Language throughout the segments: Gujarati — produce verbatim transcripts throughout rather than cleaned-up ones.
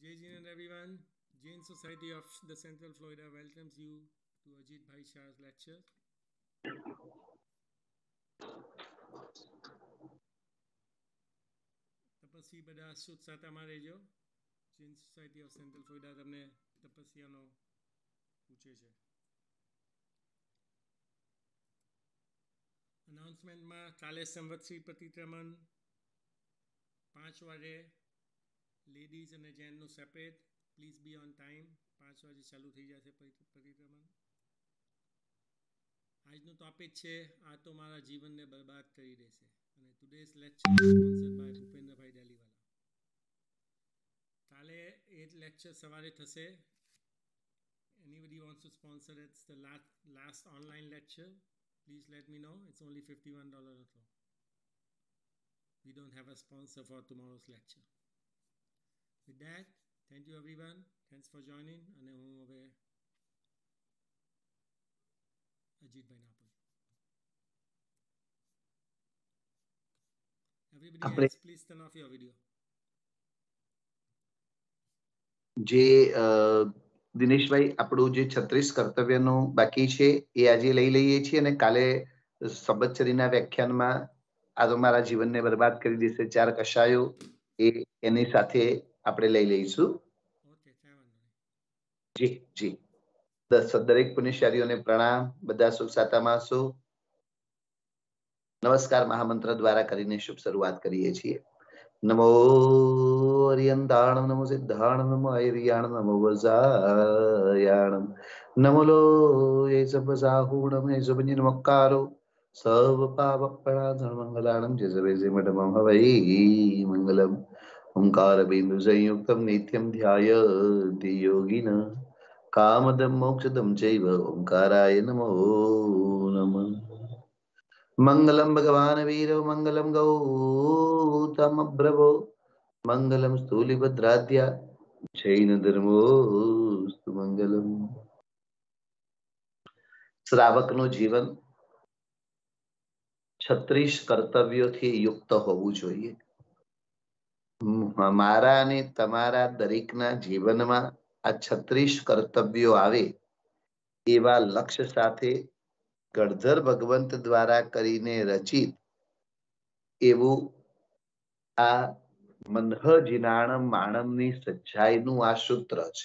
Jai Jain everyone. Jain Society of the Central Florida welcomes you to Ajit Bhai Shah's lecture. Tapasvi બધા શુદ્ધ સાતામાં રહેજો. Jain society of central Florida તમને તપસ્યાનો પૂછે છે. અનાઉન્સમેન્ટમાં કાલે સંવત્સરી પ્રતિક્રમણ પાંચ વાગે લેડીઝ અને જેન્ટનું separate. Please be on time. પાંચ વાગે ચાલુ થઈ જશે પ્રતિક્રમણ. આજનું ટોપિક છે આ તો મારા જીવનને બરબાદ કરી દેશે. અને today's lecture sponsored by Bhupendrabhai Deliwala. કાલે એ લેક્ચર સવારે થશે. Anybody wants to sponsor it? It's the last, last online lecture. Please let me know. It's only fifty-one dollars or so. We don't have a sponsor for tomorrow's lecture. With that, thank you everyone. Thanks for joining. અને હું હવે અજીતભાઈને આપું છું. Everybody else, please turn off your video. જે દિનેશભાઈ આપણું જે છત્રીસ કર્તવ્યનું બાકી છે એ આજે લઈ લઈએ છીએ અને કાલે સંવત્સરીના વ્યાખ્યાનમાં આ તો મારા જીવનને બરબાદ કરી દેશે ચાર કશાયો એ એની સાથે આપણે લઈ લઈશું. જી જી દરેક પુણ્યશાળીઓને પ્રણામ. બધા સુખ સાતામાં હશો. નમસ્કાર મહામંત્ર દ્વારા કરીને શુભ શરૂઆત કરીએ છીએ. નમો અરિયંતાણમ નમો સિદ્ધાણમ નમો ઐર્યાણમ નમો વજાયાણમ નમો લો એ સબસાહુણમ એ સબનિર્મકારો સર્વ પાવપણાધન મંગલાણમ જે સવે જે મઢમમ હવૈ મંગલમ ઓંકાર બિંદુ સંયુક્તમ નિત્યમ ધ્યાયતિ યોગિન કામદમ મોક્ષદમ ચૈવ ઓંકારાય નમો નમઃ. મંગલમ ભગવાન વીરો મંગલમ ગૌતમ પ્રભો મંગલમ સ્થૂલિભદ્રાદ્યા જૈન ધર્મોસ્તુ મંગલમ. શ્રાવકનું જીવન છત્રીસ કર્તવ્યોથી યુક્ત હોવું જોઈએ. મારા અને તમારા દરેકના જીવનમાં આ છત્રીસ કર્તવ્યો આવે એવા લક્ષ્ય સાથે ગણધર ભગવંત દ્વારા કરીને રચિત એવું આ મનહ જીનાણમ માણમની સચ્ચાઈનું આ સૂત્ર છે.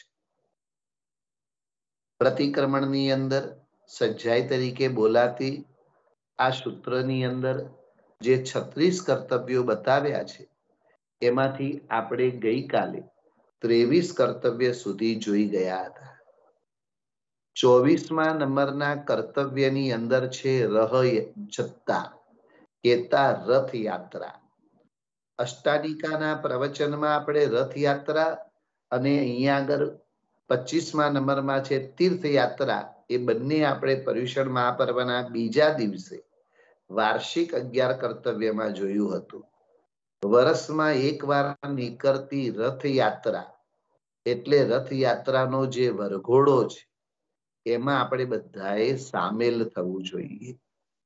પ્રતિક્રમણની અંદર સચ્ચાઈ તરીકે બોલાતી આ સૂત્રની અંદર જે છત્રીસ કર્તવ્યો બતાવ્યા છે એમાંથી આપણે ગઈકાલે ત્રેવીસ કર્તવ્ય સુધી જોઈ ગયા હતા. ચોવીસમા નંબરના કર્તવ્યની અંદર છે રહ જત્તા કેતા રથયાત્રા. અષ્ટાદિકાના પ્રવચનમાં આપણે રથયાત્રા અને અહીંયા આગળ પચીસમા નંબરમાં છે તીર્થયાત્રા એ બંને આપણે પર્યુષણ મહાપર્વના બીજા દિવસે વાર્ષિક અગિયાર કર્તવ્યમાં જોયું હતું. વર્ષમાં એક વાર નીકળતી રથયાત્રા એટલે રથયાત્રાનો જે વરઘોડો છે એમાં આપણે બધાએ સામેલ થવું જોઈએ.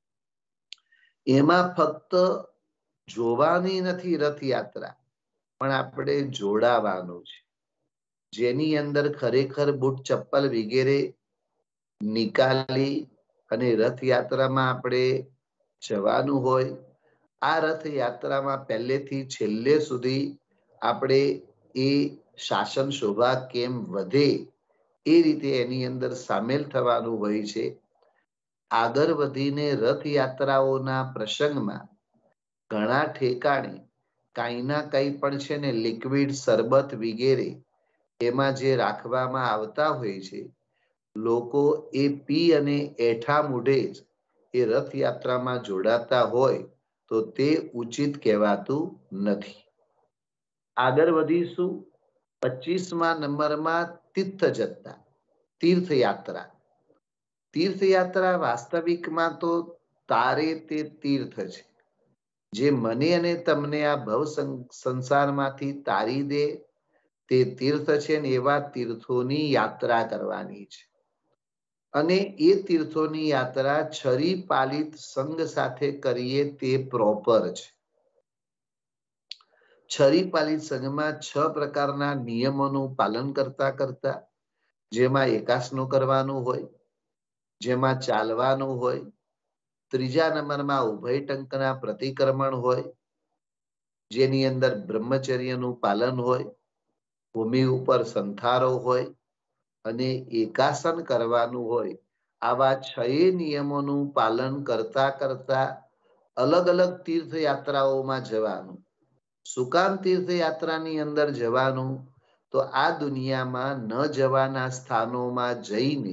એમાં ફક્ત જોવાની નથી રથયાત્રા, પણ આપણે જોડાવાનું છે. જેની અંદર ખરેખર બૂટ ચપ્પલ વગેરે નિકાલી અને રથયાત્રામાં આપણે જવાનું હોય. આ રથયાત્રામાં પહેલેથી છેલ્લે સુધી આપણે એ શાસન શોભા કેમ વધે એ રીતે એની અંદર સામેલ થવાનું હોય છે. આગળ વધીને રથયાત્રાઓના પ્રસંગમાં ઘણા ઠેકાણે કાંઈ ના કંઈ પણ છે ને લિક્વિડ શરબત વગેરે એમાં જે રાખવામાં આવતા હોય છે. લોકો એ પી અને એઠા મૂઢે જ એ રથયાત્રામાં જોડાતા હોય તો તે ઉચિત કહેવાતું નથી. આગળ વધીશું. પચીસમા નંબરમાં તીર્થ જત્તા તીર્થયાત્રા. તીર્થયાત્રા વાસ્તવિકમાં તો તારે તે તીર્થ છે જે મને અને તમને આ ભવ સંસારમાંથી તારી દે તે તીર્થ છે ને એવા તીર્થોની યાત્રા કરવાની છે. અને એ તીર્થોની યાત્રા છરી પાલિત સંઘ સાથે કરીએ તે પ્રોપર છે. છરીપાલી સંઘમાં છ પ્રકારના નિયમોનું પાલન કરતા કરતા જેમાં એકાસનું કરવાનું હોય, જેમાં ચાલવાનું હોય, ત્રીજા નંબરમાં ઉભય ટંકના પ્રતિક્રમણ હોય, જેની અંદર બ્રહ્મચર્યનું પાલન હોય, ભૂમિ ઉપર સંથારો હોય અને એકાસન કરવાનું હોય. આવા છ નિયમોનું પાલન કરતા કરતા અલગ અલગ તીર્થયાત્રાઓમાં જવાનું. સુકામ તીર્થયાત્રાની અંદર જવાનું તો આ દુનિયામાં ન જવાના સ્થાનોમાં જઈને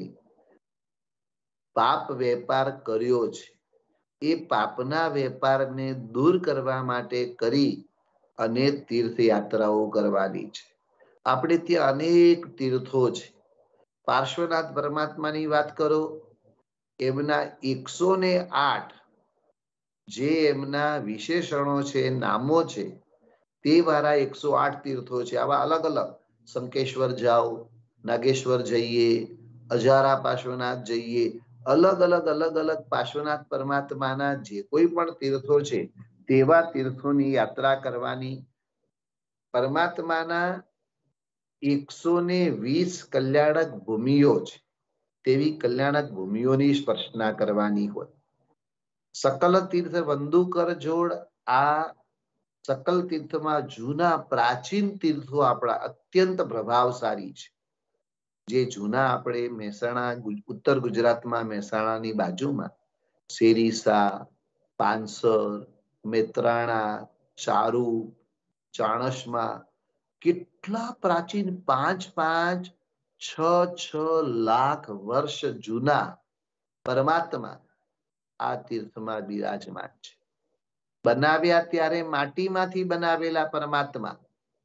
પાપ વેપાર કર્યો છે એ પાપના વેપારને દૂર કરવા માટે કરી અને તીર્થયાત્રાઓ કરવાની છે. આપણે ત્યાં અનેક તીર્થો છે. પાર્શ્વનાથ પરમાત્માની વાત કરો, એમના એકસો ને આઠ જે એમના વિશેષણો છે, નામો છે, તે વાળા એકસો આઠ તીર્થો છે. આવા અલગ અલગ શંકેશ્વર જાઓ, નાગેશ્વર જઈએ, અજારા પાર્શ્વનાથ જઈએ, અલગ અલગ અલગ અલગ પાર્શ્વનાથ પરમાત્માના જે કોઈ પણ તીર્થો છે તેવા તીર્થોની યાત્રા કરવાની. પરમાત્માના એકસો ને વીસ કલ્યાણક ભૂમિઓ છે, તેવી કલ્યાણક ભૂમિઓની સ્પર્શના કરવાની હોય. સકલ તીર્થ વંદુ કર જોડ. આ સકલ તીર્થમાં જૂના પ્રાચીન તીર્થો આપણા અત્યંત પ્રભાવશાળી છે. જે જૂના આપણે મહેસાણા ઉત્તર ગુજરાતમાં મહેસાણાની બાજુમાં શેરીસા, પાનસર, મેત્રાણા, ચારુ, ચાણસમાં કેટલા પ્રાચીન પાંચ પાંચ છ છ લાખ વર્ષ જૂના પરમાત્મા આ તીર્થમાં બિરાજમાન છે. બનાવ્યા ત્યારે માટીમાંથી બનાવેલા પરમાત્મા,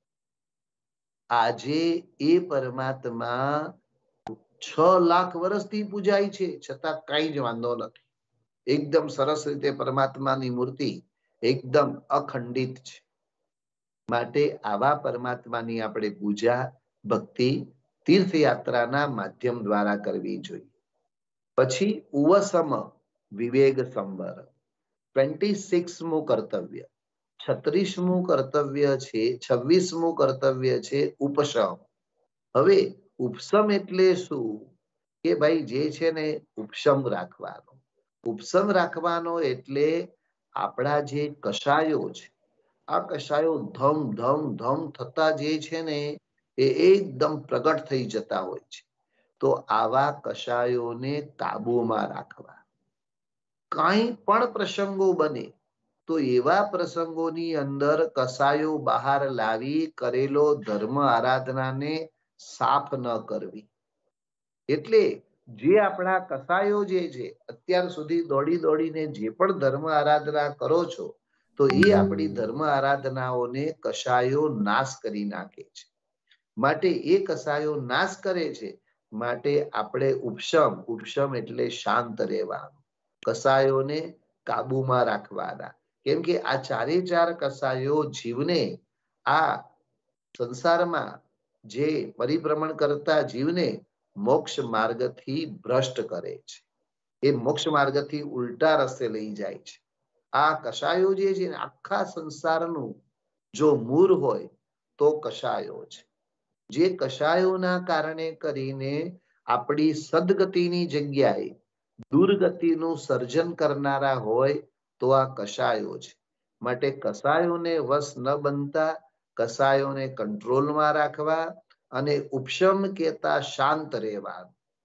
આજે એ પરમાત્મા છ લાખ વર્ષથી પૂજાય છે, છતાં કઈ જ વાંધો નથી. એકદમ સરસ રીતે પરમાત્માની મૂર્તિ એકદમ અખંડિત છે. માટે આવા પરમાત્માની આપણે પૂજા ભક્તિ તીર્થયાત્રાના માધ્યમ દ્વારા કરવી જોઈએ. પછી ઉવસમ વિવેક સંવર, ટ્વેન્ટી સિક્સમું કર્તવ્ય. છત્રીસમું કર્તવ્ય છે, છવ્વીસમું કર્તવ્ય છે ઉપશમ. હવે ઉપશમ એટલે શું કે ભાઈ જે છે ને ઉપશમ રાખવાનો. ઉપશમ રાખવાનો એટલે આપણા જે કષાયો છે, આ કષાયો ધમ ધમ ધમ થતા જે છે ને એ એકદમ પ્રગટ થઈ જતા હોય છે. તો આવા કષાયોને કાબુમાં રાખવા. કાંઈ પણ પ્રસંગો બને તો એવા પ્રસંગોની અંદર કસાયો બહાર લાવી કરેલો ધર્મ આરાધનાને સાફ ન કરવી. એટલે જે આપણા કસાયો જે છે, અત્યાર સુધી દોડી દોડીને જે પણ ધર્મ આરાધના કરો છો તો એ આપણી ધર્મ આરાધનાઓને કસાયો નાશ કરી નાખે છે. માટે એ કસાયો નાશ કરે છે. માટે આપણે ઉપશમ, ઉપશમ એટલે શાંત રહેવાનું, કસાયોને કાબુમાં રાખવાના. કેમ કે આ ચારે ચાર કસાયો જીવને આ સંસારમાં જે પરિભ્રમણ કરતા જીવને મોક્ષ માર્ગથી ભ્રષ્ટ કરે છે. એ મોક્ષ માર્ગથી ઉલટા રસ્તે લઈ જાય છે. આ કષાયો જે છે આખા સંસારનું જો મૂળ હોય તો કષાયો છે. જે કષાયોના કારણે કરીને આપણી સદગતિની જગ્યાએ દુર્ગતિનું સર્જન કરનારા હોય તો આ કષાયો છે. માટે કષાયોને વશ ન બનતા કષાયોને કંટ્રોલમાં રાખવા અને ઉપશમ કહેતા શાંત રહેવા.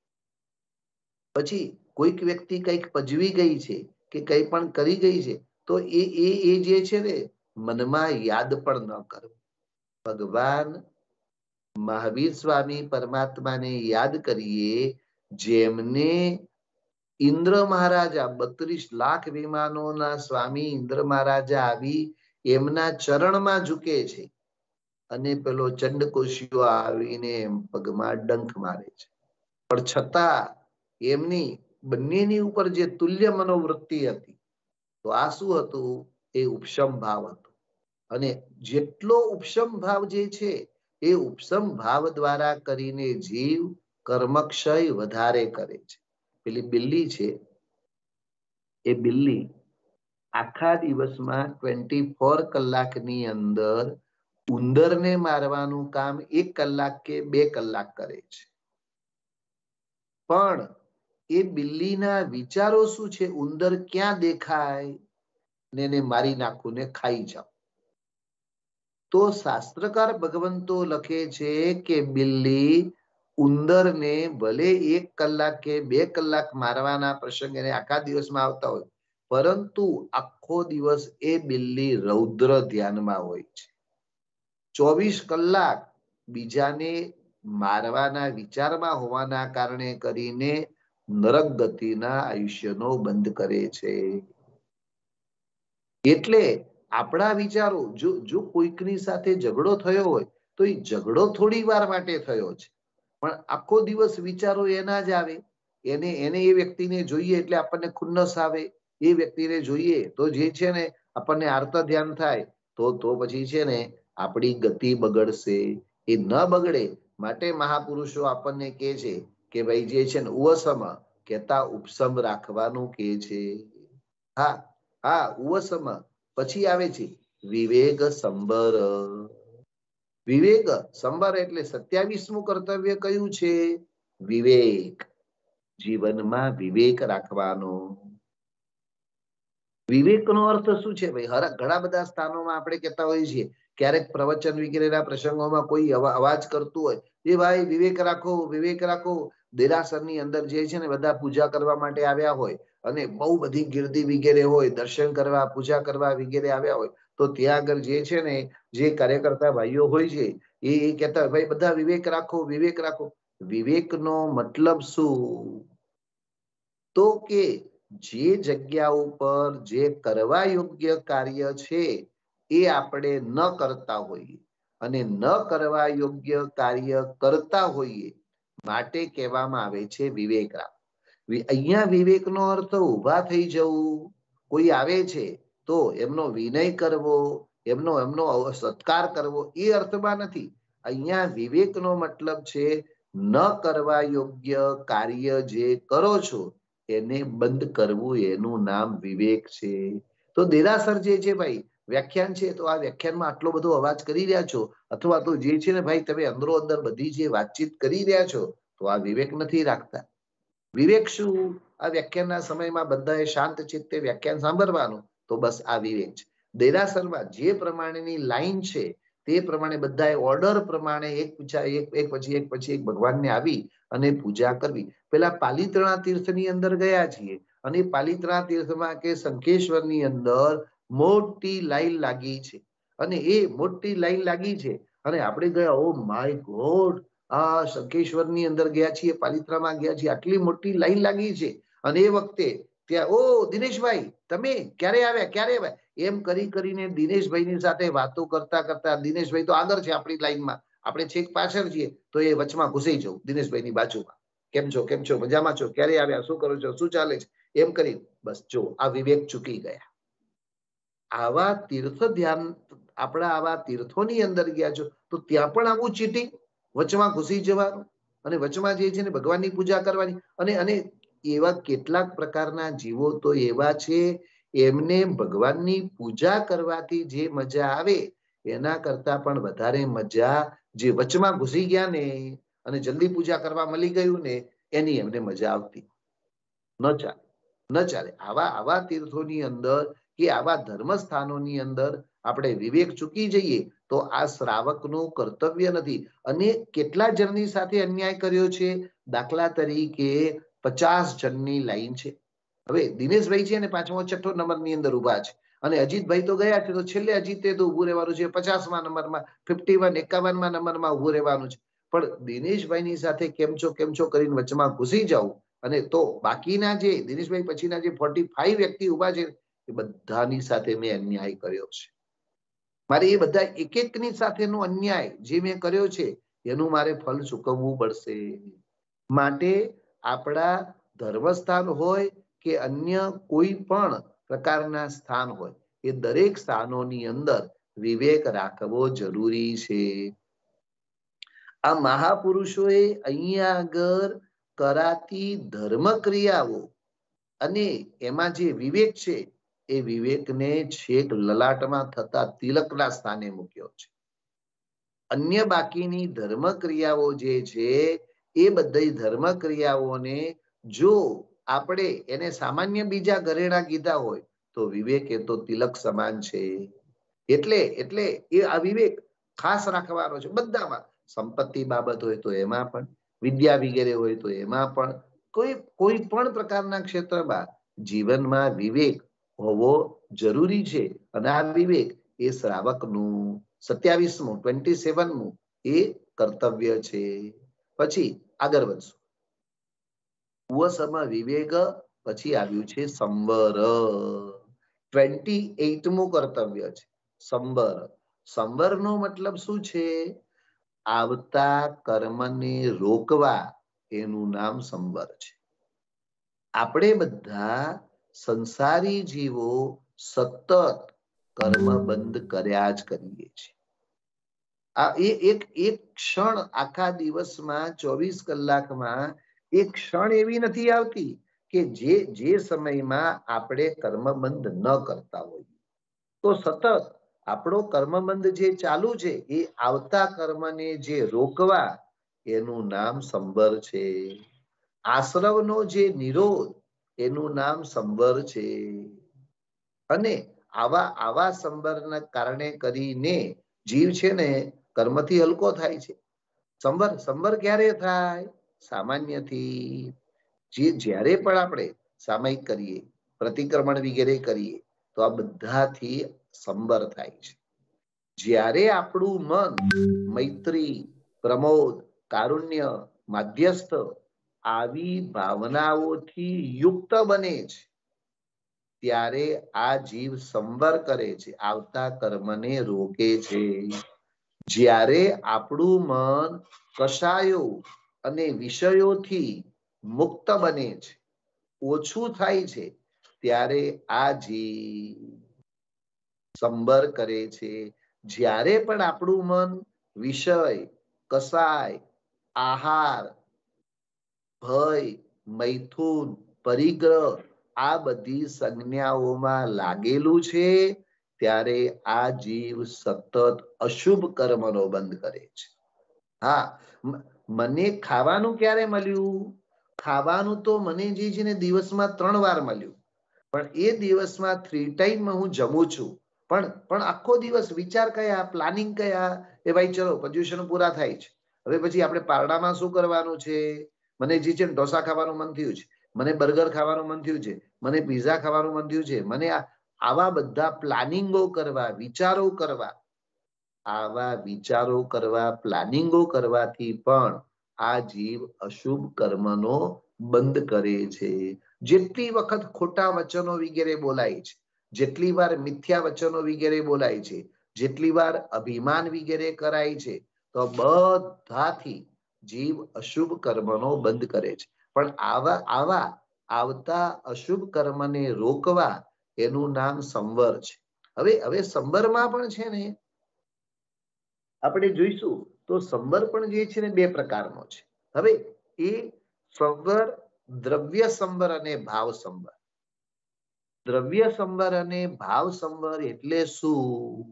પછી કોઈક વ્યક્તિ કંઈક પજવી ગઈ છે કે કંઈ પણ કરી ગઈ છે તો એ એ એ જે છે ને મનમાં યાદ પણ ન કરવું. ભગવાન મહાવીર સ્વામી પરમાત્માને યાદ કરીએ, જેમને ઇન્દ્ર મહારાજા બત્રીસ લાખ વિમાનોના સ્વામી ઇન્દ્ર મહારાજા આવી એમના ચરણમાં ઝૂકે છે અને પેલો ચંડકોશિયો આવીને એમ પગમાં ડંખ મારે છે. પણ છતાં એમની બંનેની ઉપર જે તુલ્ય મનોવૃત્તિ હતી તો આ શું હતું? એ ઉપશમ ભાવ હતો. અને જેટલો ઉપશમ ભાવ જે છે એ ઉપશમ ભાવ દ્વારા કરીને જીવ કર્મક્ષય વધારે કરે છે. પેલી બિલ્લી છે, એ બિલ્લી આખા દિવસમાં ટ્વેન્ટી ફોર કલાકની અંદર ઉંદરને મારવાનું કામ એક કલાક કે બે કલાક કરે છે, પણ એ બિલ્લીના વિચારો શું છે? ઉંદર ક્યાં દેખાય ને એને મારી નાખું ને ખાઈ જાઉં. તો શાસ્ત્રકાર ભગવંતો લખે છે કે બિલ્લી ઉંદરને ભલે એક કલાક કે બે કલાક મારવાના પ્રસંગ એને આખા દિવસમાં આવતા હોય, પરંતુ આખો દિવસ એ બિલ્લી રૌદ્ર ધ્યાનમાં હોય છે. ચોવીસ કલાક બીજાને મારવાના વિચારમાં હોવાના કારણે કરીને નરક ગતિના આયુષ્યનો બંધ કરે છે. એટલે આપણા વિચારો જો જો કોઈકની સાથે ઝઘડો થયો હોય તો એ ઝઘડો થોડી વાર માટે થયો છે, પણ આખો દિવસ વિચારો એના જ આવે. એને એને એ વ્યક્તિને જોઈએ એટલે આપણને ખુન્નસ આવે, એ વ્યક્તિને જોઈએ તો જે છે ને આપણને આર્ત ધ્યાન થાય, તો તો પછી છે ને આપણી ગતિ બગડશે. એ ન બગડે માટે મહાપુરુષો આપણને કહે છે કે ભાઈ જે છે ને ઉવસમ કહેતા ઉપસમ રાખવાનું કહે છે. હા હા ઉવસમ પછી આવે છે વિવેક સંબર. વિવેક સંબર એટલે સત્યાવીસમું કર્તવ્ય કયું છે? વિવેક. જીવનમાં વિવેક રાખવાનો. વિવેકનો અર્થ શું છે ભાઈ? હર ઘણા બધા સ્થાનોમાં આપણે કહેતા હોઈએ છીએ, ક્યારેક પ્રવચન વગેરેના પ્રસંગોમાં કોઈ અવાજ કરતું હોય, એ ભાઈ વિવેક રાખો, વિવેક રાખો. દેરાસરની અંદર જે છે ને બધા પૂજા કરવા માટે આવ્યા હોય અને બહુ બધી ગીર્દી વગેરે હોય, દર્શન કરવા પૂજા કરવા વગેરે આવ્યા હોય, તો ત્યાં આગળ જે છે ને જે કાર્યકર્તા ભાઈઓ હોય છે એ કહેતા હોય ભાઈ બધા વિવેક રાખો, વિવેક રાખો. વિવેકનો મતલબ શું? તો કે જે જગ્યા ઉપર જે કરવા યોગ્ય કાર્ય છે એ આપણે ન કરતા હોઈએ અને ન કરવા યોગ્ય કાર્ય કરતા હોઈએ, માટે કહેવામાં આવે છે વિવેક રાખો. અહીંયા વિવેકનો અર્થ ઉભા થઈ જવું. કોઈ આવે છે તો એમનો વિનય કરવો, એમનો એમનો સત્કાર કરવો, એ અર્થમાં નથી. અહીંયા વિવેકનો મતલબ છે ન કરવા યોગ્ય કાર્ય જે કરો છો એને બંધ કરવું, એનું નામ વિવેક છે. તો દેરાસર જે છે ભાઈ વ્યાખ્યાન છે, તો આ વ્યાખ્યાનમાં આટલો બધો અવાજ કરી રહ્યા છો, અથવા તો જે છે ને ભાઈ તમે અંદરો અંદર બધી જે વાતચીત કરી રહ્યા છો, તો આ વિવેક નથી રાખતા. વિવેક શું? આ વ્યાખ્યાનના સમયમાં બધાએ શાંત ચિત્તે વ્યાખ્યાન સાંભળવાનું, તો બસ આ વિવેક છે. દેરાસરમાં જે પ્રમાણેની લાઈન છે તે પ્રમાણે બધાએ ઓર્ડર પ્રમાણે એક પછી એક એક પછી એક પછી એક ભગવાનને આવી અને પૂજા કરવી. પેલા પાલિતાણા તીર્થની અંદર ગયા છીએ અને પાલિતાણા તીર્થમાં કે શંખેશ્વરની અંદર મોટી લાઈન લાગી છે અને એ મોટી લાઈન લાગી છે અને આપણે ગયા, ઓ માય ગોડ, આ શંખેશ્વરની અંદર ગયા છીએ, પાલિતાણામાં ગયા છીએ, આટલી મોટી લાઈન લાગી છે. અને એ વખતે ત્યાં, ઓ દિનેશભાઈ તમે ક્યારે આવ્યા, ક્યારે આવ્યા, એમ કરી કરીને દિનેશભાઈની સાથે વાતો કરતા કરતા, દિનેશભાઈ તો આગળ છે આપણી લાઈનમાં, આપણે છેક પાછળ છીએ, તો એ વચમાં ઘુસી જવું દિનેશભાઈની બાજુમાં. કેમ છો, કેમ છો, મજામાં છો, ક્યારે આવ્યા, શું કરો છો, શું ચાલે છે, એમ કરી બસ જો આ વિવેક ચૂકી ગયા. આવા તીર્થ ધ્યાન આપણા આવા તીર્થોની અંદર ગયા છો તો ત્યાં પણ આવું ચીટિંગ, વચમાં ઘુસી જવાનું અને વચમાં જે છે ને ભગવાનની પૂજા કરવાની. અને અને એવા કેટલાક પ્રકારના જીવો તો એવા છે, એમને ભગવાનની પૂજા કરવાથી જે મજા આવે એના કરતા પણ વધારે મજા જે વચમાં ઘુસી ગયા ને અને જલ્દી પૂજા કરવા મળી ગયું ને એની એમને મજા આવતી. ન ચાલે, ન ચાલે. આવા આવા તીર્થોની અંદર કે આવા ધર્મ સ્થાનોની અંદર આપણે વિવેક ચૂકી જઈએ તો આ શ્રાવકનું કર્તવ્ય નથી. અને કેટલા જણની સાથે અન્યાય કર્યો છે? દાખલા તરીકે પચાસ જણની લાઈન છે. હવે દિનેશભાઈ છે ને પાંચમો છઠ્ઠો નંબરની અંદર ઉભા છે અને અજીતભાઈ તો ગયા છે, તો છેલ્લે અજીતે તો ઉભું રહેવાનું છે પચાસમાં નંબરમાં, ફિફ્ટી વન એકાવનમાં નંબરમાં ઉભું રહેવાનું છે. પણ દિનેશભાઈની સાથે કેમ છો કેમ છો કરીને વચમાં ઘૂસી જવું અને તો બાકીના જે દિનેશભાઈ પછીના જે ફોર્ટી ફાઈવ વ્યક્તિ ઉભા છે એ બધાની સાથે મેં અન્યાય કર્યો છે. મારે એ બધા એક એકની સાથેનો અન્યાય જે મેં કર્યો છે એનું મારે ફળ ચૂકવવું પડશે. માટે આપણા ધર્મસ્થાન હોય કે અન્ય કોઈ પણ પ્રકારના સ્થાન હોય, એ દરેક સ્થાનોની અંદર વિવેક રાખવો જરૂરી છે. આ મહાપુરુષોએ અહીંયા આગળ કરાતી ધર્મ ક્રિયાઓ અને એમાં જે વિવેક છે એ વિવેકને છેક લલાટમાં થતા તિલકના સ્થાને મૂક્યો છે. અન્ય બાકીની ધર્મ ક્રિયાઓ જે છે એ બધી ધર્મ ક્રિયાઓને જો આપણે એને સામાન્ય બીજા ઘરેણા કીધા હોય તો વિવેક એ તો તિલક સમાન છે. એટલે એટલે એ આ વિવેક ખાસ રાખવાનો છે બધામાં. સંપત્તિ બાબત હોય તો એમાં પણ, વિદ્યા વગેરે હોય તો એમાં પણ, કોઈ કોઈ પણ પ્રકારના ક્ષેત્રમાં જીવનમાં વિવેક હોવો જરૂરી છે. અને આ વિવેક એ શ્રાવકનું સત્યાવીસમું ટ્વેન્ટી સેવનમું એ કર્તવ્ય છે. પછી આગળ વધશું. ઉવસમાં વિવેક પછી આવ્યું છે સંવર. ટ્વેન્ટી એઇટમું કર્તવ્ય છે સંવર. સંવર નો મતલબ શું છે? આવતા કર્મને રોકવા એનું નામ સંવર છે. આપણે બધા સંસારી જીવો સતત કર્મ બંધ કર્યા જ કરીએ છીએ. આ એક એક ક્ષણ આખા દિવસમાં ચોવીસ કલાકમાં એક ક્ષણ એવી નથી આવતી કે જે જે સમયમાં આપણે કર્મબંધ ન કરતા હોઈએ. તો સતત આપણો કર્મબંધ જે ચાલુ છે એ આવતા કર્મને જે રોકવા એનું નામ સંવર છે. આશ્રવનો જે નિરોધ એનું નામ સંવર છે. અને આવા આવા સંવરના કારણે કરીને જીવ છે ને કર્મથી હલકો થાય છે. સંવર સંવર ક્યારે થાય? સામાન્યથી જે જ્યારે પણ આપણે સામયિક કરીએ, પ્રતિક્રમણ વગેરે કરીએ તો આ બધાથી સંવર થાય છે. જ્યારે આપણું મન મૈત્રી, પ્રમોદ, કારુણ્ય, માધ્યસ્થ આવી ભાવનાઓથી યુક્ત બને છે ત્યારે આ જીવ સંવર કરે છે, આવતા કર્મને રોકે છે. જ્યારે આપણું મન કશાયો અને વિષયોથી મુક્ત બને છે, ઓછું થાય છે, ત્યારે આ જીવ સંવર કરે છે. જ્યારે પણ આપણું મન વિષય, કસાય, આહાર, ભય, મૈથુન, પરિગ્રહ આ બધી સંજ્ઞાઓમાં લાગેલું છે ત્યારે આ જીવ સતત અશુભ કર્મનો બંધ કરે છે. હા, મને ખાવાનું ક્યારે મળ્યું? ખાવાનું તો મને જે છે ને દિવસમાં ત્રણ વાર મળ્યું, પણ એ દિવસમાં થ્રી ટાઈમ હું જમું છું. પણ પણ આખો દિવસ વિચાર કયા, પ્લાનિંગ કયા? એ ભાઈ ચલો પર્યુષણ પૂરા થાય છે, હવે પછી આપણે પારડામાં શું કરવાનું છે? મને જે છે ઢોસા ખાવાનું મન થયું છે, મને બર્ગર ખાવાનું મન થયું છે, મને પીઝા ખાવાનું મન થયું છે, મને આવા બધા પ્લાનિંગો કરવા, વિચારો કરવા, આવા વિચારો કરવા, પ્લાનિંગો કરવાથી પણ આ જીવ અશુભ કર્મનો બંધ કરે છે. જેટલી વખત ખોટા વચનો વગેરે બોલાય છે, જેટલી વાર મિથ્યા વચનો વગેરે બોલાય છે, જેટલી વાર અભિમાન વગેરે કરાય છે, તો બધાથી જીવ અશુભ કર્મનો બંધ કરે છે. પણ આવા આવા આવતા અશુભ કર્મને રોકવા એનું નામ સંવર છે. હવે હવે સંવરમાં પણ છે ને આપણે જોઈશું તો સંવર પણ જે છે ને બે પ્રકારનો છે. હવે એ સંવર દ્રવ્ય સંવર અને ભાવ સંવર. દ્રવ્ય સંવર અને ભાવ સંવર એટલે શું?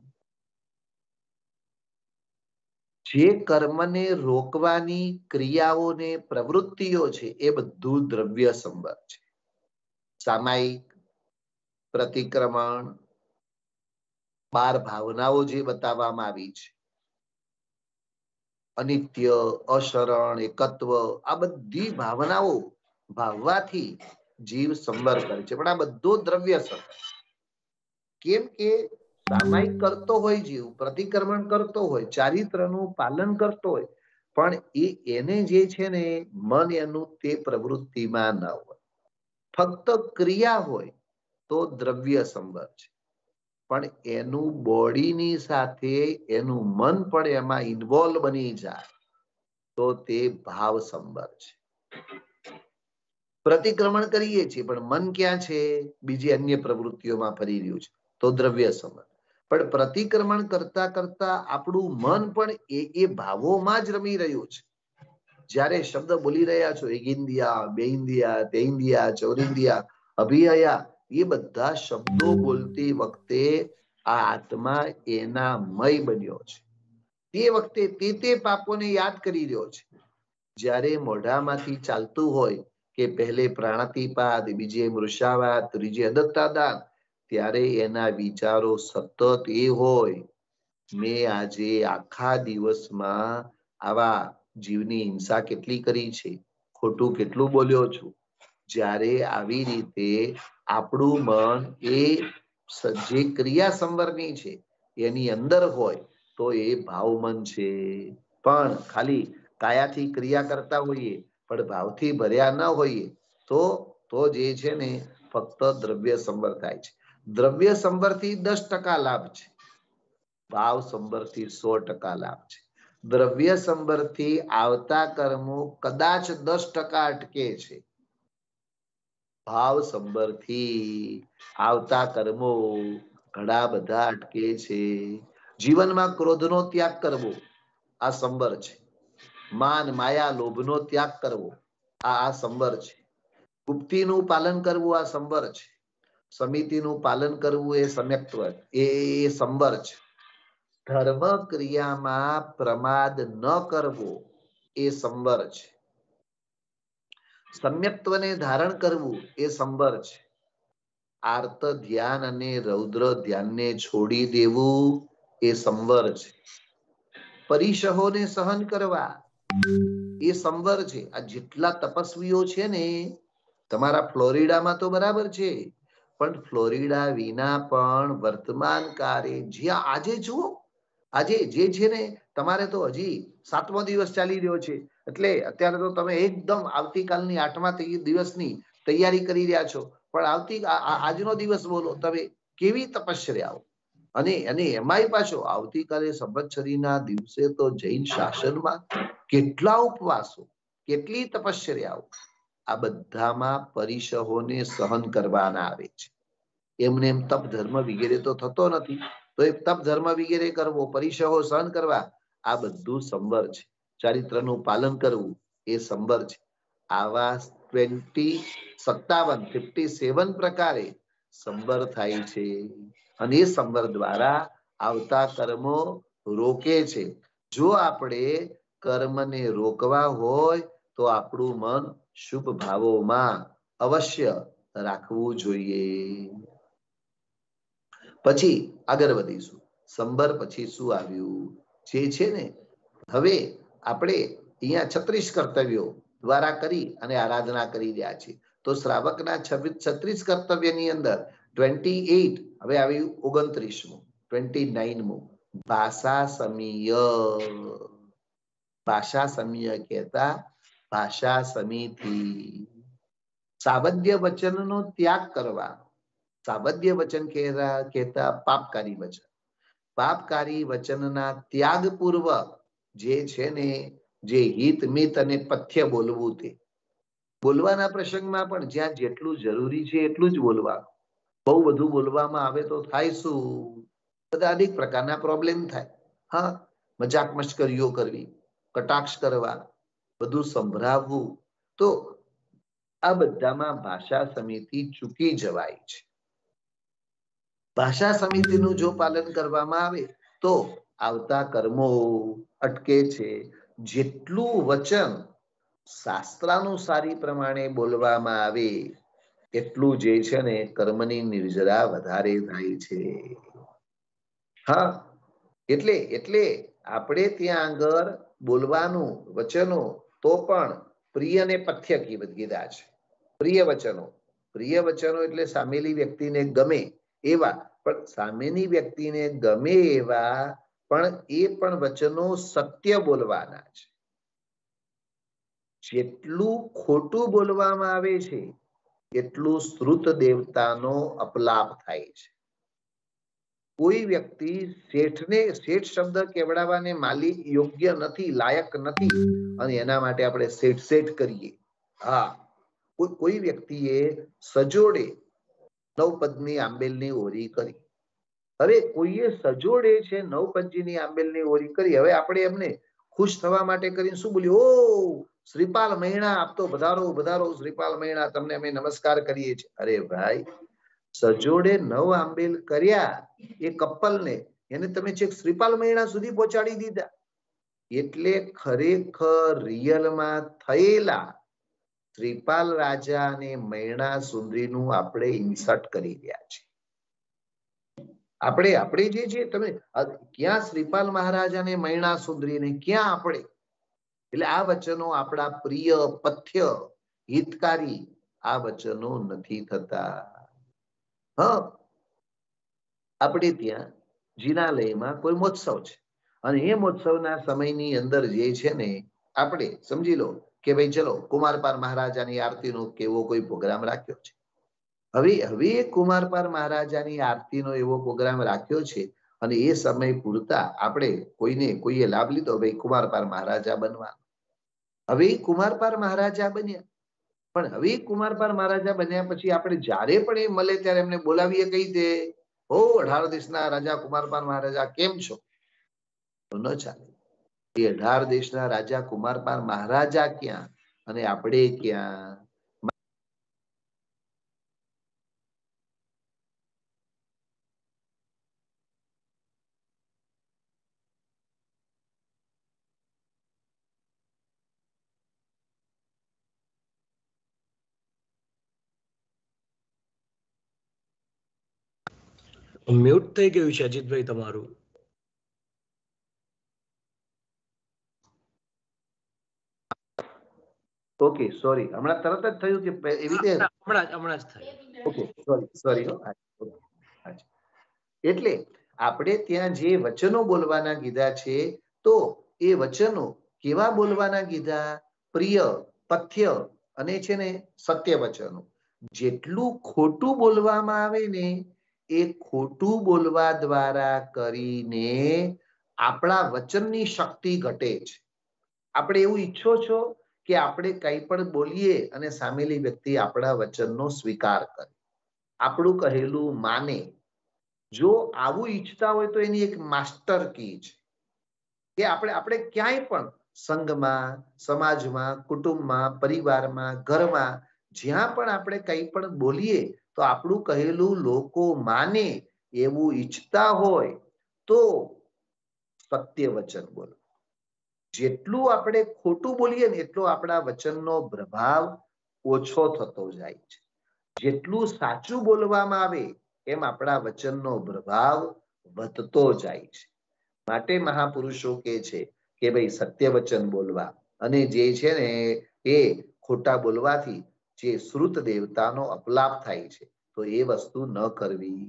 જે કર્મને રોકવાની ક્રિયાઓને પ્રવૃત્તિઓ છે એ બધું દ્રવ્ય સંવર છે. સામાયિક, પ્રતિક્રમણ, બાર ભાવનાઓ જે બતાવવામાં આવી છે, અનિત્ય, અશરણ, એકત્વ, આ બધી ભાવનાઓ ભાવવાથી જીવ સંવર કરે છે. પણ આ બધું દ્રવ્ય સંવર. કેમ કે સામાયિક કરતો હોય જીવ, પ્રતિક્રમણ કરતો હોય, ચારિત્રનું પાલન કરતો હોય, પણ એ એને જે છે ને મન એનું તે પ્રવૃત્તિમાં ન હોય, ફક્ત ક્રિયા હોય તો દ્રવ્ય સંવર છે. પણ એનું બોડીની સાથે એનું મન પણ એમાં ઇન્વોલ્વ બની જાય તો તે ભાવ સંવર છે. પ્રતિક્રમણ કરીએ છીએ પણ મન ક્યાં છે? બીજી અન્ય પ્રવૃત્તિઓમાં ફરી રહ્યું છે, તો દ્રવ્ય સંવર. પણ પ્રતિક્રમણ કરતા કરતા આપણું મન પણ એ એ ભાવોમાં જ રમી રહ્યું છે. જ્યારે શબ્દ બોલી રહ્યા છો, એક ઇન્ડિયા, બે ઇન્ડિયા, તે ઇન્ડિયા, ચોરિંદિયા, અભિહયા, એ બધા શબ્દો બોલતી વખતે આ આત્મા એના મય બન્યો છે. તે વખતે તે તે પાપોને યાદ કરી રહ્યો છે. જ્યારે મોઢામાંથી ચાલતું હોય કે પહેલે પ્રાણાતિપાત, બીજે મૃષાવાત, ત્રીજે અદત્તાદાન, ત્યારે એના વિચારો સતત એ હોય, મેં આજે આખા દિવસમાં આવા જીવની હિંસા કેટલી કરી છે, ખોટું કેટલું બોલ્યો છું. જ્યારે આવી રીતે આપણું મન એ જે ક્રિયા સંવરની છે એની અંદર હોય તો એ ભાવમન છે. પણ ખાલી કાયાથી ક્રિયા કરતા હોઈએ પણ ભાવથી ભર્યા ન હોઈએ તો તો જે છે ને ફક્ત દ્રવ્ય સંવર થાય છે. દ્રવ્ય સંવરથી દસ ટકા લાભ છે, ભાવ સંવરથી સો ટકા લાભ છે. દ્રવ્ય સંવરથી આવતા કર્મો કદાચ દસ ટકા અટકે છે, ભાવ સંવરથી આવતા કર્મો ઘણા બધા અટકે છે. જીવનમાં ક્રોધનો ત્યાગ કરવો આ સંવર છે. માન, માયા, લોભનો ત્યાગ કરવો આ આ સંવર છે. ગુપ્તિનું પાલન કરવું આ સંવર છે. સમિતિનું પાલન કરવું એ સમ્યક્ત્વ એ સંવર છે. ધર્મ ક્રિયામાં પ્રમાદ ન કરવો એ સંવર છે. સમ્યક્ત્વને ધારણ કરવું એ સંવર છે. આર્ત ધ્યાન અને રૌદ્ર ધ્યાનને છોડી દેવું એ સંવર છે. પરિસહોને સહન કરવા એ સંવર છે. આ જેટલા તપસ્વીઓ છે ને, તમારા ફ્લોરિડામાં તો બરાબર છે, પણ ફ્લોરિડા વિના પણ વર્તમાન કાળે જ્યાં આજે જુઓ, આજે જે છે ને, તમારે તો હજી સાતમો દિવસ ચાલી રહ્યો છે, એટલે અત્યારે તો તમે એકદમ આવતીકાલની આઠમા દિવસની તૈયારી કરી રહ્યા છો, પણ આવતી આજનો દિવસ બોલો તમે કેવી તપશ્ચર્યાઓ. અને અને એમાંય પાછો આવતીકાલે સંવત્સરીના દિવસે તો જૈન શાસનમાં કેટલા ઉપવાસો, કેટલી તપશ્ચર્યાઓ. આ બધામાં પરિસહોને સહન કરવાના આવે છે. એમને એમ તપ ધર્મ વગેરે તો થતો નથી, તો એ તપ ધર્મ વગેરે કરવો, પરિસહો સહન કરવા, આ બધું સંવર છે. ચારિત્રનું પાલન કરવું એ સંવર છે. આવા ટ્વેન્ટી સત્તાવન ફિફ્ટી સેવન પ્રકારે સંવર થાય છે. અને એ સંવર દ્વારા આવતા કર્મો રોકે છે. જો આપણે કર્મને રોકવા હોય તો આપણું મન શુભ ભાવોમાં અવશ્ય રાખવું જોઈએ. પછી આગળ વધીશું. સંવર પછી શું આવ્યું જે છે ને, હવે આપણે અહીંયા છત્રીસ કર્તવ્યો દ્વારા કરી અને આરાધના કરી રહ્યા છીએ. તો શ્રાવકના છત્રીસ કર્તવ્યની અંદર ટ્વેન્ટી એઇટ હવે આવ્યું ઓગણત્રીસમું, ટ્વેન્ટી નાઇનમું ભાષા સમીય. ભાષા સમીય કહેતા ભાષા સમીથી સાબદ્ય વચનનો ત્યાગ કરવા. સાબદ્ય વચન કહેતા કહેતા પાપકારી વચન. પાપકારી વચનના ત્યાગ પૂર્વક જે છે ને, જે હિત મિત અને પથ્ય બોલવું, તે બોલવાના પ્રસંગમાં પણ જ્યાં જેટલું જરૂરી છે એટલું જ બોલવાનું. બહુ બધું બોલવામાં આવે તો થાય શું, બધા અનેક પ્રકારના પ્રોબ્લેમ થાય. હા, મજાક મશ્કરીઓ કરવી, કટાક્ષ કરવા, બધું સંભળાવવું, તો આ બધામાં ભાષા સમિતિ ચૂકી જવાય છે. ભાષા સમિતિનું જો પાલન કરવામાં આવે તો આવતા કર્મો અટકે છે. જેટલું વચન શાસ્ત્રાનુસારી પ્રમાણે બોલવામાં આવે એટલું જે છે ને કર્મની નિર્જરા વધારે થાય છે. હા, એટલે એટલે આપણે ત્યાં આગળ બોલવાનું વચનો તો પણ પ્રિય ને પથ્ય કીધા છે. પ્રિય વચનો, પ્રિય વચનો એટલે સામેલી વ્યક્તિને ગમે એવા, પણ સામેની વ્યક્તિને ગમે એવા પણ એ પણ વચનો સત્ય બોલવાના છે. જેટલું ખોટું બોલવામાં આવે છે એટલું શ્રુત દેવતાનો અપલાપ થાય છે. કોઈ વ્યક્તિ શેઠને શેઠ શબ્દ કેવડાવવાને માલિક યોગ્ય નથી, લાયક નથી, અને એના માટે આપણે શેઠ શેઠ કરીએ. હા, કોઈ વ્યક્તિએ સજોડે નવ પદની આંબેલની ઓરી કરી. હવે કોઈએ સજોડે છે નવ પદની આંબેલની ઓરી કરી, હવે આપણે એમને ખુશ થવા માટે કરીને શું બોલ્યું, ઓ શ્રીપાલ મૈણા આપ તો વધારો વધારો, શ્રીપાલ મૈણા તમને અમે નમસ્કાર કરીએ છીએ. અરે ભાઈ, સજોડે નવ આંબેલ કર્યા એ કપલને, એને તમે છેક શ્રીપાલ મૈણા સુધી પહોંચાડી દીધા. એટલે ખરેખર રિયલમાં થયેલા શ્રીપાલ રાજા અને મૈણા સુંદરીનું આપણે ઇન્સર્ટ કરી રહ્યા છીએ. આપણે આપણે જે છે તમે ક્યાં શ્રીપાલ મહારાજ અને મૈણા સુંદરીને ક્યાં આપણે, એટલે આ વચનો આપણા પ્રિય પથ્ય હિતકારી આ વચનો નથી થતા. હ આપણે ત્યાં જિનાલયમાં કોઈ મહોત્સવ છે અને એ મહોત્સવના સમયની અંદર જે છે ને આપણે સમજી લો કે ભાઈ ચલો કુમારપાળ મહારાજાની આરતીનો કેવો કોઈ પ્રોગ્રામ રાખ્યો છે. હવે હવે કુમારપાળ મહારાજાની આરતીનો એવો પ્રોગ્રામ રાખ્યો છે અને એ સમય પૂરતા આપણે કોઈને કોઈએ લાભ લીધો ભાઈ કુમારપાળ મહારાજા બનવા. હવે કુમારપાળ મહારાજા બન્યા, પણ હવે કુમારપાળ મહારાજા બન્યા પછી આપણે જ્યારે પણ એ મળે ત્યારે એમને બોલાવીએ કહી દે ઓ અઢાર દેશના રાજા કુમારપાળ મહારાજા કેમ છો, તો ન ચાલે. એ અઢાર દેશના રાજા કુમારપાળ મહારાજા ક્યાં અને આપણે ક્યાં. મ્યુટ થઈ ગયું છે અજીતભાઈ તમારું. ઓકે સોરી, હમણાં તરત જ થયું કે એવી રીતે હમણાં જ હમણાં જ થયું. Okay sorry sorry. એટલે આપણે ત્યાં જે વચનો બોલવાના કીધા છે તો એ વચનો કેવા બોલવાના કીધા? પ્રિય પથ્ય અને છે ને સત્ય વચનો. જેટલું ખોટું બોલવામાં આવે ને એ ખોટું બોલવા દ્વારા કરીને આપણા વચનની શક્તિ ઘટે છે. આપણે એવું ઈચ્છો છો કે આપણે કંઈ પણ બોલીએ અને સામેલી વ્યક્તિ આપણા વચનનો સ્વીકાર કરે, આપણું કહેલું માને. જો આવું ઈચ્છતા હોય તો એની એક માસ્ટર કી છે કે આપણે આપણે ક્યાંય પણ સંઘમાં, સમાજમાં, કુટુંબમાં, પરિવારમાં, ઘરમાં જ્યાં પણ આપણે કંઈ પણ બોલીએ તો આપણું કહેલું લોકો માને એવું ઈચ્છતા હોય તો સત્ય વચન બોલો. જેટલું આપણે ખોટું બોલીએ ને એટલો આપણા વચનનો પ્રભાવ ઓછો થતો જાય છે. જેટલું સાચું બોલવામાં આવે એમ આપણા વચનનો પ્રભાવ વધતો જાય છે. માટે મહાપુરુષો કહે છે કે ભાઈ સત્ય વચન બોલવા અને જે છે ને એ ખોટા બોલવાથી જે શ્રુત દેવતાનો અપલાપ થાય છે તો એ વસ્તુ ન કરવી.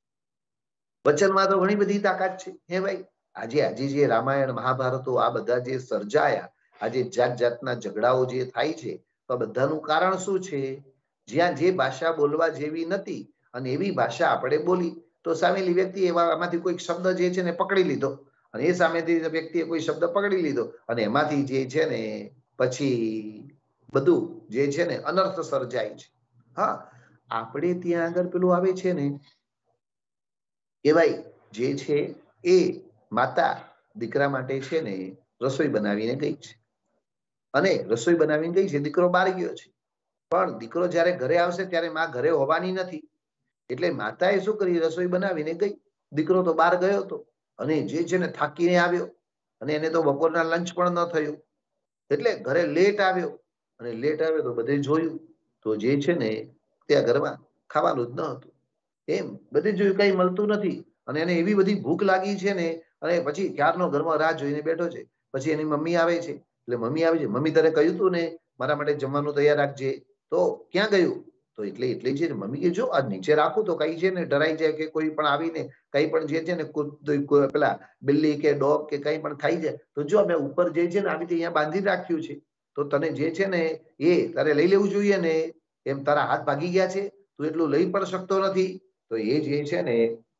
વચનમાં તો ઘણી બધી તાકાત છે હે ભાઈ. આજે આજે જે રામાયણ મહાભારતો આ બધા જે સર્જાયા, આજે જાત જાતના ઝઘડાઓ જે થાય છે તો બધાનું કારણ શું છે? જ્યાં જે ભાષા બોલવા જેવી નથી અને એવી ભાષા આપણે બોલી તો સામેલી વ્યક્તિ એમાંથી કોઈ શબ્દ જે છે ને પકડી લીધો અને એ સામેથી વ્યક્તિએ કોઈ શબ્દ પકડી લીધો અને એમાંથી જે છે ને પછી બધું જે છે ને અનર્થ સર્જાય છે. હા, આપણે ત્યાં આગળ પેલું આવે છે ને કે ભાઈ જે છે એ માતા દીકરા માટે છે ને રસોઈ બનાવીને ગઈ છે અને રસોઈ બનાવીને ગઈ છે, દીકરો બહાર ગયો છે, પણ દીકરો જયારે ઘરે આવશે ત્યારે માં ઘરે હોવાની નથી. એટલે માતાએ શું કરી? રસોઈ બનાવીને ગઈ, દીકરો તો બહાર ગયો હતો અને જે છે ને થાકીને આવ્યો અને એને તો બપોરના લંચ પણ ન થયું એટલે ઘરે લેટ આવ્યો અને લેટ આવ્યો તો બધે જોયું તો જે છે ને ત્યાં ઘરમાં ખાવાનું જ ન હતું. એમ બધે જોયું કઈ મળતું નથી અને એને એવી બધી ભૂખ લાગી છે ને અને પછી ક્યારનો ઘરમાં રાહ જોઈને બેઠો છે. પછી એની મમ્મી આવે છે એટલે મમ્મી આવે છે, મમ્મી તને કહ્યું તું ને મારા માટે જમવાનું તૈયાર રાખજે, તો ક્યાં ગયું? તો એટલે એટલે છે ને મમ્મી કે જો આ નીચે રાખું તો કઈ છે ને ડરાઈ જાય કે કોઈ પણ આવીને કઈ પણ જે છે ને પેલા બિલ્લી કે ડોગ કે કઈ પણ ખાઈ જાય તો જો અમે ઉપર જે છે ને આવી રીતે અહીંયા બાંધી રાખ્યું છે તો તને જે છે ને એ તારે લઈ લેવું જોઈએ ને, એમ તારા હાથ ભાગી ગયા છે, તું એટલું લઈ પણ શકતો નથી. તો એ જે છે ને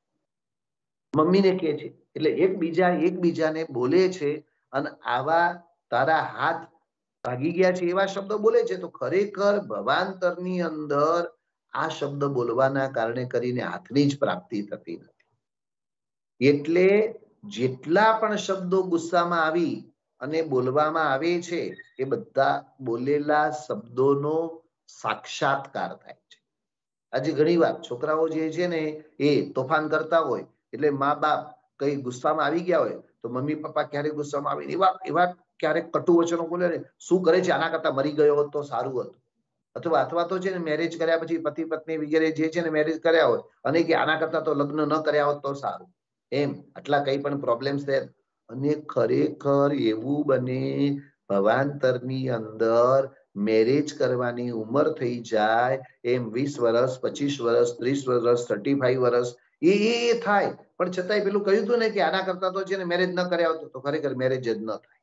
મમ્મીને કહે છે એટલે એકબીજા એકબીજાને બોલે છે અને આવા તારા હાથ ભાગી ગયા છે એવા શબ્દો બોલે છે. તો ખરેખર ભવાંતરની અંદર આ શબ્દ બોલવાના કારણે કરીને હાથની જ પ્રાપ્તિ થતી નથી. એટલે જેટલા પણ શબ્દો ગુસ્સામાં આવી અને બોલવામાં આવે છે એ બધા બોલેલા શબ્દોનો સાક્ષાત્કાર થાય છે. આજે ઘણી વાર છોકરાઓ જે છે ને એ તોફાન કરતા હોય એટલે મા બાપ કઈ ગુસ્સામાં આવી ગયા હોય તો મમ્મી પપ્પા ક્યારેક ગુસ્સામાં આવે એવા એવા ક્યારેક કટુ વચનો બોલે ને, શું કરે છે આના કરતા મરી ગયો હોત તો સારું હતું. અથવા અથવા તો છે ને મેરેજ કર્યા પછી પતિ પત્ની વગેરે જે છે ને મેરેજ કર્યા હોય અને કે આના કરતા તો લગ્ન ન કર્યા હોત તો સારું, એમ આટલા કઈ પણ પ્રોબ્લેમ્સ થાય. અને ખરેખર એવું બને ભવાંતરની અંદર મેરેજ કરવાની ઉંમર થઈ જાય એમ વીસ વર્ષ, પચીસ વર્ષ, ત્રીસ વર્ષ, થર્ટી ફાઈવ વર્ષ એ થાય, પણ છતાંય પેલું કહ્યું હતું ને કે આના કરતા તો છે ને મેરેજ ન કર્યા હોત તો ખરેખર મેરેજ જ ન થાય.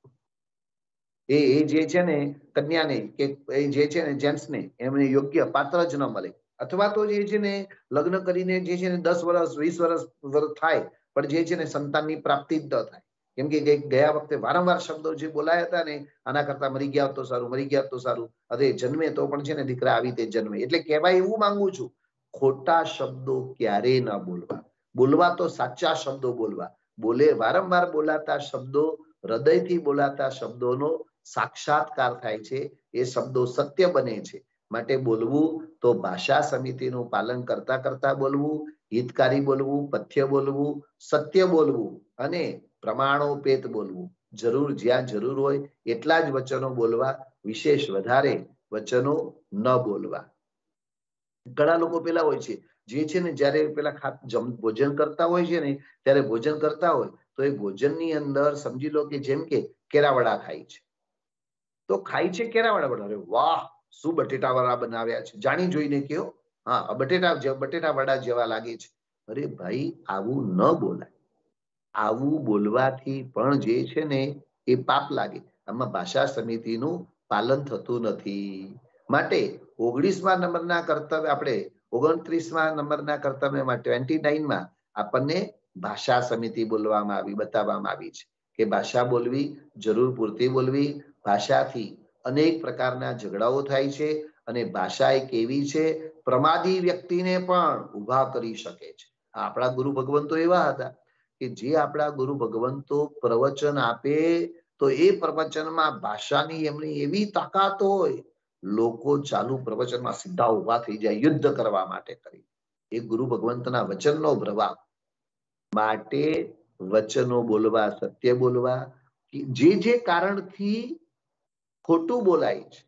એ એ જે છે ને કન્યાને કે એ જે છે ને જેન્ટ્સને એમને યોગ્ય પાત્ર જ ન મળે. અથવા તો જે છે ને લગ્ન કરીને જે છે ને દસ વર્ષ વીસ વર્ષ થાય પણ જે છે ને સંતાનની પ્રાપ્તિ જ ન થાય. કેમ કે ગયા વખતે વારંવાર શબ્દો જે બોલાયા હતા ને આના કરતા મરી ગયા તો સારું, મરી ગયા તો સારું, અરે જન્મે તો પણ છે ને દીકરા આવી તે જન્મે. એટલે કહેવાય એવું માંગુ છું, ખોટા શબ્દો ક્યારેય ના બોલવા. બોલવા તો સાચા શબ્દો બોલવા. બોલે વારંવાર બોલાતા શબ્દો, હૃદયથી બોલાતા શબ્દોનો સાક્ષાત્કાર થાય છે, એ શબ્દો સત્ય બને છે. માટે બોલવું તો ભાષા સમિતિનું પાલન કરતા કરતા બોલવું, હિતકારી બોલવું, પથ્ય બોલવું, સત્ય બોલવું અને પ્રમાણોપેત બોલવું. જરૂર જ્યાં જરૂર હોય એટલા જ વચનો બોલવા, વિશેષ વધારે વચનો ન બોલવા. ઘણા લોકો પેલા હોય છે જે છે ને જયારે પેલા ભોજન કરતા હોય છે ને ત્યારે ભોજન કરતા હોય તો એ ભોજનની અંદર સમજી લો કે જેમ કે કેળાવડા ખાય છે, તો ખાય છે કેળાવડા વડા, વાહ શું બટેટા વડા બનાવ્યા છે, જાણી જોઈને કયો હા બટેટા બટેટા વડા જેવા લાગે છે. અરે ભાઈ આવું ન બોલાય. આવું બોલવાથી પણ જે છે ને એ પાપ લાગે. આમાં ભાષા સમિતિનું પાલન થતું નથી. માટે ઓગણીસમાં નંબરના કર્તવ્ય આપણે ઓગણત્રીસમાં નંબરના કર્તવ્યમાં ટ્વેન્ટી નાઇનમાં આપણને ભાષા સમિતિ બોલવામાં આવી, બતાવવામાં આવી છે કે ભાષા બોલવી, જરૂર પૂરતી બોલવી. ભાષાથી અનેક પ્રકારના ઝઘડાઓ થાય છે અને ભાષા એક એવી છે પ્રમાદી વ્યક્તિને પણ ઉભા કરી શકે છે. આપણા ગુરુ ભગવંતો એવા હતા કે જે આપણા ગુરુ ભગવંતો પ્રવચન આપે તો એ પ્રવચનમાં ભાષાની એમની એવી તાકાત હોય, લોકો ચાલુ પ્રવચનમાં સીધા ઉભા થઈ જાય યુદ્ધ કરવા માટે કરી. એ ગુરુ ભગવંતના વચનનો પ્રભાવ. માટે વચનો બોલવા, સત્ય બોલવા, જે જે કારણથી ખોટું બોલાય છે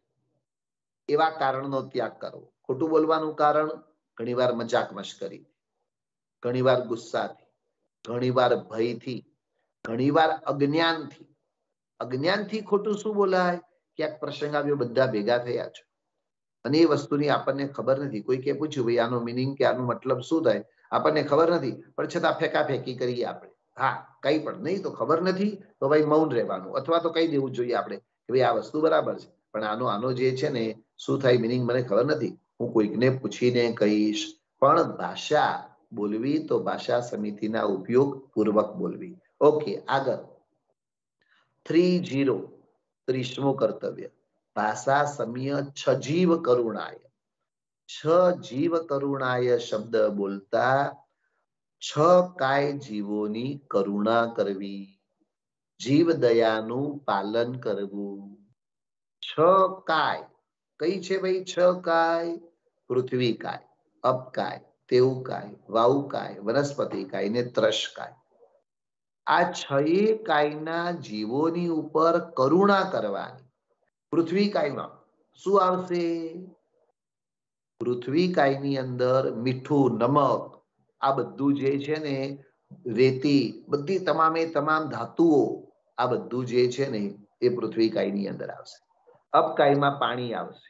એવા કારણનો ત્યાગ કરવો. ખોટું બોલવાનું કારણ ઘણીવાર મજાક મશ્કરી, ઘણીવાર ગુસ્સાથી, ઘણીવાર ભયથી, ઘણીવાર અજ્ઞાનથી. અજ્ઞાનથી ખોટું શું બોલાય? ક્યાંક પ્રસંગ આવ્યો, બધા ભેગા થયા છે અને એ વસ્તુની આપણને ખબર નથી. કોઈ કે પૂછ્યું ભાઈ આનો મિનિંગ કે આનો મતલબ શું થાય, આપણને ખબર નથી પણ છતાં ફેંકા ફેંકી કરીએ આપણે. હા કઈ પણ નહીં તો ખબર નથી તો ભાઈ મૌન રહેવાનું અથવા તો કહી દેવું જોઈએ આપણે કે ભાઈ આ વસ્તુ બરાબર છે પણ આનો આનો જે છે ને શું થાય મિનિંગ મને ખબર નથી, હું કોઈકને પૂછીને કહીશ. પણ ભાષા બોલવી તો ભાષા સમિતિના ઉપયોગ પૂર્વક બોલવી. ઓકે આગળ થ્રી જીરો ત્રીસમું કર્તવ્ય ભાષા સમ્ય છજીવ કરુણાય. છ જીવ કરુણાય શબ્દ બોલતા છ કાય જીવોની કરુણા કરવી, જીવ દયાનું પાલન કરવું. છ કાય કઈ છે ભાઈ? છ કાય પૃથ્વી કાય, અપકાય, તેવકાય, વાવકાય, વનસ્પતિ કાય ને ત્રશ કાય. આ છ કાયના જીવોની ઉપર કરુણા કરવાની. પૃથ્વી કાયમાં શું આવશે? પૃથ્વી કાયની અંદર મીઠું, નમક, આ બધું જે છે ને રેતી, બધી તમામે તમામ ધાતુઓ, આ બધું જે છે ને એ પૃથ્વી કાયની અંદર આવશે. અપકાયમાં પાણી આવશે.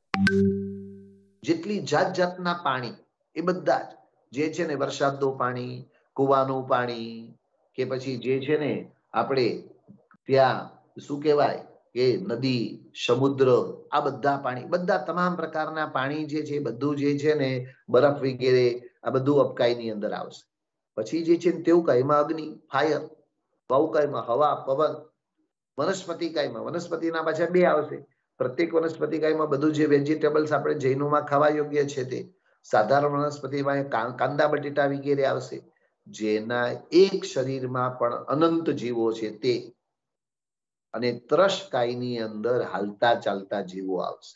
જેટલી જાત જાતના પાણી એ બધા જ જે છે ને વરસાદનું પાણી, કુવાનું પાણી કે પછી જે છે ને આપણે ત્યાં શું કહેવાય કે નદી, સમુદ્ર, આ બધા પાણી, બધા તમામ પ્રકારના પાણી જે છે બધું જે છે ને બરફ વગેરે આ બધું અપકાયની અંદર આવશે. પછી જે છે તેવું કાયમાં અગ્નિ, ફાયર, વાવકાયમાં હવા, પવન, વનસ્પતિ કાયમાં વનસ્પતિના પાછા બે આવશે. પ્રત્યેક વનસ્પતિ કાયમાં બધું જે વેજીટેબલ્સ આપણે જૈનોમાં ખાવા યોગ્ય છે તે, સાધારણ વનસ્પતિમાં કાંદા બટેટા વગેરે આવશે. જેના એક શરીરમાં પણ અનંત જીવો છે તે, અને ત્રશ કાયની અંદર હાલતા ચાલતા જીવો આવશે.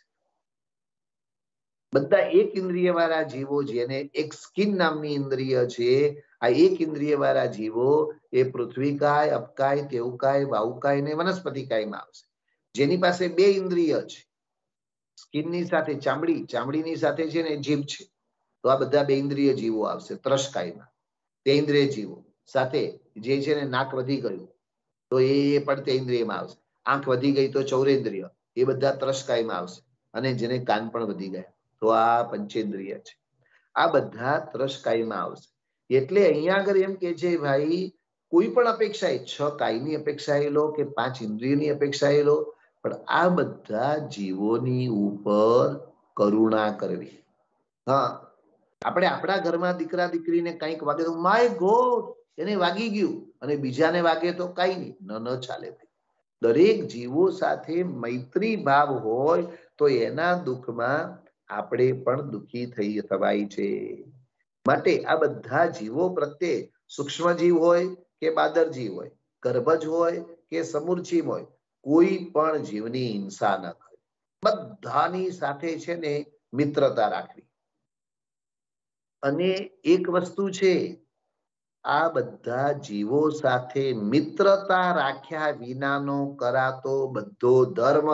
બધા એક ઇન્દ્રિય વાળા જીવો, જેને એક સ્કિન નામની ઇન્દ્રિય છે, આ એક ઇન્દ્રિય વાળા જીવો એ પૃથ્વીકાય, અપકાય, તેવકાય, વાયુકાય ને વનસ્પતિકાયમાં આવશે. જેની પાસે બે ઇન્દ્રિય છે, સ્કિનની સાથે ચામડી, ચામડીની સાથે છે ને જીભ છે, તો આ બધા બે ઇન્દ્રિય જીવો આવશે ત્રસકાયમાં. તે ઇન્દ્રિય જીવો સાથે જે છે ને નાક વધી ગયું તો એ પણ તે ઇન્દ્રિયમાં આવશે. આંખ વધી ગઈ તો ચૌરેન્દ્રિય, એ બધા ત્રસકાયમાં આવશે. અને જેને કાન પણ વધી ગયા તો આ પંચેન્દ્રિય છે, આ બધા ત્રસકાયમાં આવશે. એટલે અહીંયા આગળ એમ કે છે ભાઈ, કોઈ પણ અપેક્ષા, છ કાયની અપેક્ષા એ લો કે પાંચ ઇન્દ્રિયની અપેક્ષા એ લો, પણ આ બધા જીવોની ઉપર કરુણા કરવી. હા, આપણે આપણા ઘરમાં દીકરા દીકરીને કંઈક વાગે તો માય ગોડ એને વાગી ગયું, અને બીજાને વાગે તો કઈ નહીં, ન ન ચાલે. દરેક જીવો સાથે મૈત્રી ભાવ હોય તો એના દુઃખમાં આપણે પણ દુઃખી થઈ થવાય છે. માટે આ બધા જીવો પ્રત્યે સૂક્ષ્મ જીવ હોય કે બાદર જીવ હોય, ગર્ભજ હોય કે સમૂર્છિમ હોય, કોઈ પણ જીવની હિંસા ન કરે. બધાની સાથે છે ને મિત્રતા રાખવી. અને એક વસ્તુ છે, આ બધા જીવો સાથે મિત્રતા રાખ્યા વિનાનો કરાતો બધો ધર્મ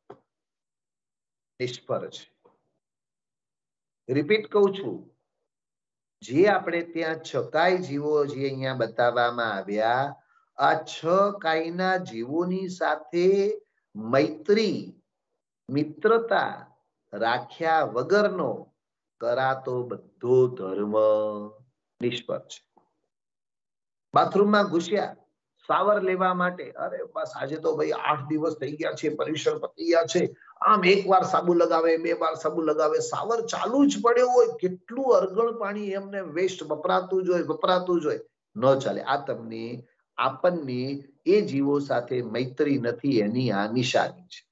નિષ્ફળ છે. રિપીટ કહું છું, જે આપણે ત્યાં છકાય જીવો જે અહીંયા બતાવવામાં આવ્યા, આ છ કાયના જીવોની સાથે મૈત્રી, મિત્રતા રાખ્યા વગરનો કરાતો બધો ધર્મ નિષ્ફળ છે. બાથરૂમમાં ઘુસ્યા શાવર લેવા માટે, અરે બસ આજે તો ભાઈ આઠ દિવસ થઈ ગયા છે, પરીક્ષણ પતી ગયા છે, આમ એક વાર સાબુ લગાવે, બે વાર સાબુ લગાવે, શાવર ચાલુ જ પડ્યો હોય, કેટલું અરગણ પાણી એમને વેસ્ટ વપરાતું જ હોય વપરાતું જ હોય, ન ચાલે. આ તમને આપણને એ જીવો સાથે મૈત્રી નથી એની આ નિશાની છે.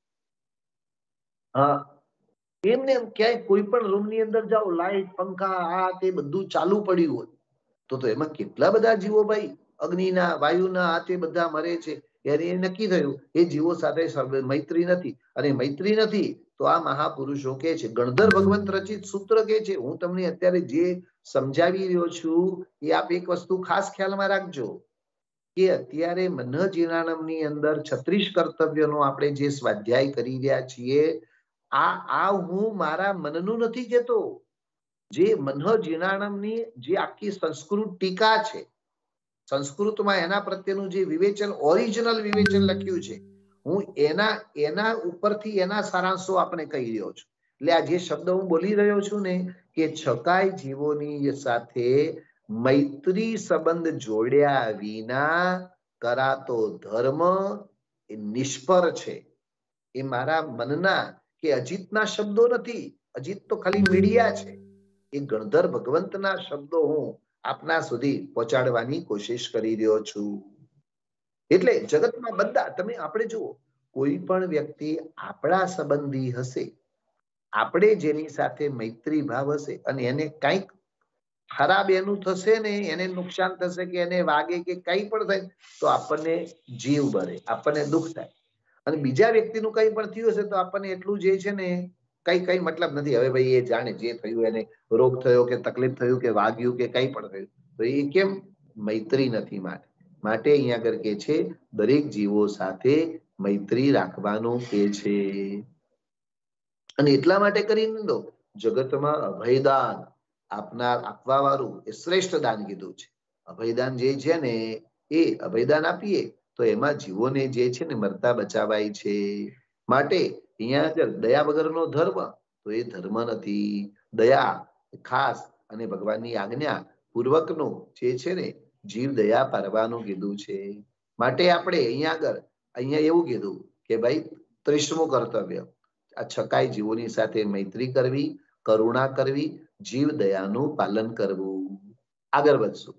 હા, એમને એમ ક્યાંય કોઈ પણ રૂમ ની અંદર જાઓ, લાઈટ, પંખા, આ તે બધું ચાલુ પડ્યું હોય તો તો એમાં કેટલા બધા જીવો ભાઈ અગ્નિના, વાયુના, આ તે બધા મરે છે. એને નક્કી થયું એ જીવો સાથે મૈત્રી નથી, અને મૈત્રી નથી તો આ મહાપુરુષો કે છે, ગણધર ભગવંત રચિત સૂત્ર કે છે, હું તમને અત્યારે જે સમજાવી રહ્યો છું એ આપ એક વસ્તુ ખાસ ખ્યાલમાં રાખજો કે અત્યારે મનઃજીર્ણાનમની અંદર છત્રીસ કર્તવ્યનો આપણે જે સ્વાધ્યાય કરી રહ્યા છીએ, આ આ હું મારા મનનું નથી કહેતો. જે મનઃજીર્ણાનમની જે આખી સંસ્કૃત ટીકા છે, સંસ્કૃતમાં એના પ્રત્યેનું જે વિવેચન, ઓરિજિનલ વિવેચન લખ્યું છે, હું એના એના ઉપરથી એના સારાંશો આપણે કહી રહ્યો છું. એટલે આ જે શબ્દ હું બોલી રહ્યો છું ને કે છકાય જીવોની સાથે મૈત્રી સંબંધ જોડ્યા વિના કરાતો ધર્મ એ નિષ્ફળ છે. એ મારા મનના કે અજીતના શબ્દો નથી. અજીત તો ખાલી મીડિયા છે. એ ગણધર ભગવંતના શબ્દો હું આપના સુધી પહોંચાડવાની કોશિશ કરી રહ્યો છું. એટલે જગતમાં બધા તમે આપણે જુઓ, કોઈ પણ વ્યક્તિ આપણા સંબંધી હશે, આપણે જેની સાથે મૈત્રી ભાવ હશે અને એને કંઈક ખરાબ એનું થશે ને, એને નુકસાન થશે કે એને વાગે કે કંઈ પણ થાય તો આપણને જીવ બળે, આપણને દુઃખ થાય. અને બીજા વ્યક્તિનું કંઈ પણ થયું હશે તો આપણને એટલું જે છે ને કઈ કઈ મતલબ નથી. હવે ભાઈ એ જાણે જે થયું, એને રોગ થયો કે તકલીફ થયું કે વાગ્યું કે કઈ પણ થયું, તો એ કેમ? મૈત્રી નથી. માટે માટે અહીંયા આગળ કે છે દરેક જીવો સાથે મૈત્રી રાખવાનું કે છે. અને એટલા માટે કરીને દો જગતમાં અભયદાન આપનાર, આપવા વાળું એ શ્રેષ્ઠ દાન કીધું છે. અભયદાન જે છે ને એ અભયદાન આપીએ તો એમાં જીવોને જે છે ને મરતા બચાવાય છે. માટે અહીંયા દયા વગરનો ધર્મ તો એ ધર્મ નથી. દયા ખાસ અને ભગવાનની આજ્ઞા પૂર્વકનું જે છે ને જીવ દયા પારવાનું કીધું છે. માટે આપણે અહીંયા આગળ અહીંયા એવું કીધું કે ભાઈ ત્રીસમું કર્તવ્ય, આ છકાય જીવોની સાથે મૈત્રી કરવી, કરુણા કરવી, જીવ દયાનું પાલન કરવું. આગળ વધશું.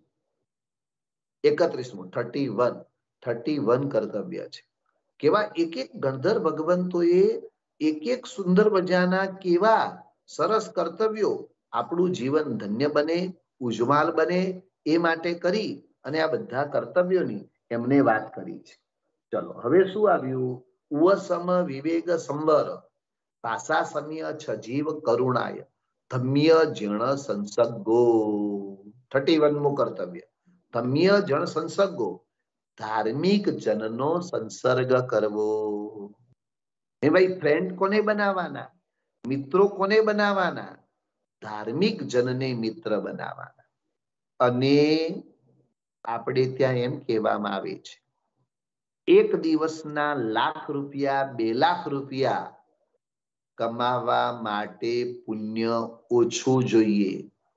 એકત્રીસમું થર્ટી વન થર્ટી વન કર્તવ્ય છે. કેવા એક એક ગણધર ભગવંતોએ એક એક સુંદર મજાના કેવા સરસ કર્તવ્યો આપણું જીવન ધન્ય બને, ઉજ્જવળ બને એ માટે કરી અને આ બધા કર્તવ્યોની એમને વાત કરી છે. ચલો હવે શું આવ્યું? ઉવસમ વિવેક સંવર ભાષા સમ્ય છજીવ કરુણાય ધમ્ય જણ સંસર્ગો, થર્ટી વનમું કર્તવ્ય, ધમ્ય જણ સંસર્ગો, ધાર્મિક જનનો સંસર્ગ કરવો. એ ભાઈ ફ્રેન્ડ કોને બનાવવાના, મિત્રો કોને બનાવવાના? ધાર્મિક જનને મિત્ર બનાવવાના. અને આપણે ત્યાં એમ કહેવામાં આવે છે, એક દિવસના લાખ રૂપિયા, બે લાખ રૂપિયા કમાવા માટે પુણ્ય ઓછું જોઈએ,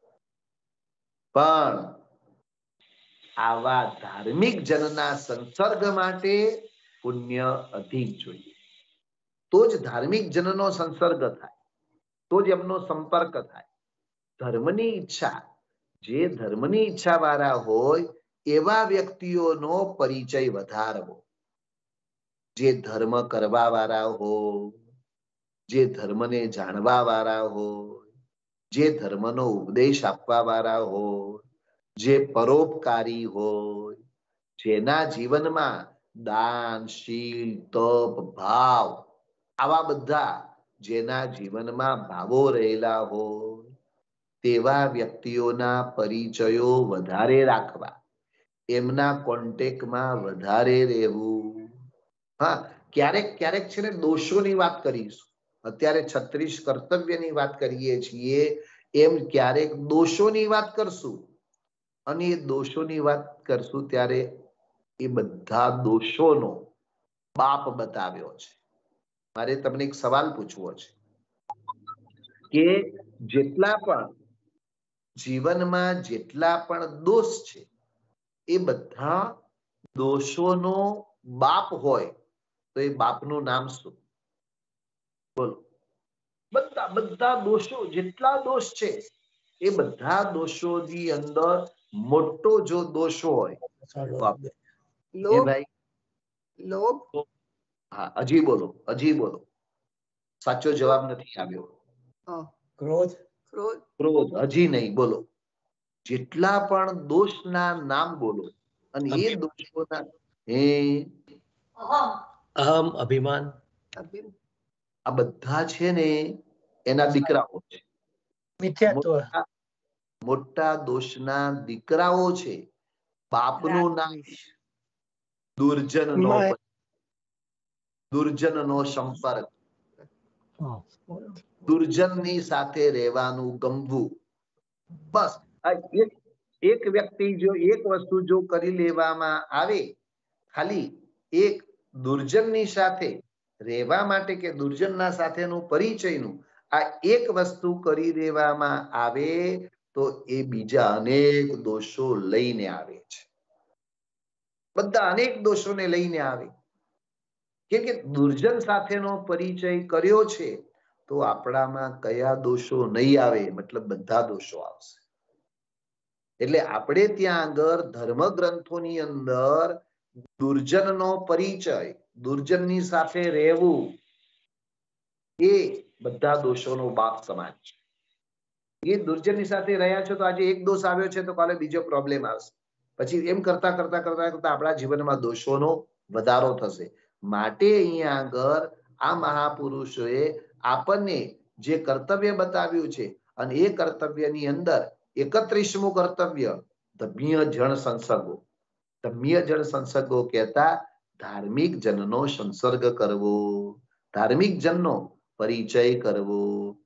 પણ આવા ધાર્મિક જનના સંસર્ગ માટે પુણ્ય અધિક જોઈએ. તો જ ધાર્મિક જનનો સંસર્ગ થાય, તો જ એમનો સંપર્ક થાય. ધર્મની ઈચ્છા, જે ધર્મની ઈચ્છા વાળા હોય એવા વ્યક્તિઓનો પરિચય વધારવો. જે ધર્મ કરવા વાળા હોય, જે ધર્મને જાણવા વાળા હોય, જે ધર્મનો ઉપદેશ આપવા વાળા હોય, જે પરોપકારી હોય, જેના જીવનમાં દાન, શીલ, તપ, ભાવ આવા બધા જેના જીવનમાં ભાવો રહેલા હોય તેવા વ્યક્તિઓના પરિચયો વધારે રાખવા, એમના કોન્ટેક્ટમાં વધારે રહેવું. હા, ક્યારેક ક્યારેક છે ને દોષોની વાત કરીશું. અત્યારે છત્રીસ કર્તવ્યની વાત કરીએ છીએ, એમ ક્યારેક દોષોની વાત કરશું. અને એ દોષોની વાત કરશું ત્યારે એ બધા દોષોનો બાપ બતાવ્યો છે. મારે તમને એક સવાલ પૂછવો છે કે જેટલા પણ જીવનમાં જેટલા પણ દોષ છે એ બધા દોષોનો બાપ હોય તો એ બાપનું નામ શું? બોલો. બધા બધા દોષો, જેટલા દોષ છે એ બધા દોષોની અંદર મોટો જો દોષ હોય તો એ ભાઈ લોભ. હા, હજી બોલો, હજી બોલો. સાચો જવાબ નથી આવ્યો. ક્રોધ. ક્રોધ. ક્રોધ. હજી નહીં, બોલો. જેટલા પણ દોષના નામ બોલો અને એ દોષોના હે અહમ, અભિમાન, આ બધા છે ને એના દીકરાઓ છે. મોટા મોટા દોષના દીકરાઓ છે. બાપનું નામ દુર્જનનો, દુર્જનનો સંપર્ક, દુર્જનની સાથે રહેવાનું ગમવું. બસ એક એક વ્યક્તિ જો એક વસ્તુ જો કરી લેવામાં આવે, ખાલી એક દુર્જનની સાથે રહેવા માટે કે દુર્જનના સાથેનું પરિચયનું આ એક વસ્તુ કરી દેવામાં આવે તો એ બીજા અનેક દોષો લઈને આવે છે. બધા અનેક દોષોને લઈને આવે. કેમ કે દુર્જન સાથેનો પરિચય કર્યો છે તો આપણામાં કયા દોષો નહીં આવે, મતલબ બધા દોષો આવશે. એટલે આપણે ત્યાં આગળ ધર્મ ગ્રંથોની અંદર દુર્જનનો પરિચય, દુર્જનની સાથે રહેવું એ બધા દોષોનો બાપ સમાન છે. એ દુર્જનની સાથે રહ્યા છો તો આજે એક દોષ આવ્યો છે તો કાલે બીજો પ્રોબ્લેમ આવશે. પછી એમ કરતા કરતા કરતા કરતા આપણા જીવનમાં દોષોનો વધારો થશે. માટે અહીંયા આગળ આ મહાપુરુષોએ આપણને જે કર્તવ્ય બતાવ્યું છે અને એ કર્તવ્યની અંદર એકત્રીસમું કર્તવ્ય ધમ્ય જણ સંસર્ગો. ધમ્ય જણ સંસર્ગો કહેતા ધાર્મિક જનનો સંસર્ગ કરવો, ધાર્મિક જનનો પરિચય કરવો.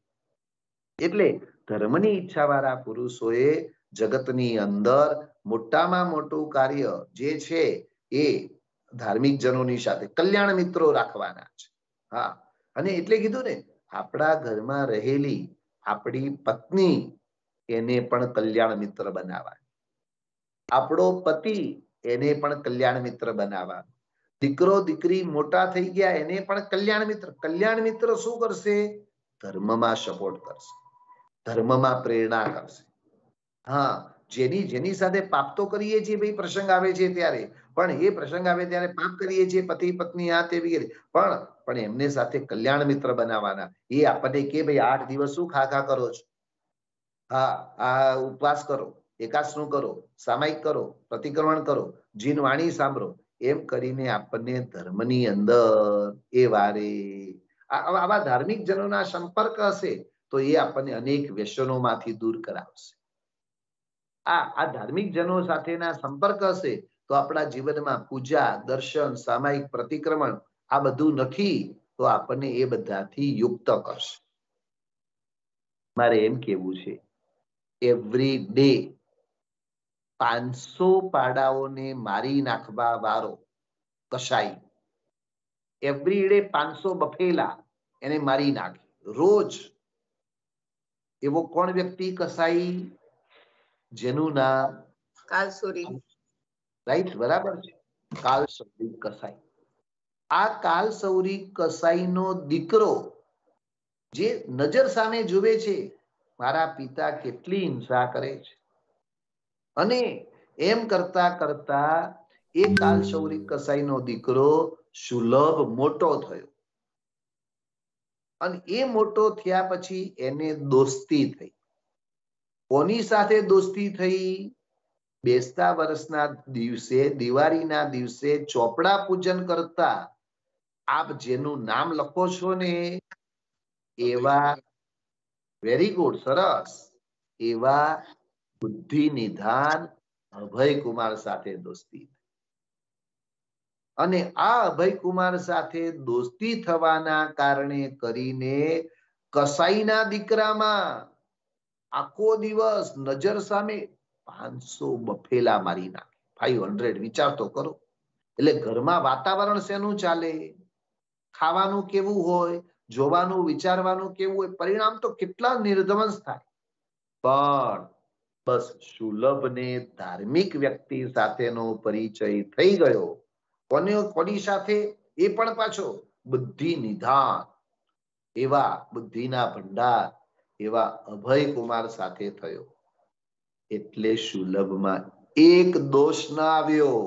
એટલે ધર્મની ઈચ્છા વાળા પુરુષોએ જગતની અંદર મોટામાં મોટું કાર્ય જે છે એ ધાર્મિક જનોની સાથે કલ્યાણ મિત્રો રાખવાના છે. હા, અને એટલે કીધું ને આપણા ઘરમાં રહેલી આપણી પત્ની એને પણ કલ્યાણ મિત્ર બનાવવા, આપણો પતિ એને પણ કલ્યાણ મિત્ર બનાવવા, દીકરો દીકરી મોટા થઈ ગયા એને પણ કલ્યાણ મિત્ર. કલ્યાણ મિત્ર શું કરશે? ધર્મમાં સપોર્ટ કરશે, ધર્મમાં પ્રેરણા કરશે. હા, જેની જેની સાથે પાપ તો કરીએ છીએ ભાઈ, પ્રસંગ આવે છે ત્યારે, પણ એ પ્રસંગ આવે ત્યારે પાપ કરીએ છીએ, પતિ પત્ની આ તે વગેરે, પણ પણ એમને સાથે કલ્યાણ મિત્ર બનાવવાના. એ આપણને કે ભાઈ આઠ દિવસ શું ખા ખા કરો છો? હા, આ ઉપવાસ કરો, એકાસનું કરો, સામાયિક કરો, પ્રતિક્રમણ કરો, જીન વાણી સાંભળો, એમ કરીને આપણને ધર્મની અંદર એ વારે આવા ધાર્મિક જનોના સંપર્ક હશે તો એ આપણને અનેક વ્યસનોમાંથી દૂર કરાવશે. આ આ ધાર્મિક જનો સાથેના સંપર્ક હશે તો આપણા જીવનમાં પૂજા, દર્શન, સામાયિક પ્રતિક્રમણ આ બધું નથી તો આપણને એ બધાથી યુક્ત કરશે. મારે એમ કેવું છે, એવરી ડે પાંચસો પાડાઓને મારી નાખવા વાળો કસાઈ, એવરી ડે પાંચસો બફેલા એને મારી નાખે રોજ. એવો કોણ વ્યક્તિ કસાઈ? જેનું નામ કાલસુરી. રાઈટ, બરાબર છે, કાલસૌરી કસાઈ. આ કાલસૌરી કસાઈનો દીકરો જે નજર સામે જુએ છે મારા પિતા કેટલી હિંસા કરે છે, અને એમ કરતા કરતા એ કાલસૌરી કસાઈનો દીકરો સુલભ મોટો થયો, અને એ મોટો થયા પછી એને દોસ્તી થઈ. કોની સાથે દોસ્તી થઈ? બેસતા વર્ષના દિવસે, દિવાળીના દિવસે ચોપડા પૂજન કરતા આપ જેનું નામ લખો છો ને એવા, વેરી ગુડ, સરસ, એવા બુદ્ધિ નિધાન અભયકુમાર સાથે દોસ્તી. અને આ અભયકુમાર સાથે દોસ્તી થવાના કારણે કરીને કસાઈના દીકરામાં આખો દિવસ નજર સામે પાંચસો બફેલા મારી નાખે. ફાઈવ હંડ્રેડ, વિચાર તો કરો. એટલે ઘરમાં વાતાવરણ શેનું ચાલે, ખાવાનું કેવું હોય, જોવાનું વિચારવાનું કેવું હોય, પરિણામ તો કેટલા નિર્ધ્વંસ થાય. પણ બસ સુલભને ધાર્મિક વ્યક્તિ સાથેનો પરિચય થઈ ગયો. કોને કોની સાથે? એ પણ પાછો બુદ્ધિ નિધાન, એવા બુદ્ધિના ભંડાર એવા અભયકુમાર સાથે થયો. એટલે સુલભમાં એક દોષ ન આવ્યો,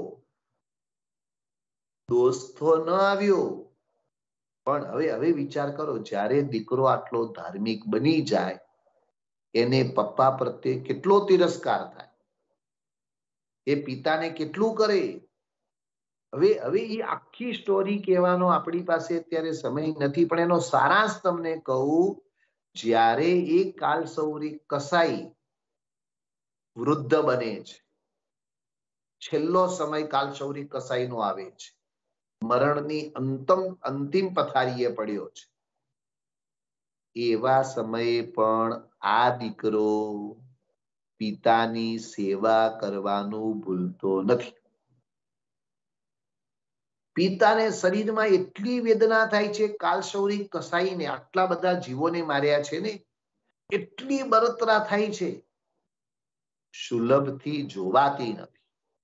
દોષ તો ન આવ્યો. પણ હવે હવે વિચાર કરો, જ્યારે દીકરો આટલો ધાર્મિક બની જાય એને પપ્પા પ્રત્યે કેટલો તિરસ્કાર થાય, એ પિતાને કેટલું કરે. હવે હવે એ આખી સ્ટોરી કહેવાનો આપણી પાસે અત્યારે સમય નથી, પણ એનો સારાંશ તમને કહું. જ્યારે એ કાલસૌરી કસાઈ વૃદ્ધ બને છે, છેલ્લો સમય કાલસૌરી કસાઈનો આવે છે, મરણની અંતમ અંતિમ પથારીએ પડ્યો છે, એવા સમયે પણ આ દીકરો પિતાની સેવા કરવાનું ભૂલતો નથી. પિતાને શરીરમાં એટલી વેદના થાય છે, કાલસૌરી કસાઈને આટલા બધા જીવોને માર્યા છે ને, એટલી બળતરા થાય છે, સુલભથી જોવાતી નથી.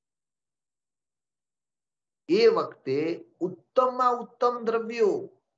એ વખતે ઉત્તમમાં ઉત્તમ દ્રવ્યો,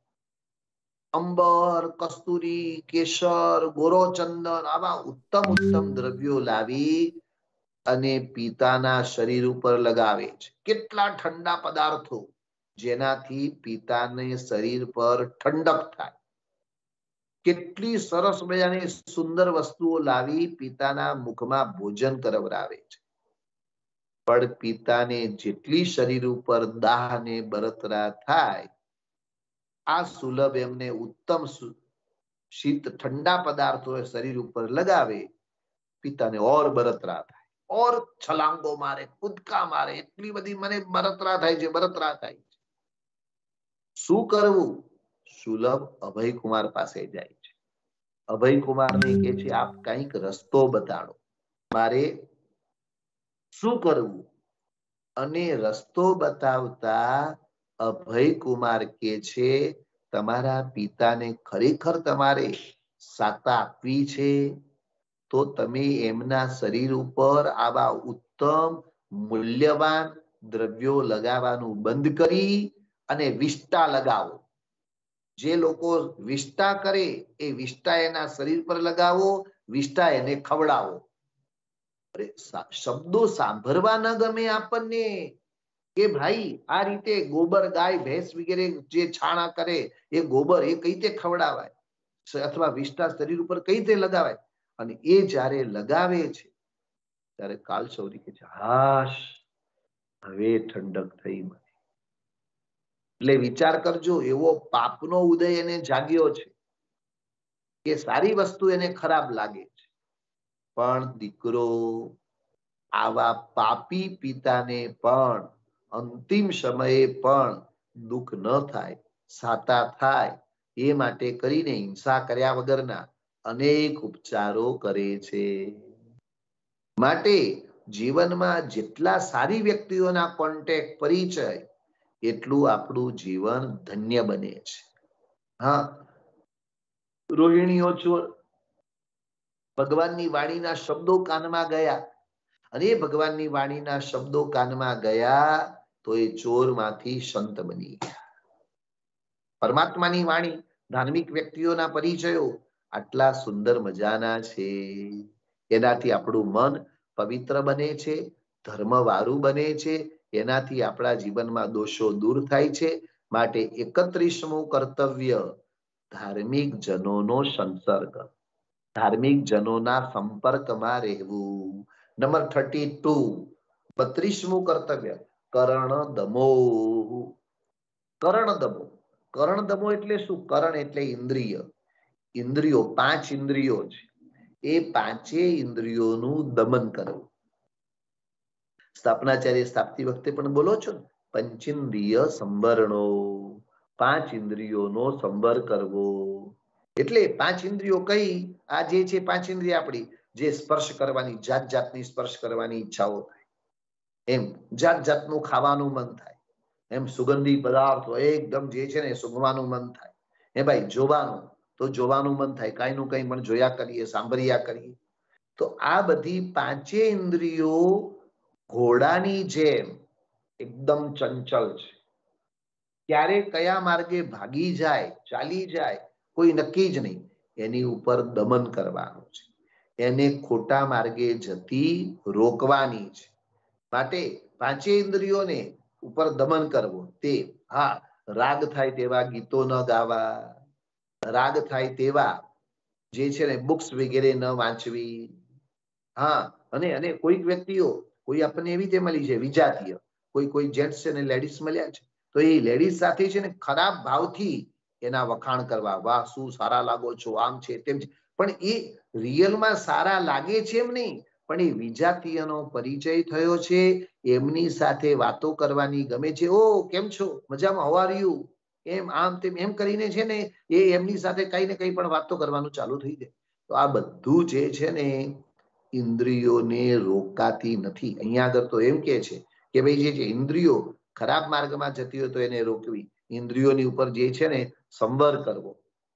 અંબર, કસ્તુરી, કેસર, ગોરોચંદન, આવા ઉત્તમ ઉત્તમ દ્રવ્યો લાવી અને પિતાના શરીર ઉપર લગાવે છે. કેટલા ઠંડા પદાર્થો જેનાથી પિતાને શરીર પર ઠંડક થાય. કેટલી સરસ મજાની સુંદર વસ્તુઓ લાવી પિતાના મુખમાં ભોજન કરાવરાવે છે. પણ પિતાને જેટલી શરીર ઉપર દાહ ને બળતરા થાય, આ સુલભ એમને ઉત્તમ શીત ઠંડા પદાર્થો શરીર ઉપર લગાવે, પિતાને ઓર બળતરા થાય, ઓર છલાંગો મારે, કૂદકા મારે, એટલી બધી મને બળતરા થાય છે, બળતરા થાય છે. શું કરવું? સુલભ અભયકુમાર પાસે જાય છે. અભયકુમારને કહે છે, આપ કંઈક રસ્તો બતાડો, મારે શું કરવું? અને રસ્તો બતાવતા અભયકુમાર કહે છે, તમારા પિતાને ખરેખર તમારે સાતા આપવી છે તો તમે એમના શરીર ઉપર આવા ઉત્તમ મૂલ્યવાન દ્રવ્યો લગાવવાનું બંધ કરી અને વિષ્ટા લગાવો. જે લોકો વિષ્ટા કરે એ વિષ્ટા એના શરીર પર લગાવો, વિષ્ટા એને ખવડાવો. અરે શબ્દો સાંભળવા ન ગમે આપણને કે ભાઈ આ રીતે ગોબર, ગાય, ભેંસ વગેરે જે છાણા કરે એ ગોબર એ કઈ રીતે ખવડાવાય, અથવા વિષ્ટા શરીર ઉપર કઈ રીતે લગાવાય. અને એ જ્યારે લગાવે છે ત્યારે કાલસૌરી કે છે, હાશ, હવે ઠંડક થઈ મને. એટલે વિચાર કરજો, એવો પાપનો ઉદય એને જાગ્યો છે કે સારી વસ્તુ એને ખરાબ લાગે છે, પણ દીકરો આવા પાપી પિતાને પણ અંતિમ સમયે પણ દુઃખ ન થાય, સાતા થાય એ માટે કરીને હિંસા કર્યા વગરના અનેક ઉપચારો કરે છે. માટે જીવનમાં જેટલા સારી વ્યક્તિઓના કોન્ટેક્ટ પરિચય એટલું આપણું જીવન ધન્ય બને છે. હા, રોહિણીઓ છો, ભગવાનની વાણીના શબ્દો કાનમાં ગયા અને એ ભગવાનની વાણીના શબ્દો કાનમાં ગયા તો એ ચોરમાંથી સંત બની ગયા. પરમાત્માની વાણી, ધાર્મિક વ્યક્તિઓના પરિચયો આટલા સુંદર મજાના છે. એનાથી આપણું મન પવિત્ર બને છે, ધર્મવાળું બને છે, એનાથી આપણા જીવનમાં દોષો દૂર થાય છે. માટે એકત્રીસમું કર્તવ્ય ધાર્મિક જનોનો સંસર્ગ, ધાર્મિક જનોના સંપર્કમાં રહેવું. નંબર થર્ટી ટુ બત્રીસમું કર્તવ્ય કરણ દમો. કરણ દમો, કરણ દમો એટલે શું? કરણ એટલે ઇન્દ્રિય. ઇન્દ્રિયો, પાંચ ઇન્દ્રિયો છે, એ પાંચે ઇન્દ્રિયોનું દમન કરવું. સ્થાપનાચાર્ય સ્થાપતી વખતે પણ બોલો છો ને, પંચેન્દ્રિય સંવરણો, પાંચ ઇન્દ્રિયોનો સંવર કરવો. એટલે પાંચ ઇન્દ્રિયો કઈ? આ જે છે પાંચ ઇન્દ્રિય આપણી જે સ્પર્શ કરવાની, જાત જાતની સ્પર્શ કરવાની ઈચ્છાઓ થાય, એમ જાત જાતનું ખાવાનું મન થાય, એમ સુગંધી પદાર્થો એકદમ જે છે ને સુંઘવાનું મન થાય. એ ભાઈ જોવાનું તો જોવાનું મન થાય, કઈ નું કઈ પણ જોયા કરીએ, સાંભળ્યા કરીએ. તો આ બધી પાંચે ઇન્દ્રિયો ઘોડાની જેમ એકદમ ચંચલ છે. ક્યારે કયા માર્ગે ભાગી જાય, ચાલી જાય, કોઈ નક્કી જ નહીં. એની ઉપર દમન કરવાનું છે, એને ખોટા માર્ગે જતી રોકવાની છે. માટે પાંચે ઇન્દ્રિયોને ઉપર દમન કરવો. તે હા, રાગ થાય તેવા ગીતો ન ગાવા, રાગ થાય તેવા જે છે ને બુક્સ વગેરે ન વાંચવી. હા, અને અને કોઈક વ્યક્તિઓ, કોઈ આપણને એવી રીતે મળી છે વિજાતીય, કોઈ કોઈ જેન્ટ્સ છે ને લેડીઝ મળ્યા છે, તો એ લેડીઝ સાથે છે ને ખરાબ ભાવથી એના વખાણ કરવા, વાહ શું સારા લાગો છો, આમ છે તેમ છે. પણ એ રિયલમાં સારા લાગે છે એમ નહીં, પણ એ વિજાતીયનો પરિચય થયો છે, એમની સાથે વાતો કરવાની ગમે છે. ઓ કેમ છો, મજામાં, હાઉ આર યુ, એમ આમ તેમ એમ કરીને છે ને એ એમની સાથે કઈ ને કઈ પણ વાતો કરવાનું ચાલુ થઈ જાય. તો આ બધું જે છે ને ઇન્દ્રિયોને રોકાતી નથી. અહીંયા આગળ તો એમ કે છે કે ભાઈ જે ઇન્દ્રિયો ખરાબ માર્ગમાં જતી હોય તો એને રોકવી, ઇન્દ્રિયોની ઉપર જે છે ને સંવર કરવો.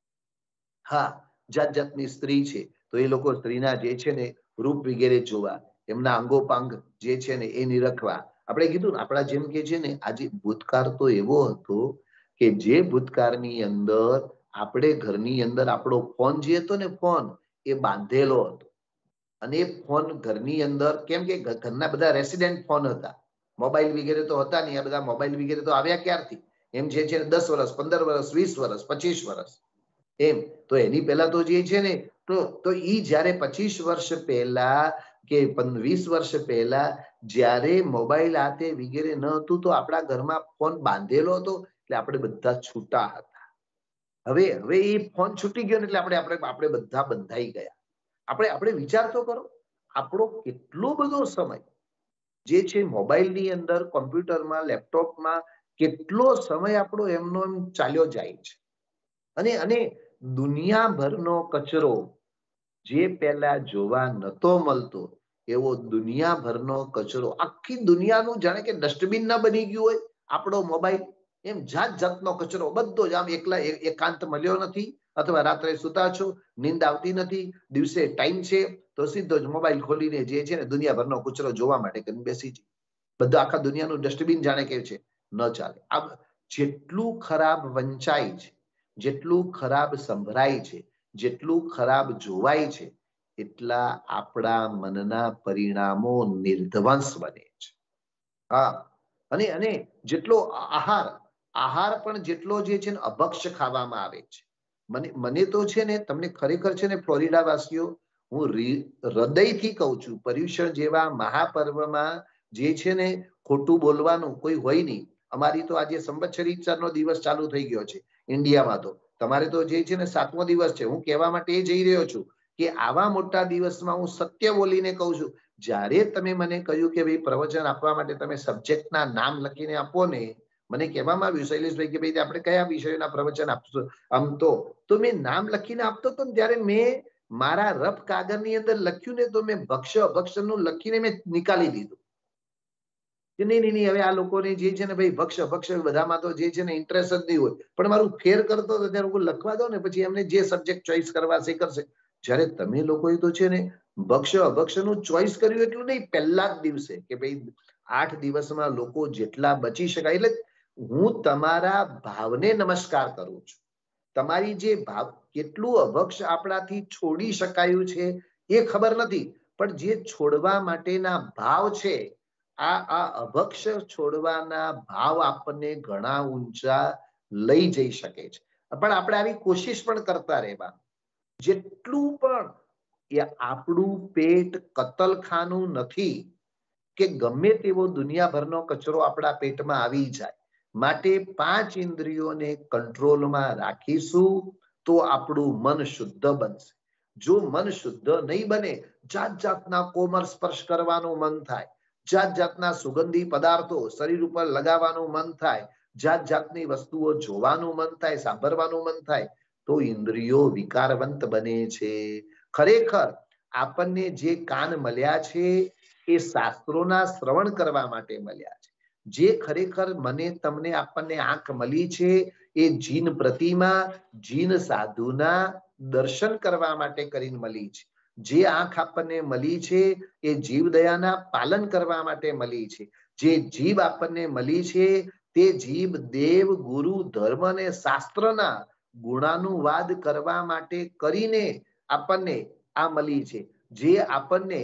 હા, જાત જાતની સ્ત્રી છે તો એ લોકો સ્ત્રીના જે છે ને રૂપ વગેરે જોવા, એમના અંગોપાંગ જે છે ને એ નિરખવા. આપણે કીધું ને આપણા જેમ કે છે ને આજે ભૂતકાળ તો એવો હતો કે જે ભૂતકાળની અંદર આપણે ઘરની અંદર આપણો ફોન જે હતો ને, ફોન એ બાંધેલો હતો. અને એ ફોન ઘરની અંદર, કેમ કે ઘરના બધા રેસિડેન્ટ ફોન હતા, મોબાઈલ વગેરે તો હતા નહીં. આ બધા મોબાઈલ વગેરે તો આવ્યા ક્યારથી? એમ જે છે દસ વર્ષ, પંદર વર્ષ, વીસ વર્ષ, પચીસ વર્ષ, એમ. તો એની પહેલા તો જે છે ને તો તો ઈ જયારે પચીસ વર્ષ પહેલા કે વીસ વર્ષ પહેલા જયારે મોબાઈલ હાથે વગેરે ન હતું, તો આપણા ઘરમાં ફોન બાંધેલો હતો, એટલે આપણે બધા છૂટા હતા. હવે હવે એ ફોન છૂટી ગયો ને એટલે આપણે આપણે આપણે બધા બંધાઈ ગયા. આપણે આપણે વિચાર તો કરો, આપણો કેટલો બધો સમય જે છે મોબાઈલની અંદર, કોમ્પ્યુટરમાં, લેપટોપમાં, કેટલો સમય આપણો એમનો એમ ચાલ્યો જાય છે. અને અને દુનિયાભરનો કચરો જે પહેલા જોવા નતો મળતો, એવો દુનિયાભરનો કચરો, આખી દુનિયાનું જાણે કે ડસ્ટબિન ના બની ગયું હોય આપણો મોબાઈલ, એમ જાત જાતનો કચરો બધો જ. આમ એકલા એકાંત મળ્યો નથી, અથવા રાત્રે સુતા છો, નીંદ આવતી નથી, દિવસે ટાઈમ છે તો સીધો જ મોબાઈલ ખોલીને જે છે ને દુનિયાભરનો કચરો જોવા માટે કરીને બેસી જાય. બધું આખા દુનિયાનું ડસ્ટબિન જાણે કે છે, ન ચાલે. આ જેટલું ખરાબ વંચાય છે, જેટલું ખરાબ સંભળાય છે, જેટલું ખરાબ જોવાય છે, એટલા આપણા મનના પરિણામો નિર્ધ્વંસ બને છે. હા, અને અને જેટલો આહાર આહાર પણ જેટલો જે છે ને અભક્ષ ખાવામાં આવે છે. મને મને તો છે ને, તમને ખરેખર છે ને ફ્લોરિડા વાસીઓ, હું હૃદયથી કહું છું, પર્યુષણ જેવા મહાપર્વમાં જે છે ને ખોટું બોલવાનું કોઈ હોય નહીં. અમારી તો આજે સંવત્સરી નો દિવસ ચાલુ થઈ ગયો છે ઇન્ડિયામાં. તો તમારે તો જે છે ને સાતમો દિવસ છે. હું કહેવા માટે એ જઈ રહ્યો છું કે આવા મોટા દિવસમાં હું સત્ય બોલીને કહું છું. જ્યારે તમે મને કહ્યું કે ભાઈ પ્રવચન આપવા માટે તમે સબ્જેક્ટના નામ લખીને આપો ને, મને કહેવામાં આવ્યું શૈલેષભાઈ કે ભાઈ આપણે કયા વિષયોના પ્રવચન આપશું, આમ તો તો મેં નામ લખીને આપતો હતો ને ત્યારે મેં મારા રફ કાગળની અંદર લખ્યું ને તો મેં ભક્ષ્ય અભક્ષનું લખીને મેં નિકાલી દીધું કે નહીં નહીં નહીં હવે આ લોકોને જે છે ને ભાઈ ભક્ષ્ય ભક્ષ્ય બધામાં તો જે છે ને ઇન્ટરેસ્ટ જ નહીં હોય, પણ મારું ફેર કરતો હતો ત્યારે હું લખવા દો ને પછી એમને જે સબ્જેક્ટ ચોઈસ કરવા છે કરશે. જ્યારે તમે લોકોએ તો છે ને ભક્ષ્ય અભક્ષનું ચોઈસ કર્યું એટલું નહીં, પહેલા જ દિવસે કે ભાઈ આઠ દિવસમાં લોકો જેટલા બચી શકાય. એટલે હું તમારા ભાવને નમસ્કાર કરું છું. તમારી જે ભાવ કેટલું અભક્ષ આપણાથી છોડી શકાયું છે એ ખબર નથી, પણ જે છોડવા માટેના ભાવ છે આ આ અભક્ષ છોડવાના ભાવ આપણને ઘણા ઊંચા લઈ જઈ શકે છે. પણ આપણે આવી કોશિશ પણ કરતા રહેવા. જેટલું પણ એ આપણું પેટ કતલખાનું નથી કે ગમે તેવો દુનિયાભરનો કચરો આપણા પેટમાં આવી જાય. માટે પાંચ ઇન્દ્રિયોને કંટ્રોલમાં રાખીશું તો આપણું મન શુદ્ધ બનશે. જો મન શુદ્ધ નહીં બને, જાત જાતના કોમળ સ્પર્શ કરવાનું મન થાય, જાત જાતના સુગંધી પદાર્થો શરીર ઉપર લગાવવાનું મન થાય, જાત જાતની વસ્તુઓ જોવાનું મન થાય, સાંભળવાનું મન થાય, તો ઇન્દ્રિયો વિકારવંત બને છે. ખરેખર આપણને જે કાન મળ્યા છે એ શાસ્ત્રોના શ્રવણ કરવા માટે મળ્યા છે. જે ખરેખર મને તમને આપણને આંખ મળી છે એ જીન પ્રતિમા જીન સાધુના દર્શન કરવા માટે કરીને મળી છે. જે આંખ આપણને મળી છે એ જીવદયાના પાલન કરવા માટે મળી છે. જે જીભ આપણને મળી છે તે જીભ દેવ ગુરુ ધર્મ અને શાસ્ત્રના ગુણાનુવાદ કરવા માટે કરીને આપણને આ મળી છે. જે આપણને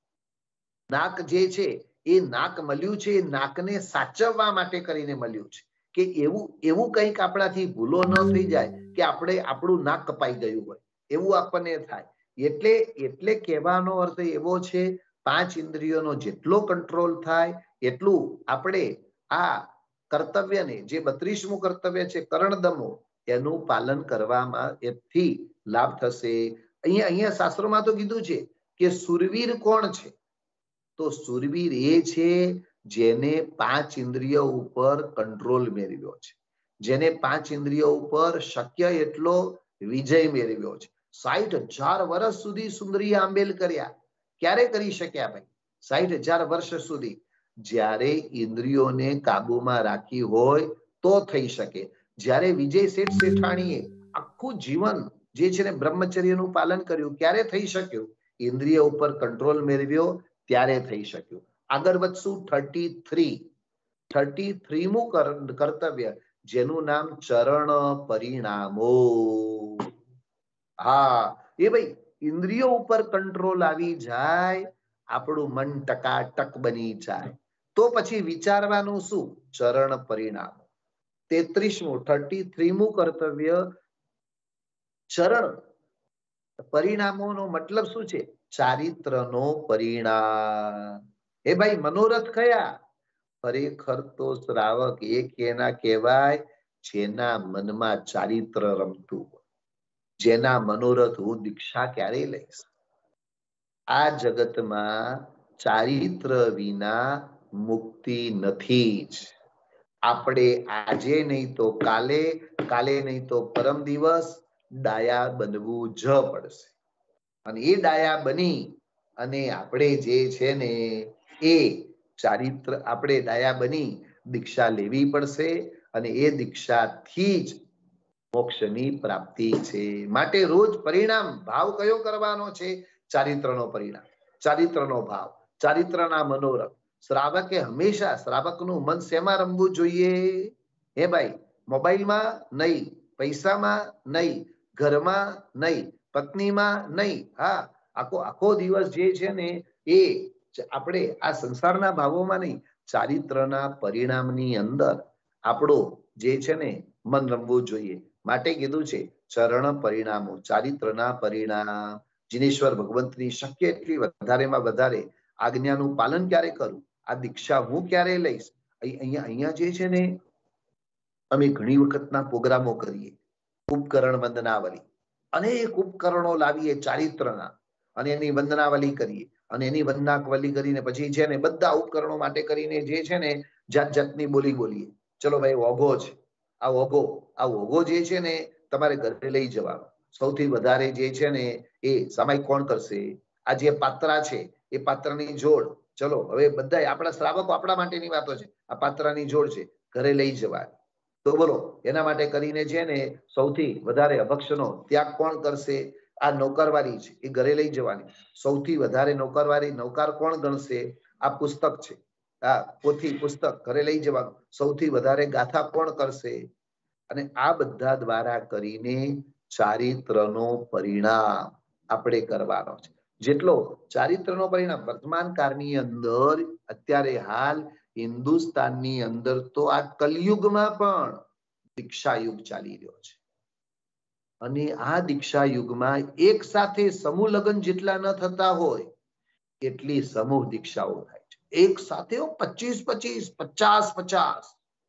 નાક જે છે એ નાક મળ્યું છે, એ નાકને સાચવવા માટે કરીને મળ્યું છે કે એવું એવું કંઈક આપણાથી ભૂલો ન થઈ જાય કે આપણે આપણું નાક કપાઈ ગયું હોય એવું આપણને થાય. એટલે એટલે કહેવાનો અર્થ એવો છે પાંચ ઇન્દ્રિયોનો જેટલો કંટ્રોલ થાય એટલું આપણે આ કર્તવ્યને જે બત્રીસમું કર્તવ્ય છે કરણદમો એનું પાલન કરવામાં એથી લાભ થશે. અહીંયા અહીંયા શાસ્ત્રોમાં તો કીધું છે કે સુરવીર કોણ છે? તો સુરવીર એ છે જેને પાંચ ઇન્દ્રિયો ઉપર કંટ્રોલ મેળવ્યો છે, જેને પાંચ ઇન્દ્રિયો ઉપર શક્ય એટલો વિજય મેળવ્યો છે. સાઠ હજાર વર્ષ સુધી સુંદરી આંબેલ કર્યા. ક્યારે કરી શક્યા ભાઈ? સાઠ હજાર વર્ષ સુધી. જ્યારે ઇન્દ્રિયોને કાબુમાં રાખી હોય તો થઈ શકે. જ્યારે વિજય શેઠ શેઠાણીએ આખું જીવન જે છે ને બ્રહ્મચર્યનું પાલન કર્યું, ક્યારે થઈ શક્યું? ઇન્દ્રિય ઉપર કંટ્રોલ મેળવ્યો ત્યારે થઈ શક્યું. આગળ વધશું થર્ટી થ્રી થર્ટી થ્રીમું કર્તવ્ય જેનું નામ ચરણ પરિણામો. હા એ ભાઈ ઇન્દ્રિયો ઉપર કંટ્રોલ આવી જાય, આપણું મન ટકાટક બની જાય તો પછી વિચારવાનું શું? ચરણ પરિણામો. તેત્રીસમું થર્ટી થ્રીમું કર્તવ્ય ચરણ પરિણામોનો મતલબ શું છે? ચારિત્રનો પરિણામ. એ ભાઈ મનોરથ કયા? ખરેખર તો શ્રાવક એ કેના કહેવાય જેના મનમાં ચારિત્ર રમતું હોય, જેના મનોરથ હું દીક્ષા ક્યારે લઈશ. આ જગતમાં ચારિત્ર વિના મુક્તિ નથી જ. આપણે આજે નહીં તો કાલે, કાલે નહીં તો પરમ દિવસ ડાયા બનવું જ પડશે. અને એ ડાયા બની અને આપણે જે છે ને એ ચારિત્ર આપણે ડાયા બની દીક્ષા લેવી પડશે અને એ દીક્ષાથી જ મોક્ષની પ્રાપ્તિ છે. માટે રોજ પરિણામ ભાવ કયો કરવાનો છે? ચારિત્રનો પરિણામ, ચારિત્રનો ભાવ, ચારિત્રના મનોરથ. શ્રાવકે હંમેશા શ્રાવકનું મન શેમાં રમવું જોઈએ? હે ભાઈ, મોબાઈલમાં નહીં, પૈસામાં નહીં, ઘરમાં નહીં, પત્નીમાં નહીં. હા, આખો આખો દિવસ જે છે ને એ આપણે આ સંસારના ભાવોમાં નહીં, ચારિત્રના પરિણામની અંદર આપણો જે છે ને મન રમવું જોઈએ. માટે કીધું છે ચરણ પરિણામો, ચારિત્રના પરિણામ. જીનેશ્વર ભગવંતની શક્ય એટલી વધારેમાં વધારે આજ્ઞાનું પાલન ક્યારે કરું? આ દીક્ષા હું ક્યારે લઈશ? અહીંયા અહીંયા જે છે ને અમે ઘણી વખતના પ્રોગ્રામો કરીએ ઉપકરણ વંદનાવલી, અનેક ઉપકરણો લાવીએ ચારિત્રના અને એની વંદનાવલી કરીએ અને એની વંદનાવલી કરીને પછી છે ને બધા ઉપકરણો માટે કરીને જે છે ને જાત જાતની બોલી બોલીએ. ચલો ભાઈ ઓઘો છે, આ ઓઘો આ ઓઘો જે છે ને તમારે ઘરે લઈ જવાનો. સૌથી વધારે જે છે ને એ સામાયિક કોણ કરશે? આ જે પાત્રા છે એ પાત્રની જોડ. ચલો હવે બધા આપણા શ્રાવકો આપણા માટેની વાતો છે. આ પાત્રની જોડ છે, ઘરે લઈ જવાની. તો બોલો એના માટે કરીને છે ને સૌથી વધારે અભક્ષનો ત્યાગ કોણ કરશે? આ નૌકરવારી છે એ ઘરે લઈ જવાની. સૌથી વધારે નૌકરવારી નૌકાર કોણ ગણશે? આ પુસ્તક છે, આ પોથી પુસ્તક ઘરે લઈ જવાનું. સૌથી વધારે ગાથા કોણ કરશે? અને આ બધા દ્વારા કરીને ચારિત્રનો પરિણામ આપણે કરવાનો છે. જેટલો ચારિત્રનો પરિણામ વર્તમાન કાળની અંદર અત્યારે હાલ હિન્દુસ્તાનની અંદર તો આ કલયુગમાં પણ દીક્ષા યુગ ચાલી રહ્યો છે. અને આ દીક્ષા યુગમાં એક સાથે સમૂહ લગ્ન જેટલા ન થતા હોય એટલી સમૂહ દીક્ષાઓ થાય છે. એક સાથે પચીસ પચીસ પચાસ પચાસ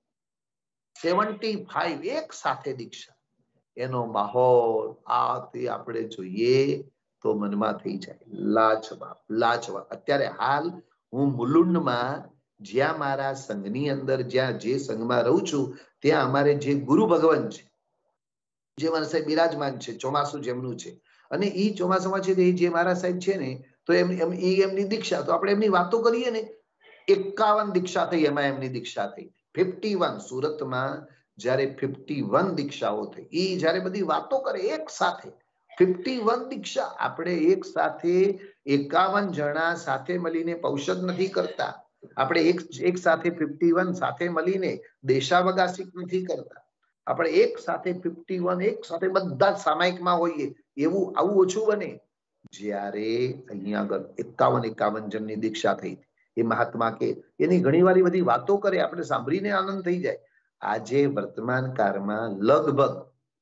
સેવન્ટી ફાઈવ એક સાથે દીક્ષા. એનો માહોલ આ તે આપણે જોઈએ તો મનમાં થઈ જાય લાજવાબ લાજવાબ. અત્યારે હાલ હું મુલુંડમાં જ્યાં મારા સંઘની અંદર જ્યાં જે સંઘમાં રહું છું ત્યાં અમારે જે ગુરુ ભગવાન છે જે મારા સાહેબ બિરાજમાન છે, ચોમાસું જેમનું છે, અને એ ચોમાસામાં છે એ જે મારા સાહેબ છે ને તો એમ એમની દીક્ષા તો આપણે એમની વાતો કરીએ ને એકાવન દીક્ષા થઈ. એમાં એમની દીક્ષા થઈ ફિફ્ટી વન. સુરતમાં જયારે ફિફ્ટી વન દીક્ષાઓ થઈ એ જયારે બધી વાતો કરે એક સાથે ફિફ્ટી વન દીક્ષા. આપણે એક સાથે એકાવન જણા સાથે મળીને પૌષદ નથી કરતા. આપણે એક એક સાથે ફિફ્ટી વન સાથે મળીને દેશાવગાસિક નથી કરતા. આપણે એક સાથે ફિફ્ટી વન એક સાથે બધા સામાયિકમાં હોઈએ. એવું આવું ઓછું બને જ્યારે અહીંયા આગળ એકાવન એકાવન જણની દીક્ષા થઈ. એ મહાત્મા કે એની ઘણી વાર બધી વાતો કરે આપણે સાંભળીને આનંદ થઈ જાય. આજે વર્તમાન કાળમાં લગભગ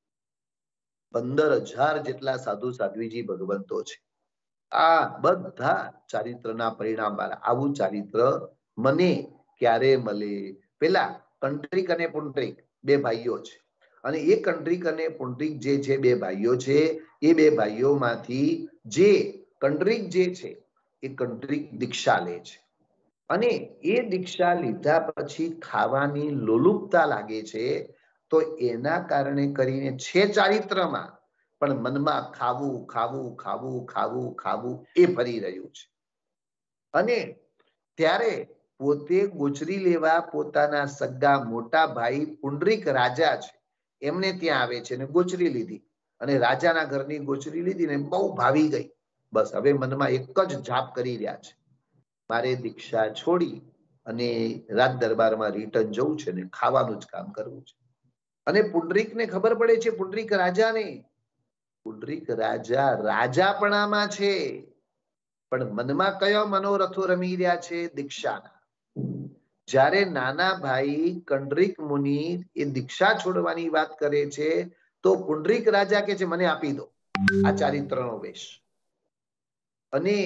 પંદર હજાર જેટલા સાધુ સાધ્વીજી ભગવંતો છે. આ બધા ચારિત્રના પરિણામ વાળા. આવું ચારિત્ર મને ક્યારે મળે? પેલા કંટ્રીક અને પુંડરીક બે ભાઈઓ છે અને એ કંટ્રીક અને પુંડરીક જે છે બે ભાઈઓ છે એ બે ભાઈઓમાંથી જે કંટ્રીક જે છે એ કંટ્રીક દીક્ષા લે છે અને એ દીક્ષા લીધા પછી ખાવાની લોલુપતા લાગે છે. તો એના કારણે કરીને છે ચારિત્રમાં પણ મનમાં ખાવું ખાવું ખાવું ખાવું ખાવું એ ફરી રહ્યું છે. અને ત્યારે પોતે ગોચરી લેવા પોતાના સગા મોટા ભાઈ પુંડરીક રાજા છે એમને ત્યાં આવે છે ને ગોચરી લીધી અને રાજાના ઘરની ગોચરી લીધી ને બહુ ભાવી ગઈ. બસ હવે મનમાં એક જ જાપ કરી રહ્યા છે, મારે દીક્ષા છોડી અને રાજ દરબારમાં રિટર્ન જવું છે ને ખાવાનું જ કામ કરવું છે. અને પુંડરીકને ખબર પડે છે, પુંડરીક રાજાને પુંડરીક રાજા રાજાપણામાં છે પણ મનમાં કયો મનોરથો રમી રહ્યા છે? દીક્ષાના. જ્યારે નાના ભાઈ કંડરીક મુનિ એ દીક્ષા છોડવાની વાત કરે છે તો પુંડરીક રાજા કે છે મને આપી દો આ ચારિત્રનો વેશ. અને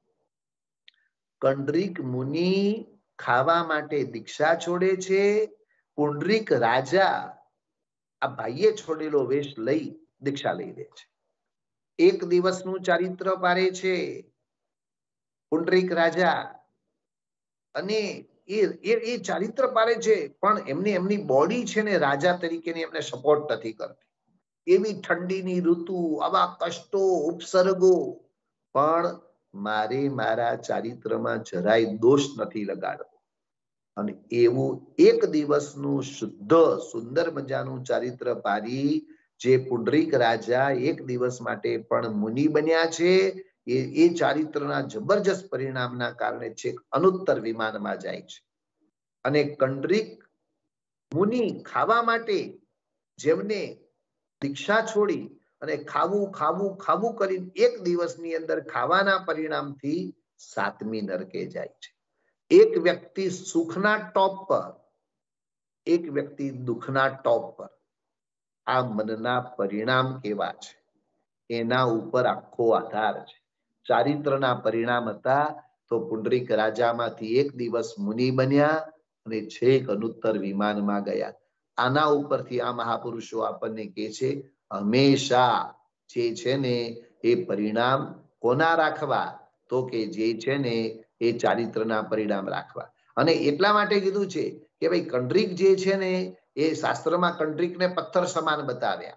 કંડરીક મુનિ ખાવા માટે દીક્ષા છોડે છે. પુંડરીક રાજા આ ભાઈએ છોડેલો વેશ લઈ દીક્ષા લઈ લે છે. એક દિવસનું ચારિત્ર પારે છે પુંડરીક રાજા અને એ એ ચારિત્ર પારે છે પણ એમને એમની બોડી છે ને રાજા તરીકેની એમને સપોર્ટ નથી કરતી. એવી ઠંડીની ઋતુ, આવા કષ્ટો, ઉપસર્ગો, પણ મારે મારા ચારિત્રમાં જરાય દોષ નથી લગાડવો. અને એવું એક દિવસનું શુદ્ધ સુંદર મજાનું ચારિત્ર પારી જે પુંડરીક રાજા એક દિવસ માટે પણ મુનિ બન્યા છે એ એ ચારિત્રના જબરજસ્ત પરિણામના કારણે છેક અનુત્તર વિમાનમાં જાય છે. અને કંડરીક મુનિ ખાવા માટે જેમને દીક્ષા છોડી અને ખાવું ખાવું ખાવું કરીને એક દિવસની અંદર ખાવાના પરિણામથી સાતમી નરકે જાય છે. એક વ્યક્તિ સુખના ટોપ પર, એક વ્યક્તિ દુઃખના ટોપ પર. આ મનના પરિણામ કેવા છે એના ઉપર આખો આધાર છે. ચારિત્રના પરિણામ હતા તો પુંડરીક રાજામાંથી એક દિવસ મુનિ બન્યા અને છેક અનુત્તર વિમાનમાં ગયા. આના ઉપરથી આ મહાપુરુષો આપણને કહે છે હંમેશા જે છે ને એ પરિણામ કોના રાખવા? તો કે જે છે ને એ ચારિત્રના પરિણામ રાખવા. અને એટલા માટે કીધું છે કે ભાઈ કંડરીક જે છે ને એ શાસ્ત્રમાં કંડરીકને પથ્થર સમાન બતાવ્યા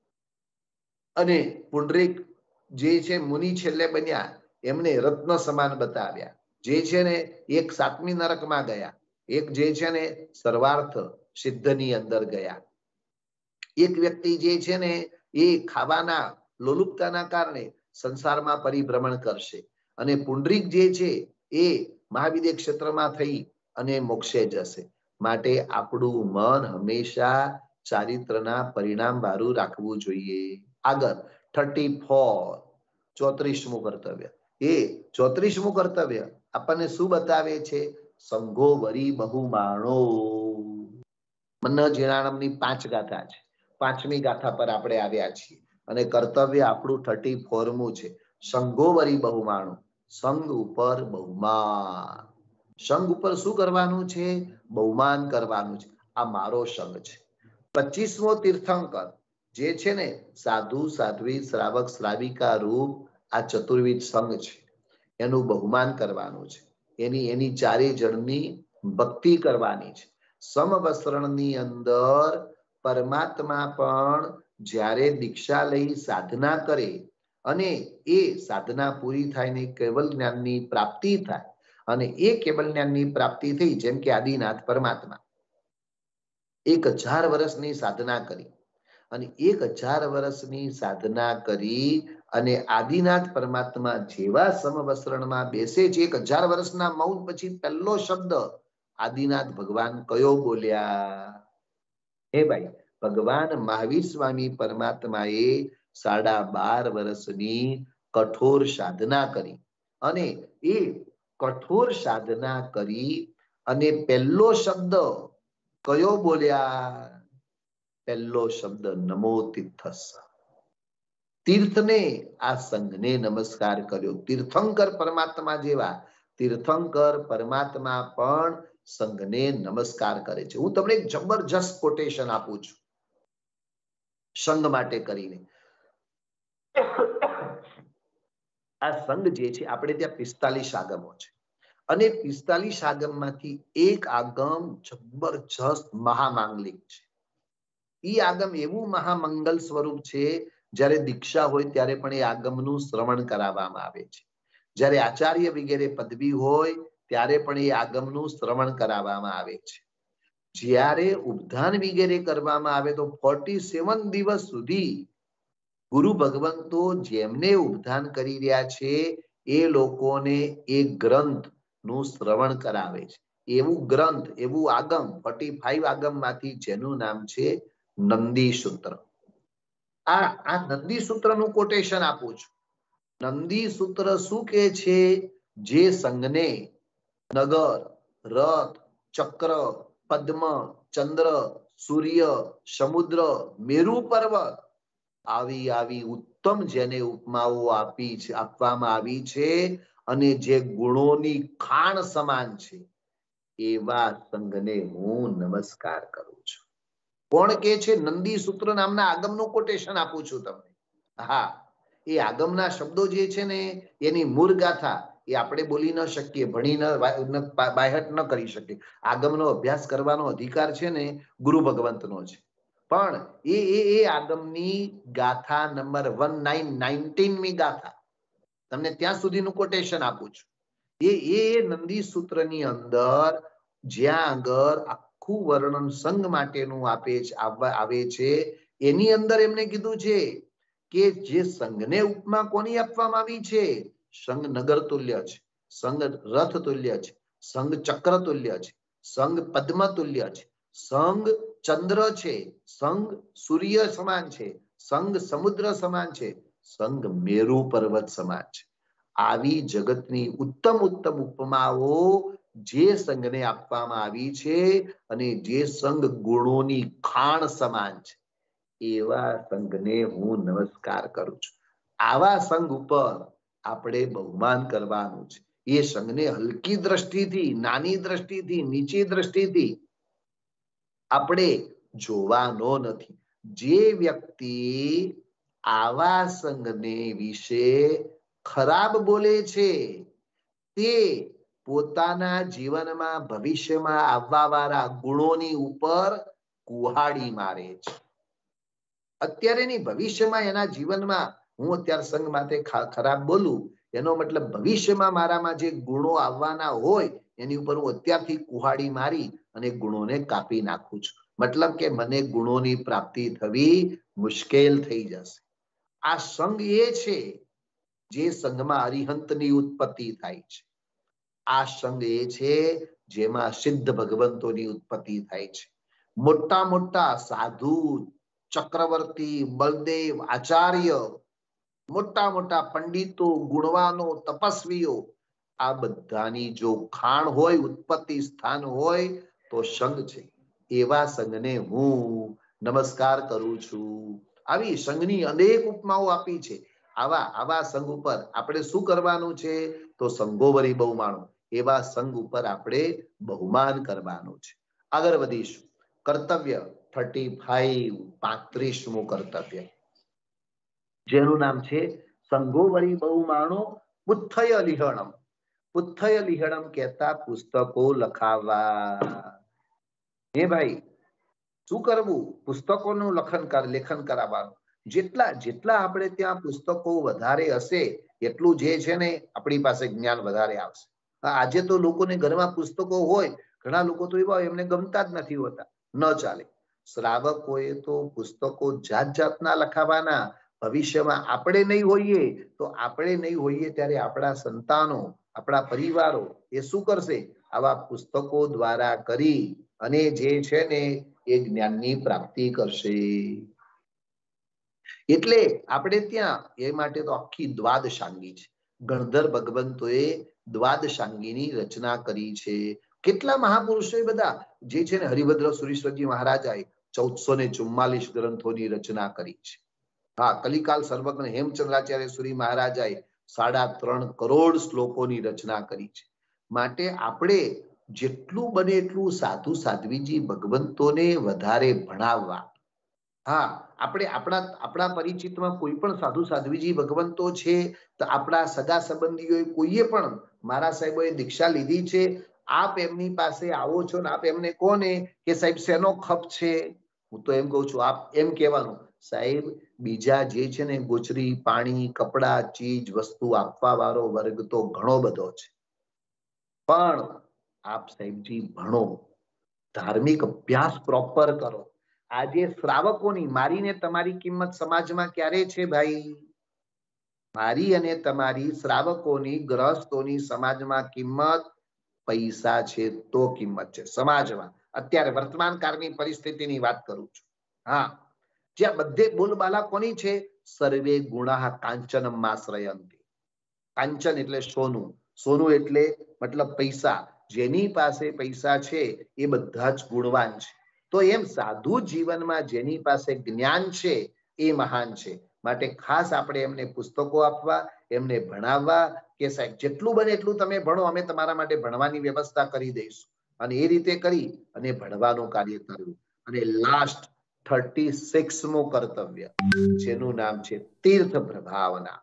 અને પુંડરીક જે છે મુનિ છેલ્લે બન્યા એમને રત્ન સમાન બતાવ્યા. જે છે ને એક સાતમી નરકમાં ગયા, એક જે છે ને સર્વાર્થ સિદ્ધની અંદર ગયા. એક વ્યક્તિ જે છે ને એ ખાવાના લોલુપતાના કારણે સંસારમાં પરિભ્રમણ કરશે અને પુંડરીક જે છે એ મહાવિદ્ય ક્ષેત્રમાં થઈ અને મોક્ષે જશે. માટે આપણું મન હંમેશા ચારિત્રના પરિણામ વાળું રાખવું જોઈએ. આગળ થર્ટી ફોર ચોત્રીસમું કર્તવ્ય. એ ચોત્રીસમું કર્તવ્ય આપણને શું બતાવે છે? સંઘો વરી બહુમાણો. મન જીણાણમની પાંચ ગાથા છે. પાંચમી ગાથા પર આપણે આવ્યા છીએ અને કર્તવ્ય આપણું થર્ટી ફોરમું છે. સંઘો વરી બહુમાણો. સંઘ ઉપર બહુમાન. સંઘ ઉપર શું કરવાનું છે? બહુમાન કરવાનું છે. આ મારો સંઘ છે. પચીસમો તીર્થંકર જે છે ને સાધુ સાધ્વી શ્રાવક શ્રાવિકા રૂપ આ ચતુર્વિધ સંઘ છે, એનું બહુમાન કરવાનું છે. એની એની ચારે જણની ભક્તિ કરવાની છે. સમવસ્ત્રણની અંદર પરમાત્મા પણ જ્યારે દીક્ષા લઈ સાધના કરે અને એ સાધના પૂરી થાય ને કેવલ જ્ઞાનની પ્રાપ્તિ થાય અને એ કેવલ જ્ઞાનની પ્રાપ્તિ થઈ, જેમ કે આદિનાથ પરમાત્મા એક હજાર વર્ષની સાધના કરી અને એક હજાર વર્ષની સાધના કરી અને આદિનાથ પરમાત્મા જેવા સમવસ્ત્રણમાં બેસે છે. એક હજાર વર્ષના મૌન પછી પહેલો શબ્દ આદિનાથ ભગવાન કયો બોલ્યા? હે ભાઈ, ભગવાન મહાવીર સ્વામી પરમાત્માએ સાડા બાર વર્ષની કઠોર સાધના કરી અને એ કઠોર સાધના કરી અને પહેલો શબ્દ કયો બોલ્યા? પહેલો શબ્દ નમો તીર્થસ્સ. તીર્થને આ સંઘને નમસ્કાર કર્યો. તીર્થંકર પરમાત્મા જેવા તીર્થંકર પરમાત્મા પણ સંઘને નમસ્કાર કરે છે. હું તમને એક જબરજસ્ત કોટેશન આપું છું સંઘ માટે કરીને. આ સંઘ જે છે આપણે ત્યાં પિસ્તાલીસ આગમો છે અને પિસ્તાલીસ આગમમાંથી એક આગમ જબરજસ્ત મહામાંગલિક છે. ઈ આગમ એવું મહામંગલ સ્વરૂપ છે, જ્યારે દીક્ષા હોય ત્યારે પણ એ આગમનું શ્રવણ કરાવવામાં આવે છે. જ્યારે આચાર્ય વગેરે પદવી હોય ત્યારે પણ એ આગમનું શ્રવણ કરાવવામાં આવે છે. જ્યારે ઉપધાન વગેરે કરવામાં આવે તો ફોર્ટી સેવન દિવસ સુધી ગુરુ ભગવંતો જેમને ઉપધાન કરી રહ્યા છે એ લોકોને એ ગ્રંથ નું શ્રવણ કરાવે છે. એવું ગ્રંથ, એવું આગમ ફોર્ટી ફાઈવ આગમ માંથી જેનું નામ છે નંદી સૂત્ર. આ આ નંદી સૂત્ર નું કોટેશન આપું છું. નંદી સૂત્ર શું કે છે? જે સંઘને નગર, રથ, ચક્ર, પદ્મ, ચંદ્ર, સૂર્ય, સમુદ્ર, મેરુ પર્વત આવી આવી ઉત્તમ જેને ઉપમાઓ આપી છે આપવામાં આવી છે અને જે ગુણોની ખાણ સમાન છે એવા સંઘને હું નમસ્કાર કરું છું. કોણ કે છે? નંદી સૂત્ર નામના આગમનું કોટેશન આપું છું તમને. હા, એ આગમના શબ્દો જે છે ને એની મૂળ ગાથા એ આપણે બોલી ન શકીએ, ભણી ન બાયહટ ન કરી શકીએ. આગમનો અભ્યાસ કરવાનો અધિકાર છે ને ગુરુ ભગવંતનો છે. પણ એ એ એ આગમની ગાથા નંબર વન નાઇન નાઇન્ટીનમી ગાથા તમને ત્યાં સુધીનું કોટેશન આપું છું. એ એ નંદી સૂત્રની અંદર જ્યાં આગળ આખું વર્ણન સંઘ માટેનું આપે છે આવે છે એની અંદર એમને કીધું છે કે જે સંઘને ઉપમા કોની આપવામાં આવી છે? સંઘ નગર તુલ્ય છે, સંઘ રથ તુલ્ય છે, સંઘ ચક્ર તુલ્ય છે, સંઘ પદ્મ તુલ્ય છે, સંઘ ચંદ્ર છે, સંઘ સૂર્ય સમાન છે, સંઘ સમુદ્ર સમાન છે, સંઘ મેરુ પર્વત સમાન છે. આવી જગતની ઉત્તમ ઉત્તમ ઉપમાઓ જે સંઘને આપવામાં આવી છે અને જે સંઘ ગુણોની ખાણ સમાન છે એવા સંઘને હું નમસ્કાર કરું છું. આવા સંઘ ઉપર આપણે બહુમાન કરવાનું છે. એ સંઘને હલકી દ્રષ્ટિથી, નાની દ્રષ્ટિથી, નીચી દ્રષ્ટિથી આપણે જોવાનો નથી. જે વ્યક્તિ આવા સંઘને વિશે ખરાબ બોલે છે તે પોતાના જીવનમાં ભવિષ્યમાં આવવા વાળા ગુણોની ઉપર કુહાડી મારે છે. અત્યારે નહીં, ભવિષ્યમાં એના જીવનમાં હું અત્યારે સંઘ માટે ખરાબ બોલું એનો મતલબ ભવિષ્યમાં મારામાં જે ગુણો આવવાના હોય એની ઉપર હું અત્યારથી કુહાડી મારી અને ગુણોને કાપી નાખું છું. મતલબ કે મને ગુણોની પ્રાપ્તિ થવી મુશ્કેલ થઈ જશે. આ સંઘ એ છે જે સંઘમાં અરિહંતની ઉત્પત્તિ થાય છે. આ સંઘ એ છે જેમાં સિદ્ધ ભગવંતોની ઉત્પત્તિ થાય છે. મોટા મોટા સાધુ, ચક્રવર્તી, બલદેવ, આચાર્ય, મોટા મોટા પંડિતો, ગુણવાનો, તપસ્વીઓ, આ બધાની જો ખાણ હોય, ઉત્પત્તિ સ્થાન હોય તો સંઘ છે. એવા સંઘને હું નમસ્કાર કરું છું. આવી સંઘની અનેક ઉપમાઓ આપી છે. આવા આવા સંઘ ઉપર આપણે શું કરવાનું છે? તો સંઘોવરી બહુમાનો, એવા સંઘ ઉપર આપણે બહુમાન કરવાનું છે. આગળ વધીશું. કર્તવ્ય થર્ટી ફાઈવ, પાંત્રીસમું કર્તવ્ય, જેનું નામ છે સંઘોવરી બહુમાનો પુથ્થય લિહણમ. પુથ્થય લિહણમ કહેતા પુસ્તકો લખાવવા. હે ભાઈ, શું કરવું? પુસ્તકોનું લખન કર લેખન કરાવવાનું. જેટલા જેટલા આપણે ત્યાં પુસ્તકો વધારે હશે એટલું જે છે ને આપણી પાસે જ્ઞાન વધારે આવશે. આજે તો લોકોને ઘરમાં પુસ્તકો હોય, ઘણા લોકો તો એવા એમને ગમતા જ નથી હોતા, ન ચાલે. શ્રાવકોએ તો પુસ્તકો જાત જાતના લખાવાના. ભવિષ્યમાં આપણે નહીં હોઈએ તો આપણે નહીં હોઈએ ત્યારે આપણા સંતાનો, આપણા પરિવારો એ શું કરશે? આવા પુસ્તકો દ્વારા કરી અને જે છે ને એ જ્ઞાનની પ્રાપ્તિ કરશે. એટલે આપણે ત્યાં એ માટે તો આખી દ્વાદશાંગી છે. ગણધર ભગવંતોએ દ્વાદશાંગીની રચના કરી છે. કેટલા મહાપુરુષો બધા જે છે ને હરિભદ્ર સુરીશ્વરજી મહારાજાએ ચૌદસો ને ચુમ્માલીસ ગ્રંથોની રચના કરી છે. હા, કલિકાલ સર્વજ્ઞ હેમચંદ્રાચાર્ય સુરી મહારાજાએ સાડા ત્રણ કરોડ શ્લોકોની રચના કરી છે. માટે આપણે જેટલું બને એટલું સાધુ સાધ્વીજી ભગવંતોને વધારે ભણાવવા. હા, આપણે આપણા આપણા પરિચિતમાં કોઈ પણ સાધુ સાધ્વીજી ભગવંતો છે તો આપણા સગા સંબંધીઓએ કોઈએ પણ મારા સાહેબોએ દીક્ષા લીધી છે, આપ એમની પાસે આવો છો ને આપ એમને કોને કે સાહેબ શેનો ખપ છે? હું તો એમ કહું છું, આપ એમ કહેવાનું, સાહેબ બીજા જે છે ને ગોચરી, પાણી, કપડા, ચીજ વસ્તુ આપવા વાળો વર્ગ તો ઘણો બધો છે, પણ આપ સાહેબજી ભણો, ધાર્મિક અભ્યાસ પ્રોપર કરો. આજે શ્રાવકોની, મારીને તમારી કિંમત સમાજમાં ક્યારે છે ભાઈ? મારી અને તમારી શ્રાવકોની, ગ્રહસ્થોની સમાજમાં કિંમત પૈસા છે તો કિંમત છે સમાજમાં. અત્યારે વર્તમાન કાળની પરિસ્થિતિની વાત કરું છું. હા, જ્યાં બધે બોલબાલા કોની છે? સર્વે ગુણાહ કાંચનમ આશ્રયંતિ. કાંચન એટલે સોનું, સોનું એટલે મતલબ પૈસા. જેની પાસે પૈસા છે એ બધા જ ગુણવાન છે. તો એમ સાધુ જીવનમાં જેની પાસે જ્ઞાન છે એ મહાન છે. માટે ખાસ આપણે એમને પુસ્તકો આપવા, એમને ભણાવવા કે સાહેબ જેટલું બને એટલું તમે ભણો, અમે તમારા માટે ભણવાની વ્યવસ્થા કરી દઈશું. અને એ રીતે કરી અને ભણવાનું કાર્ય કરવું. અને લાસ્ટ થર્ટી સિક્સમું કર્તવ્ય, જેનું નામ છે તીર્થ પ્રભાવના.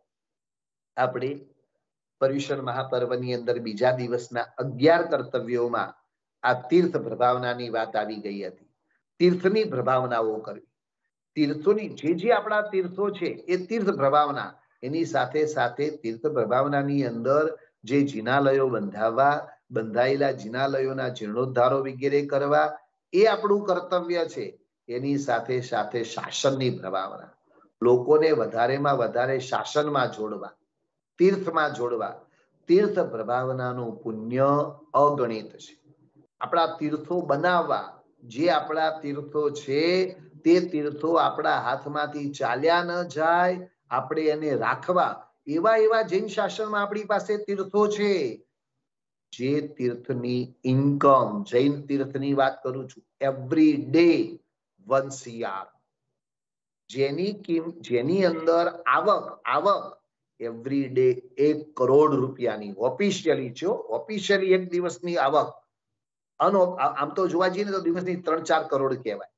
આપણે પર્યુષણ મહાપર્વની અંદર બીજા દિવસના અગિયાર કર્તવ્યોમાં આ તીર્થ પ્રભાવનાની વાત આવી ગઈ હતી. તીર્થની પ્રભાવનાઓ કરવી. તીર્થોની જે જે આપણા તીર્થો છે એ તીર્થ પ્રભાવના, એની સાથે સાથે તીર્થ પ્રભાવનાની અંદર જે જિનાલયો બંધાવવા, બંધાયેલા જિનાલયોના જીર્ણોદ્ધારો વગેરે કરવા, એ આપણું કર્તવ્ય છે. એની સાથે સાથે શાસનની પ્રભાવના, લોકોને વધારેમાં વધારે શાસનમાં જોડવા, તીર્થમાં જોડવા. તીર્થ પ્રભાવનાનું પુણ્ય અગણિત છે. આપણા તીર્થો બનાવવા, જે આપણા તીર્થો છે તે તીર્થો આપણા હાથમાંથી ચાલ્યા ન જાય, આપણે એને રાખવા. એવા એવા જૈન શાસનમાં આપણી પાસે તીર્થો છે. જે તીર્થની ઇન્કમ, જૈન તીર્થની વાત કરું છું, એવરી ડે વન સીઆર, જેની કિંમત, જેની અંદર આવક આવક એવરી ડે એક કરોડ રૂપિયાની ઓફિશિયલી છે. ઓફિશિયલી એક દિવસની આવક, આમ તો જોવા જઈએ ને તો દિવસની ત્રણ ચાર કરોડ કહેવાય.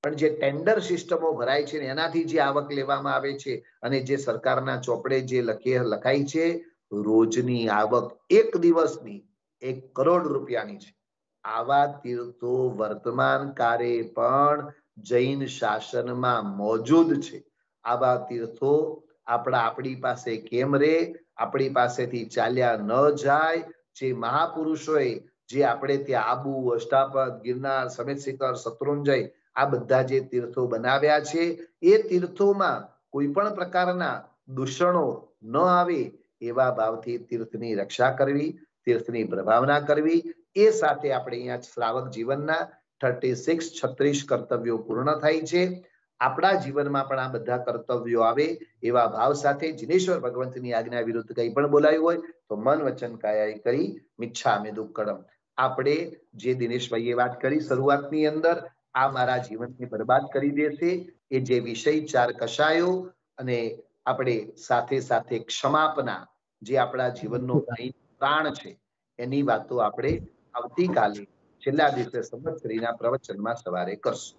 પણ જે ટેન્ડર સિસ્ટમો ભરાય છે એનાથી જે આવક લેવામાં આવે છે અને જે સરકારના ચોપડે જે લખી લખાય છે રોજની આવક એક દિવસની એક કરોડ રૂપિયાની છે. આવા તીર્થો વર્તમાન કાળે પણ જૈન શાસનમાં મોજૂદ છે. આવા તીર્થો આપણા આપણી પાસે કેમ રે, આપણી પાસેથી ચાલ્યા ન જાય. જે મહાપુરુષોએ જે આપણે ત્યાં આબુ, અષ્ટાપદ, ગિરનાર, સમેત શિખર, શત્રુંજય આ બધા જે તીર્થો બનાવ્યા છે એ તીર્થોમાં કોઈ પણ પ્રકારના દૂષણો ન આવે એવા ભાવથી તીર્થની રક્ષા કરવી, તીર્થની પ્રભાવના કરવી. એ સાથે આપણે અહીંયા શ્રાવક જીવનના થર્ટી સિક્સ છત્રીસ કર્તવ્યો પૂર્ણ થાય છે. આપણા જીવનમાં પણ આ બધા કર્તવ્યો આવે એવા ભાવ સાથે જિનેશ્વર ભગવંતની આજ્ઞા વિરુદ્ધ કંઈ પણ બોલાયું હોય તો મન વચન કાયા કરી મિચ્છામિ દુક્કડમ. આપણે જે દિનેશભાઈએ વાત કરી શરૂઆતની અંદર આ મારા જીવનને બરબાદ કરી દેશે એ જે વિષય ચાર કશાયો અને આપણે સાથે સાથે ક્ષમાપના જે આપણા જીવનનો પ્રાણ છે એની વાતો આપણે આવતીકાલે છેલ્લા દિવસે સંવત્સરીના પ્રવચનમાં સવારે કરશું.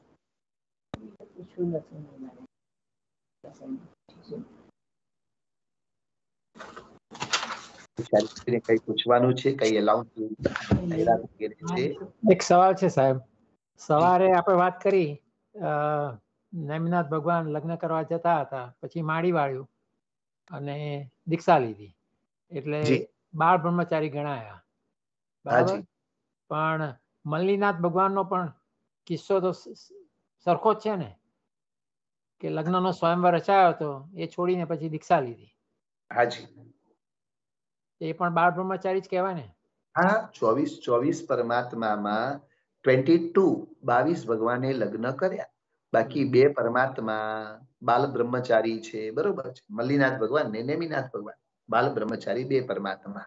કઈ પૂછવાનું છે? કઈ એલાઉન્સ છે? એક સવાલ છે સાહેબ. સવારે આપણે વાત કરી નેમિનાથ ભગવાન લગ્ન કરવા જતા હતા, પછી માડી વાળ્યું અને દીક્ષા લીધી એટલે બાળ બ્રહ્મચારી ગણાયા, બરાબર? પણ મલ્લીનાથ ભગવાનનો પણ કિસ્સો તો સરખો જ છે ને, કે લગ્નનો સ્વયંવર રચાયો હતો, એ છોડીને પછી દીક્ષા લીધી. હાજી, એ પણ બાળ બ્રહ્મચારી જ કહેવાય ને? હા, ચોવીસ ચોવીસ પરમાત્મામાં ટ્વેન્ટી ટુ બાવીસ ભગવાને લગ્ન કર્યા, બાકી બે પરમાત્મા બાલ બ્રહ્મચારી છે, બરોબર છે? મલ્લીનાથ ભગવાન ને નેમિનાથ ભગવાન બાલ બ્રહ્મચારી બે પરમાત્મા.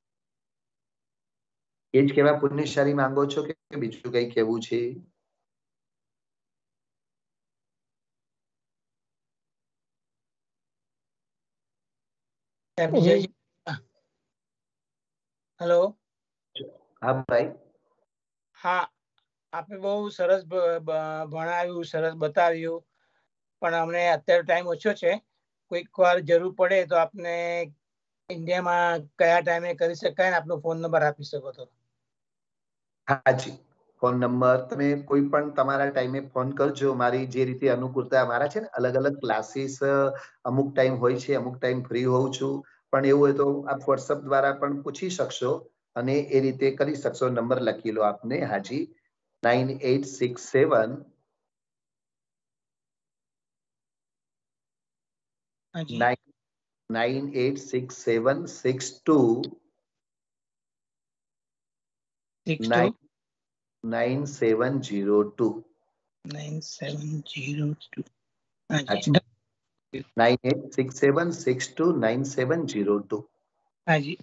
એ જ કેવા પુણ્યશાળી માંગો છો કે બીજું કઈ કેવું છે? હેલો. હા ભાઈ. હા, આપે બહુ સરસ ભણાવ્યું, સરસ બતાવ્યું, પણ અમને અત્યારે ટાઈમ ઓછો છે. કોઈક વાર જરૂર પડે તો આપને ઇન્ડિયામાં કયા ટાઈમે કરી શકાય ને આપનો ફોન નંબર આપી શકો તો? હાજી, ફોન નંબર તમે કોઈ પણ તમારા ટાઈમે ફોન કરજો. મારી જે રીતે અનુકૂળતા, મારા છે ને અલગ અલગ ક્લાસીસ અમુક ટાઈમ હોય છે, અમુક ટાઈમ ફ્રી હોઉં છું, પણ એવું હોય તો આપ વોટ્સઅપ દ્વારા પણ પૂછી શકશો અને એ રીતે કરી શકશો. નંબર લખી લો આપને. હાજી, nine eight six seven nine eight six seven six two nine seven zero two nine seven zero two nine eight six seven six two nine seven zero two. હાજી.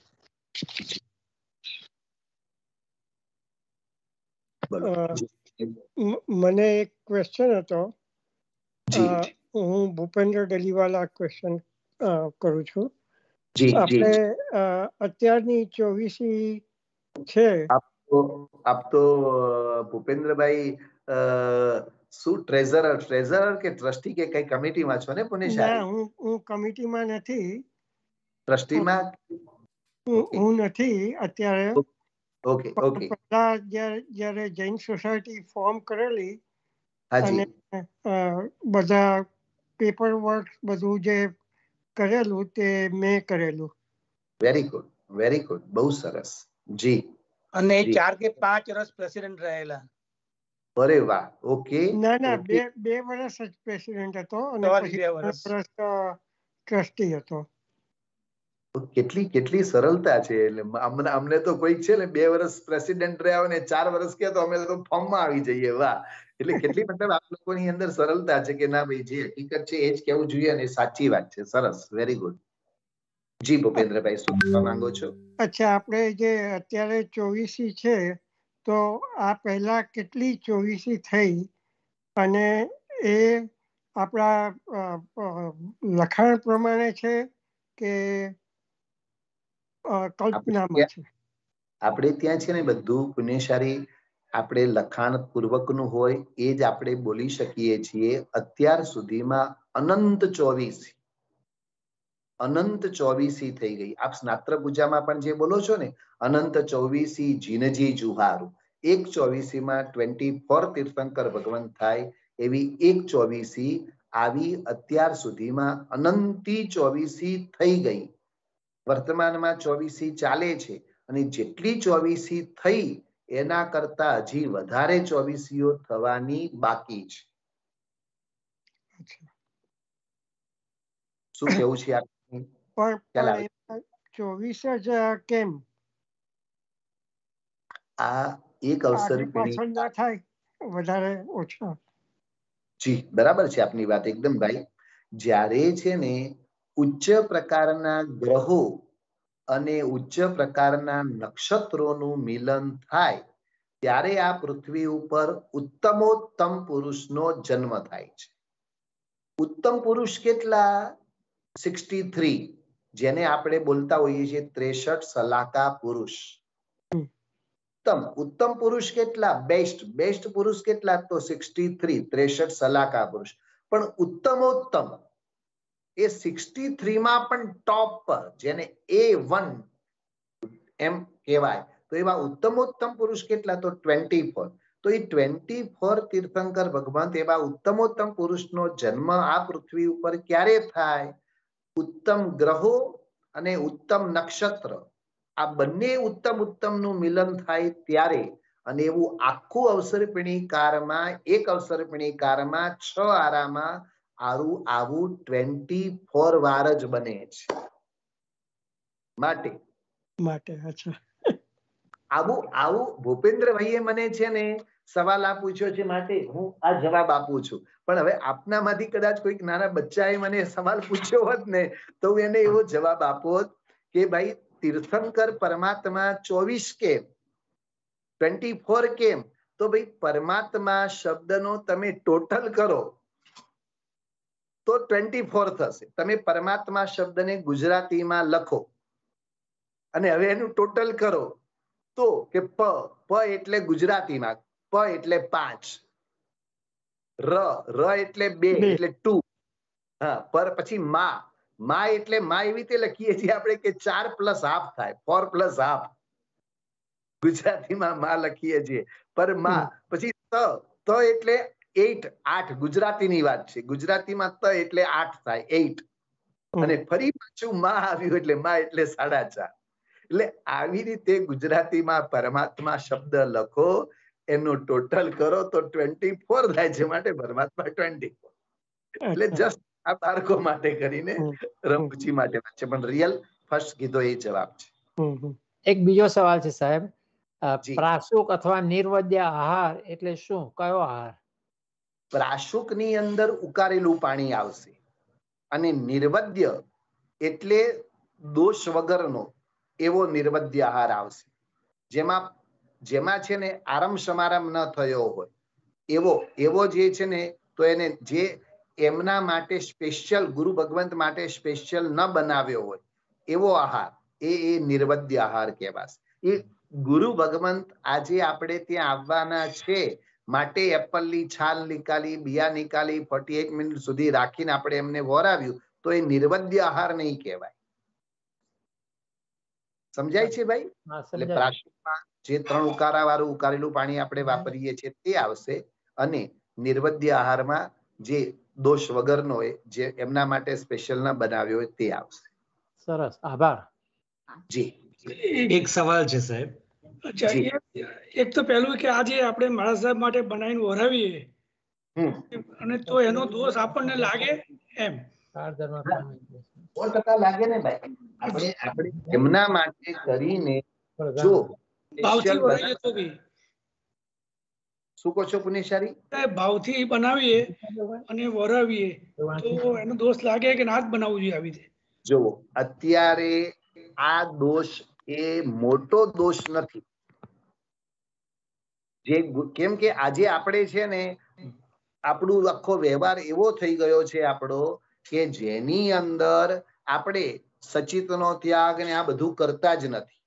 મને એક ક્વેશ્ચન હતો. હું ભૂપેન્દ્ર ડલીવાલા ક્વેશ્ચન કરું છું. આપણે અત્યારની ચોવીસી છે. આપ તો ભૂપેન્દ્રભાઈ શું ટ્રેઝરર ટ્રેઝરર કે ટ્રસ્ટી કે કઈ કમિટીમાં છો ને? પુણ્યશાળી. હું હું કમિટીમાં નથી. ટ્રસ્ટીમાં હું નથી અત્યારે. Okay okay. પહેલા જ્યારે જૈન સોસાયટી ફોર્મ કરેલી અને બધા પેપર વર્ક બધું જે કરેલું તે મેં કરેલું. વેરી ગુડ, વેરી ગુડ, બહુ સરસ. જી. અને ચાર કે પાંચ વર્ષ પ્રેસિડેન્ટ રહેલા. અરે વાહ. ઓકે. ના ના, બે બે વર્ષ જ પ્રેસિડેન્ટ હતો અને પછી બે વર્ષ ટ્રસ્ટી હતો. કેટલી કેટલી સરળતા છે. એટલે અમને અમને તો કોઈ છે ને બે વર્ષ પ્રેસિડેન્ટ રહ્યા હોય ને ચાર વર્ષ કે તો અમે તો ફોર્મમાં આવી જઈએ. વાહ. એટલે કેટલી મતલબ આપ લોકોની અંદર સરળતા છે કે ના ભાઈ જે હકીકત છે એ જ કેવું જોઈએ અને સાચી વાત છે. સરસ, વેરી ગુડ. જી ભૂપેન્દ્રભાઈ, શું કહેવા માંગો છો? અચ્છા, આપણે જે અત્યારે ચોવીસી છે તો આ પહેલા કેટલી ચોવીસી થઈ અને એ આપણા લખાણ પ્રમાણે છે કે કલ્પનામાં છે? આપણે ત્યાં છે ને બધું પુણ્યશાળી આપણે લખાણ પૂર્વકનું હોય એ જ આપણે બોલી શકીએ છીએ. અત્યાર સુધીમાં અનંત ચોવીસી અનંત ચોવીસી થઈ ગઈ. આપ સ્નાત્ર પૂજામાં પણ જે બોલો છો ને, અનંત ચોવીસી જીનજી જુહારું, એક ચોવીસી માં ટ્વેન્ટી ફોર તીર્થંકર ભગવંત થાય એવી એક ચોવીસી આવી અત્યાર સુધીમાં અનંતી ચોવીસી થઈ ગઈ. વર્તમાનમાં ચોવીસી ચાલે છે અને જેટલી ચોવીસી થઈ એના કરતા હજી વધારે ચોવીસીઓ થવાની બાકી છે. શું કેવું છે પણ ચોવીસ જ કેમ? આ એક અવસર પાછળ ના થાય વધારે ઓછા? જી બરાબર છે આપની વાત એકદમ ભાઈ. જ્યારે છે ને ઉચ્ચ પ્રકારના ગ્રહો અને ઉચ્ચ પ્રકારના નક્ષત્રોનું મિલન થાય ત્યારે આ પૃથ્વી ઉપર ઉત્તમોત્તમ પુરુષનો જન્મ થાય છે. ઉત્તમ પુરુષ કેટલા? સિક્સટી થ્રી, જેને આપણે બોલતા હોઈએ છીએ ત્રેસઠ સલાકા પુરુષ. ઉત્તમ ઉત્તમ પુરુષ કેટલા? બેસ્ટ બેસ્ટ પુરુષ કેટલા? તો સિક્સટી થ્રી, ત્રેસઠ સલાકા પુરુષ. પણ ઉત્તમોત્તમ એ સિક્સટી થ્રી માં પણ ટોપ પર, જેને એ વન એમ કહેવાય, તો એવા ઉત્તમોત્તમ પુરુષ કેટલા? તો ટ્વેન્ટી ફોર. તો એ ટ્વેન્ટી ફોર તીર્થંકર ભગવાન એવા ઉત્તમોત્તમ પુરુષનો જન્મ આ પૃથ્વી ઉપર ક્યારે થાય? ઉત્તમ ગ્રહો અને ઉત્તમ નક્ષત્ર, આ બંને ઉત્તમ ઉત્તમ નું મિલન થાય ત્યારે. અને એવું આખું અવસર્પિણી કાળમાં, એક અવસર્પિણી કાળમાં છ આરામાં આવું આવું ટ્વેન્ટી ફોર વાર જ બને છે. માટે માટે અચ્છા આવું આવું ભૂપેન્દ્રભાઈએ મને છે ને સવાલ આ પૂછ્યો છે, માટે હું આ જવાબ આપું છું. પણ હવે આપનામાંથી કદાચ કોઈક નાના બચ્ચાએ મને સવાલ પૂછ્યો હોત ને તો હું એને એવો જવાબ આપો કે ભાઈ તીર્થંકર પરમાત્મા ચોવીસ કેમ, ટ્વેન્ટી ફોર કેમ? તો ભાઈ પરમાત્મા શબ્દનો તમે ટોટલ કરો તો ટ્વેન્ટી ફોર થશે. તમે પરમાત્મા શબ્દને ગુજરાતીમાં લખો અને હવે એનું ટોટલ કરો તો કે પ પ એટલે ગુજરાતીમાં પ એટલે પાંચ, ર ર એટલે બે એટલે ટુ, હા પર પછી મા મા એટલે મા એવી રીતે લખીએ છીએ આપણે કે ચાર પ્લસ હાફ થાય, ફોર પ્લસ હાફ ગુજરાતીમાં મા લખીએ છીએ. પર મા પછી ત ત એટલે એટ, આઠ ગુજરાતીની વાત છે. ગુજરાતીમાં ત એટલે આઠ થાય, એટ. અને ફરી પાછું મા આવ્યું એટલે મા એટલે સાડા ચાર. એટલે આવી રીતે ગુજરાતીમાં પરમાત્મા શબ્દ લખો, એનું ટોટલ કરો તો ટ્વેન્ટી ફોર થાય છે. માટે પરમાત્મા ટ્વેન્ટી ફોર. એટલે જસ્ટ આ બાળકો માટે કરીને રમૂજી માટે છે, પણ રિયલ ફર્સ્ટ કીધો એ જવાબ છે. એક બીજો સવાલ છે સાહેબ, પ્રાશુક અથવા નિર્વદ્ય આહાર એટલે શું? કયો આહાર? પ્રાશુક ની અંદર ઉકાળેલું પાણી આવશે અને નિર્વદ્ય એટલે દોષ વગરનો એવો નિર્વદ્ય આહાર આવશે, જેમાં જેમાં છે ને આરંભ સમારંભ ન થયો હોય એવો એવો જે છે ને, તો એને જે એમના માટે સ્પેશિયલ, ગુરુ ભગવંત માટે સ્પેશિયલ ન બનાવ્યો હોય એવો આહાર, એ એ નિર્વદ્ય આહાર કહેવાશે. એ ગુરુ ભગવંત આજે આપણે ત્યાં આવવાના છે માટે એપલની છાલ નીકાળી, બિયા નીકાળી, ફોર્ટી એટ મિનિટ સુધી રાખીને આપણે એમને વોરાવ્યું, તો એ નિર્વદ્ય આહાર નહીં કહેવાય. સમજાય છે ભાઈ? એટલે પ્રાશુમાં જે ત્રણ ઉકારા વાળું ઉકાળેલું પાણી આપણે વાપરીએ છીએ તે આવશે, અને નિર્વદ્ય આહારમાં જે દોષ વગરનો હોય, જે એમના માટે સ્પેશિયલ ના બનાવ્યો હોય તે આવશે. સરસ, આભાર. જી એક સવાલ છે સાહેબ. અચ્છા, એક તો પહેલું કે આજે આપણે મહારાજ સાહેબ માટે બનાવીને વરાવીએ અને તો એનો દોષ આપણને લાગે એમ? સો ટકા લાગે ને ભાઈ. આપણે આપણે એમના માટે કરીને જો ભાવથી વરાવીએ તો બી. શું કહો છો પુણ્યશાળી? ભાવથી બનાવીએ અને વરાવીએ તો એનો દોષ લાગે કે ના જ બનાવવું જોઈએ આવી રીતે? જો અત્યારે આ દોષ એ મોટો દોષ નથી. જે કેમ કે આજે આપણે છે ને આપણું આખો વ્યવહાર એવો થઈ ગયો છે આપણો કે જેની અંદર આપણે સચિતનો ત્યાગ ને આ બધું કરતા જ નથી.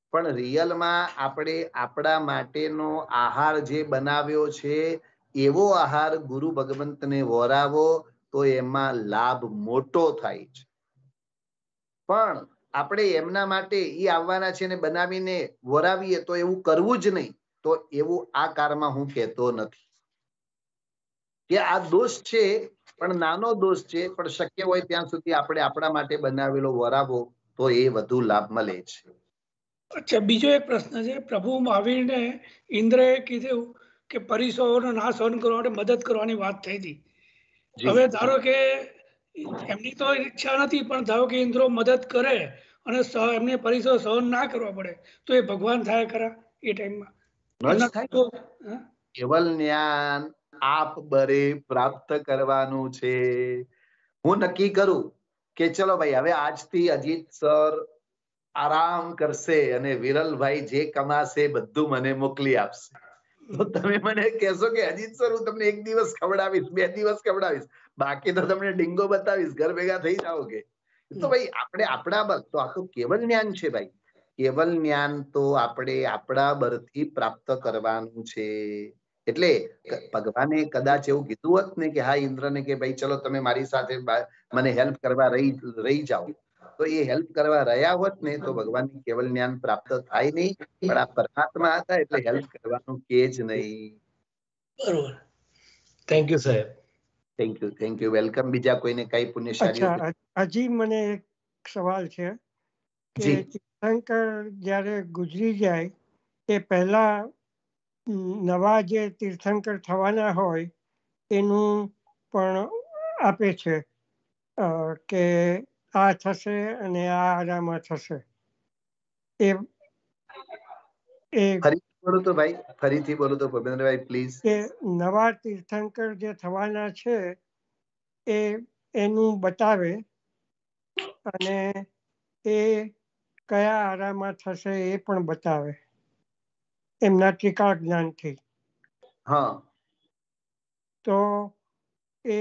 પણ રિયલમાં આપણે આપણા માટેનો આહાર જે બનાવ્યો છે એવો આહાર ગુરુ ભગવંતને વોરાવો તો એમાં લાભ મોટો થાય છે. પણ આપણે એમના માટે એ આવવાના છે ને બનાવીને વરાવીએ તો એવું કરવું જ નહીં. તો એવું આ કારમાં હું કહેતો નથી કે આ દોષ છે, પણ નાનો દોષ છે. પણ શક્ય હોય ત્યાં સુધી આપણે આપણા માટે બનાવેલો વરાવો તો એ વધુ લાભ મળે છે. અચ્છા, બીજો એક પ્રશ્ન છે. પ્રભુ મહાવીરને ઇન્દ્રએ કીધું કે પરિસરોનો નાશ સહન કરવા માટે મદદ કરવાની વાત થઈ હતી. હવે ધારો કે એમની તો ઈચ્છા નથી, પણ ધારો કે ઇન્દ્રો મદદ કરે અને એમને પરિસર સહન ના કરવા પડે તો એ ભગવાન થાય ખરા એ ટાઈમમાં? કેવલ જ્ઞાન આપ બરે પ્રાપ્ત કરવાનું છે. હું નક્કી કરું કે ચલો ભાઈ હવે આજથી અજીત સર આરામ કરશે અને વિરલભાઈ જે કમાશે બધું મને મોકલી આપશે, તો તમે મને કહેશો કે અજીત સર હું તમને એક દિવસ ખવડાવીશ, બે દિવસ ખવડાવીશ, બાકી તો તમને ડીંગો બતાવીશ, ઘર ભેગા થઈ જાઓગે. તો ભાઈ આપણે આપણા બસ તો આ તો કેવલ જ્ઞાન છે ભાઈ. કેવલ જ્ઞાન તો આપણે આપણા બરથી પ્રાપ્ત કરવાનું છે. એટલે ભગવાને કદાચ એવું કીધું હોત ને કે હા ઇન્દ્રને કે ભાઈ ચલો તમે મારી સાથે મને હેલ્પ કરવા રહી રહી જાઓ, તો એ હેલ્પ કરવા રહ્યા હોત ને તો ભગવાનની કેવલ જ્ઞાન પ્રાપ્ત થાય નહીં. પણ આ પરમાત્મા હતા એટલે હેલ્પ કરવાનું કે જ નહીં. બરોબર. થેન્ક યુ સાહેબ. Thank you thank you welcome. બીજા કોઈને કઈ પુણ્યશાળી? હજી મને એક સવાલ છે કે તીર્થંકર જ્યારે ગુજરી જાય એ પહેલા નવા જે તીર્થંકર થવાના હોય એનું પણ આપે છે કે આ થશે અને આ આરામાં થશે. એ બોલો તો ભાઈ, ફરીથી બોલો તો ભૂપેન્દ્રભાઈ પ્લીઝ. કે નવા તીર્થંકર જે થવાના છે એ એનું બતાવે અને એ કયા આરામાં થશે એ પણ બતાવે એમના ત્રિકાળ જ્ઞાનથી. હા, તો એ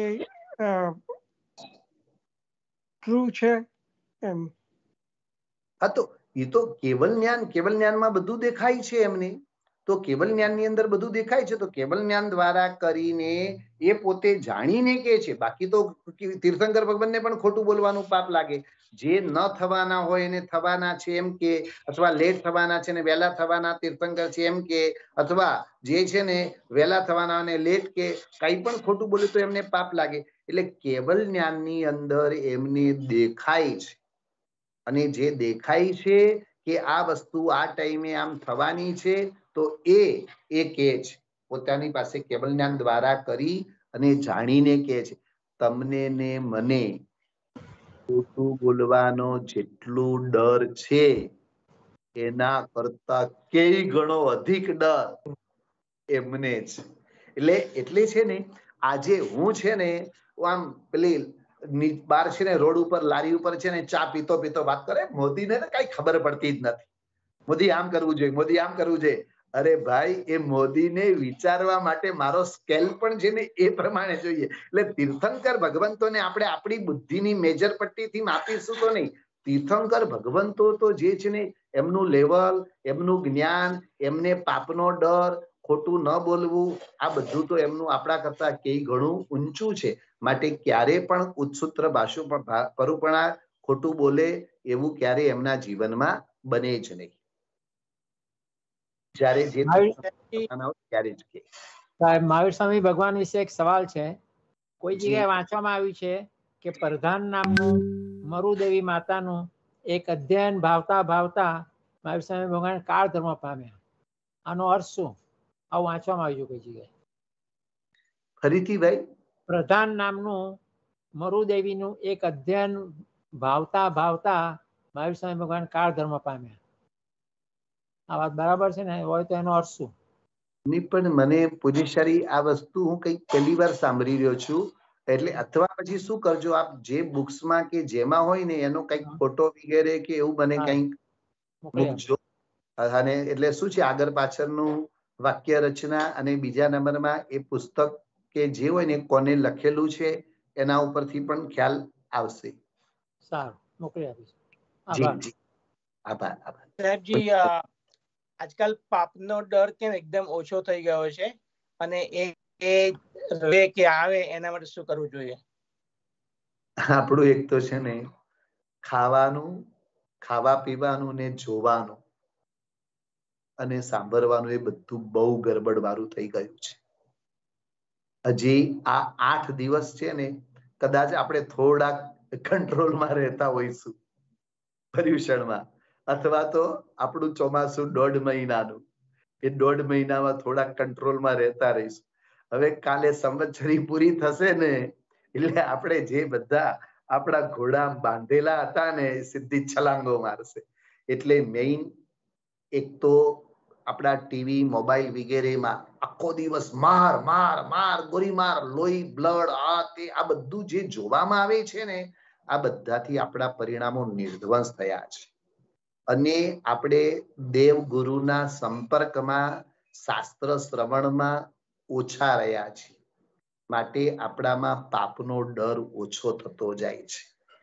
ટ્રુ છે એમ? હા, તો એ તો કેવલ જ્ઞાન, કેવલ જ્ઞાનમાં બધું દેખાય છે એમને. તો કેવલ જ્ઞાનની અંદર બધું દેખાય છે. તો કેવલ જ્ઞાન દ્વારા કરીને એ પોતે જાણીને કે છે. બાકી તો તીર્થંકર ભગવાનને પણ ખોટું બોલવાનું પાપ લાગે. જે ન થવાના હોય એને થવાના છે એમ કે, અથવા લેટ થવાના છે ને વહેલા થવાના તીર્થંકર છે એમ કે, અથવા જે છે ને વહેલા થવાના અને લેટ કે કઈ પણ ખોટું બોલ્યું તો એમને પાપ લાગે. એટલે કેવલ જ્ઞાનની અંદર એમને દેખાય છે અને જે દેખાય છે કે આ વસ્તુ આ ટાઈમે આમ થવાની છે તો એ એ કે છે પોતાની પાસે કેવલ જ્ઞાન દ્વારા કરી અને જાણીને કે છે. તમને ને મને ખોટું બોલવાનો જેટલું ડર છે એના કરતા કેય ગણો અધિક ડર એમને જ. એટલે એટલે છે ને આજે હું છે ને આમ પેલી બાર છે ને રોડ ઉપર લારી ઉપર છે ને ચા પીતો પીતો વાત કરે, મોદીને કઈ ખબર પડતી જ નથી. મોદી આમ કરવું જોઈએ, મોદી આમ કરવું જોઈએ. અરે ભાઈ, એ મોદીને વિચારવા માટે મારો સ્કેલ પણ છે ને એ પ્રમાણે જોઈએ. એટલે તીર્થંકર ભગવંતોને આપણે આપણી બુદ્ધિની મેજર પટ્ટીથી માપીશું તો નહીં. તીર્થંકર ભગવંતો તો જે છે ને એમનું લેવલ, એમનું જ્ઞાન, એમને પાપનો ડર, ખોટું ન બોલવું, આ બધું તો એમનું આપણા કરતા કઈ ઘણું ઊંચું છે. માટે ક્યારે પણ ઉચ્ચસૂત્ર ભાષુ પરુપણા ખોટું બોલે એવું ક્યારે એમના જીવનમાં બને જ નહીં. જ્યારે જે ત્યારે જ કે. સાહેબ, મહાવીર સ્વામી ભગવાન વિશે એક સવાલ છે. કોઈ જગ્યાએ વાંચવામાં આવ્યું છે કે પ્રધાન નામનું મરુદેવી માતાનું એક અધ્યયન ભાવતા ભાવતા મહાવીર સ્વામી ભગવાન કાળ ધર્મ પામ્યા. આનો અર્થ શું? આવું વાંચવામાં આવ્યું કોઈ જગ્યાએ? ફરીથી ભાઈ. પ્રધાન નામનું મરુદેવીનું એક અધ્યયન ભાવતા ભાવતા મહાવીર સ્વામી ભગવાન કાળ ધર્મ પામ્યા. આ વાત બરાબર છે ને? હોય તો એનો અર્થ શું? નહીં, પણ મને પુણ્યશાળી આ વસ્તુ હું કઈક પહેલી વાર સાંભળી રહ્યો છું. એટલે અથવા પછી શું કરજો આપ, જે બુક્સમાં કે જેમાં હોય ને એનો કઈક ફોટો વગેરે કે એવું મને કઈક મૂકજો. અને એટલે શું છે આગળ પાછળનું વાક્ય રચના અને બીજા નંબરમાં એ પુસ્તક કે જે હોય ને કોને લખેલું છે એના ઉપરથી પણ ખ્યાલ આવશે. સારું, મોકલી આપીશ. જી જી, આભાર આભાર. સાહેબજી, આજકાલ પાપનો ડર કેમ એકદમ ઓછો થઈ ગયો છે અને એ રહે કે આવે એના માટે શું કરવું જોઈએ? આપણું એક તો છે ને ખાવાનું, ખાવા પીવાનું ને જોવાનું અને સાંભળવાનું એ બધું બહુ ગરબડ વાળું થઈ ગયું છે. હજી આ આઠ દિવસ છે ને કદાચ આપણે થોડાક કંટ્રોલમાં રહેતા હોઈશું પર્યુષણમાં, અથવા તો આપણું ચોમાસું દોઢ મહિનાનું, એ દોઢ મહિનામાં થોડાક કંટ્રોલમાં રહેતા રહીશું. હવે કાલે સંવત્સરી પૂરી થશે ને એટલે આપણે જે બધા આપણા ઘોડા બાંધેલા હતા ને સીધી છલાંગો મારશે. એટલે મેઇન એક તો આપણા ટીવી, મોબાઈલ વગેરેમાં આખો દિવસ માર માર માર ગોરી માર, લોહી, બ્લડ, આ તે આ બધું જે જોવામાં આવે છે ને, આ બધાથી આપણા પરિણામો નિર્ધ્વંસ થયા છે. અને આપણે દેવગુરુના સંપર્કમાં, શાસ્ત્ર શ્રવણમાં ઓછા રહ્યા છે. માટે આપણામાં પાપનો ડર ઓછો થતો જાય છે.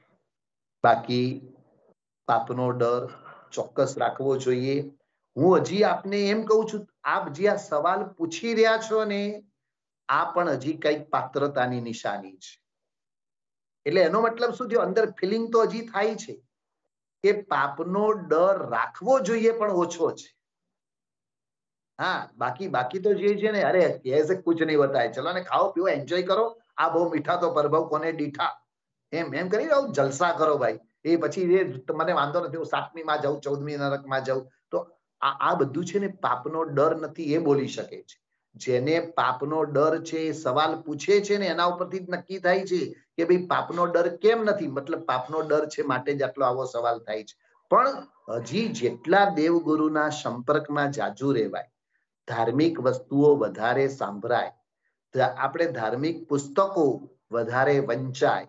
બાકી પાપનો ડર ચોક્કસ રાખવો જોઈએ. હું હજી આપને એમ કહું છું, આપ જે આ સવાલ પૂછી રહ્યા છો ને, આ પણ હજી કઈક પાત્રતાની નિશાની છે. એટલે એનો મતલબ શું થયો? અંદર ફિલિંગ તો હજી થાય છે કે પાપનો ડર રાખવો જોઈએ પણ ઓછો છે. હા, બાકી બાકી તો જે છે ને, અરે એસે કુછ નહીં હોતા, ચલો ને ખાઓ પીઓ એન્જોય કરો, આ બહુ મીઠા તો પરભવ કોને દીઠા, એમ એમ કરી આવું જલસા કરો ભાઈ. એ પછી એ મને વાંધો નથી, હું સાતમી માં જાઉં, ચૌદમી નરકમાં જાઉં. તો આ આ બધું છે ને પાપનો ડર નથી એ બોલી શકે છે. જેને પાપનો ડર છે એ સવાલ પૂછે છે ને એના ઉપરથી જ નક્કી થાય છે કે ભાઈ પાપનો ડર કેમ નથી, મતલબ પાપનો ડર છે માટે જ આટલો આવો સવાલ થાય છે. પણ હજી જેટલા દેવગુરુના સંપર્કમાં જાજુ રહેવાય, ધાર્મિક વસ્તુઓ વધારે સાંભળાય, આપણે ધાર્મિક પુસ્તકો વધારે વંચાય.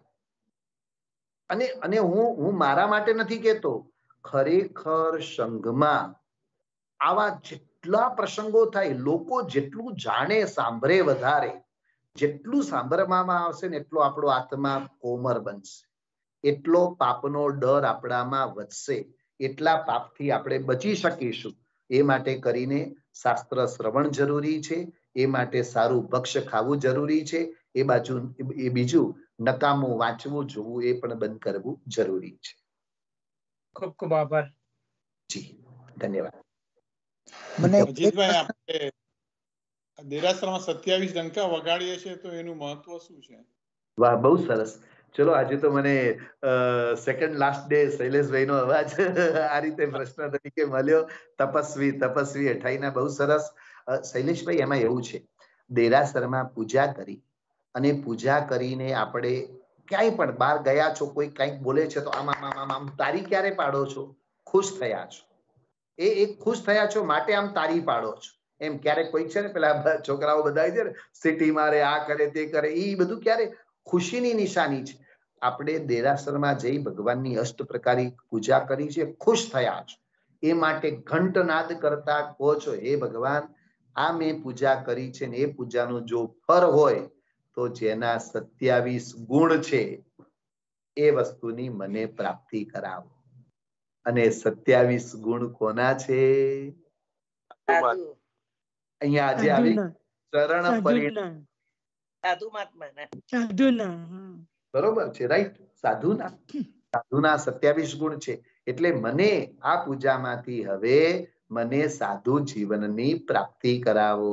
અને અને હું હું મારા માટે નથી કહેતો, ખરેખર સંઘમાં આવા જેટલા પ્રસંગો થાય, લોકો જેટલું જાણે સાંભળે વધારે, જેટલું સાંભળવામાં આવશે ને એટલો આપણો આત્મા કોમર બનશે, એટલો પાપનો ડર આપણામાં વધશે, એટલા પાપથી આપણે બચી શકીશું. એ માટે કરીને શાસ્ત્ર શ્રવણ જરૂરી છે. એ માટે સારું ભક્ષ્ય ખાવું જરૂરી છે. એ બાજુ એ બીજું નકામું વાંચવું જોવું એ પણ બંધ કરવું જરૂરી છે. ખૂબ ખૂબ આભાર. જી ધન્યવાદ. મને અજીતભાઈ, આપણે દેરાસરમાં સત્યાવીસ ડંકા વગાડીએ છીએ તો એનું મહત્વ શું છે? વાહ, બહુ સરસ. ચલો, આજે તો મને સેકન્ડ લાસ્ટ ડે શૈલેષભાઈ નો અવાજ આ રીતે પ્રશ્ન તરીકે મળ્યો. તપસ્વી તપસ્વી અઠાઈના બહુ સરસ. શૈલેષભાઈ, એમાં એવું છે, દેરાસરમાં પૂજા કરી અને પૂજા કરીને આપણે ક્યાંય પણ બહાર ગયા છો, કોઈ કંઈક બોલે છે તો આમ આમ આમ તારી ક્યારે પાડો છો? ખુશ થયા છો, એ એક ખુશ થયા છો માટે આમ તારી પાડો છો. એમ ક્યારેક કોઈ છે ને પેલા છોકરાઓ બધા છે ને સિટી મારે, આ કરે તે કરે, એ બધું ક્યારે ખુશીની નિશાની છે. આપણે દેરાસરમાં જઈ ભગવાનની અષ્ટ પ્રકારી પૂજા કરી છે, ખુશ થયા છો, એ માટે ઘંટનાદ કરતા કહો છો, હે ભગવાન, આ મેં પૂજા કરી છે ને એ પૂજાનું જો ફળ હોય તો જેના સત્યાવીસ ગુણ છે એ વસ્તુની મને પ્રાપ્તિ કરાવો. અને સત્યાવીસ ગુણ કોના છે? અહીંયા આજે આવી ચરણ પરિણામ, સાધુ મહાત્મા, બરોબર છે, રાઈટ? સાધુના સાધુના સત્યાવીસ ગુણ છે. એટલે મને આ પૂજામાંથી હવે મને સાધુ જીવનની પ્રાપ્તિ કરાવો.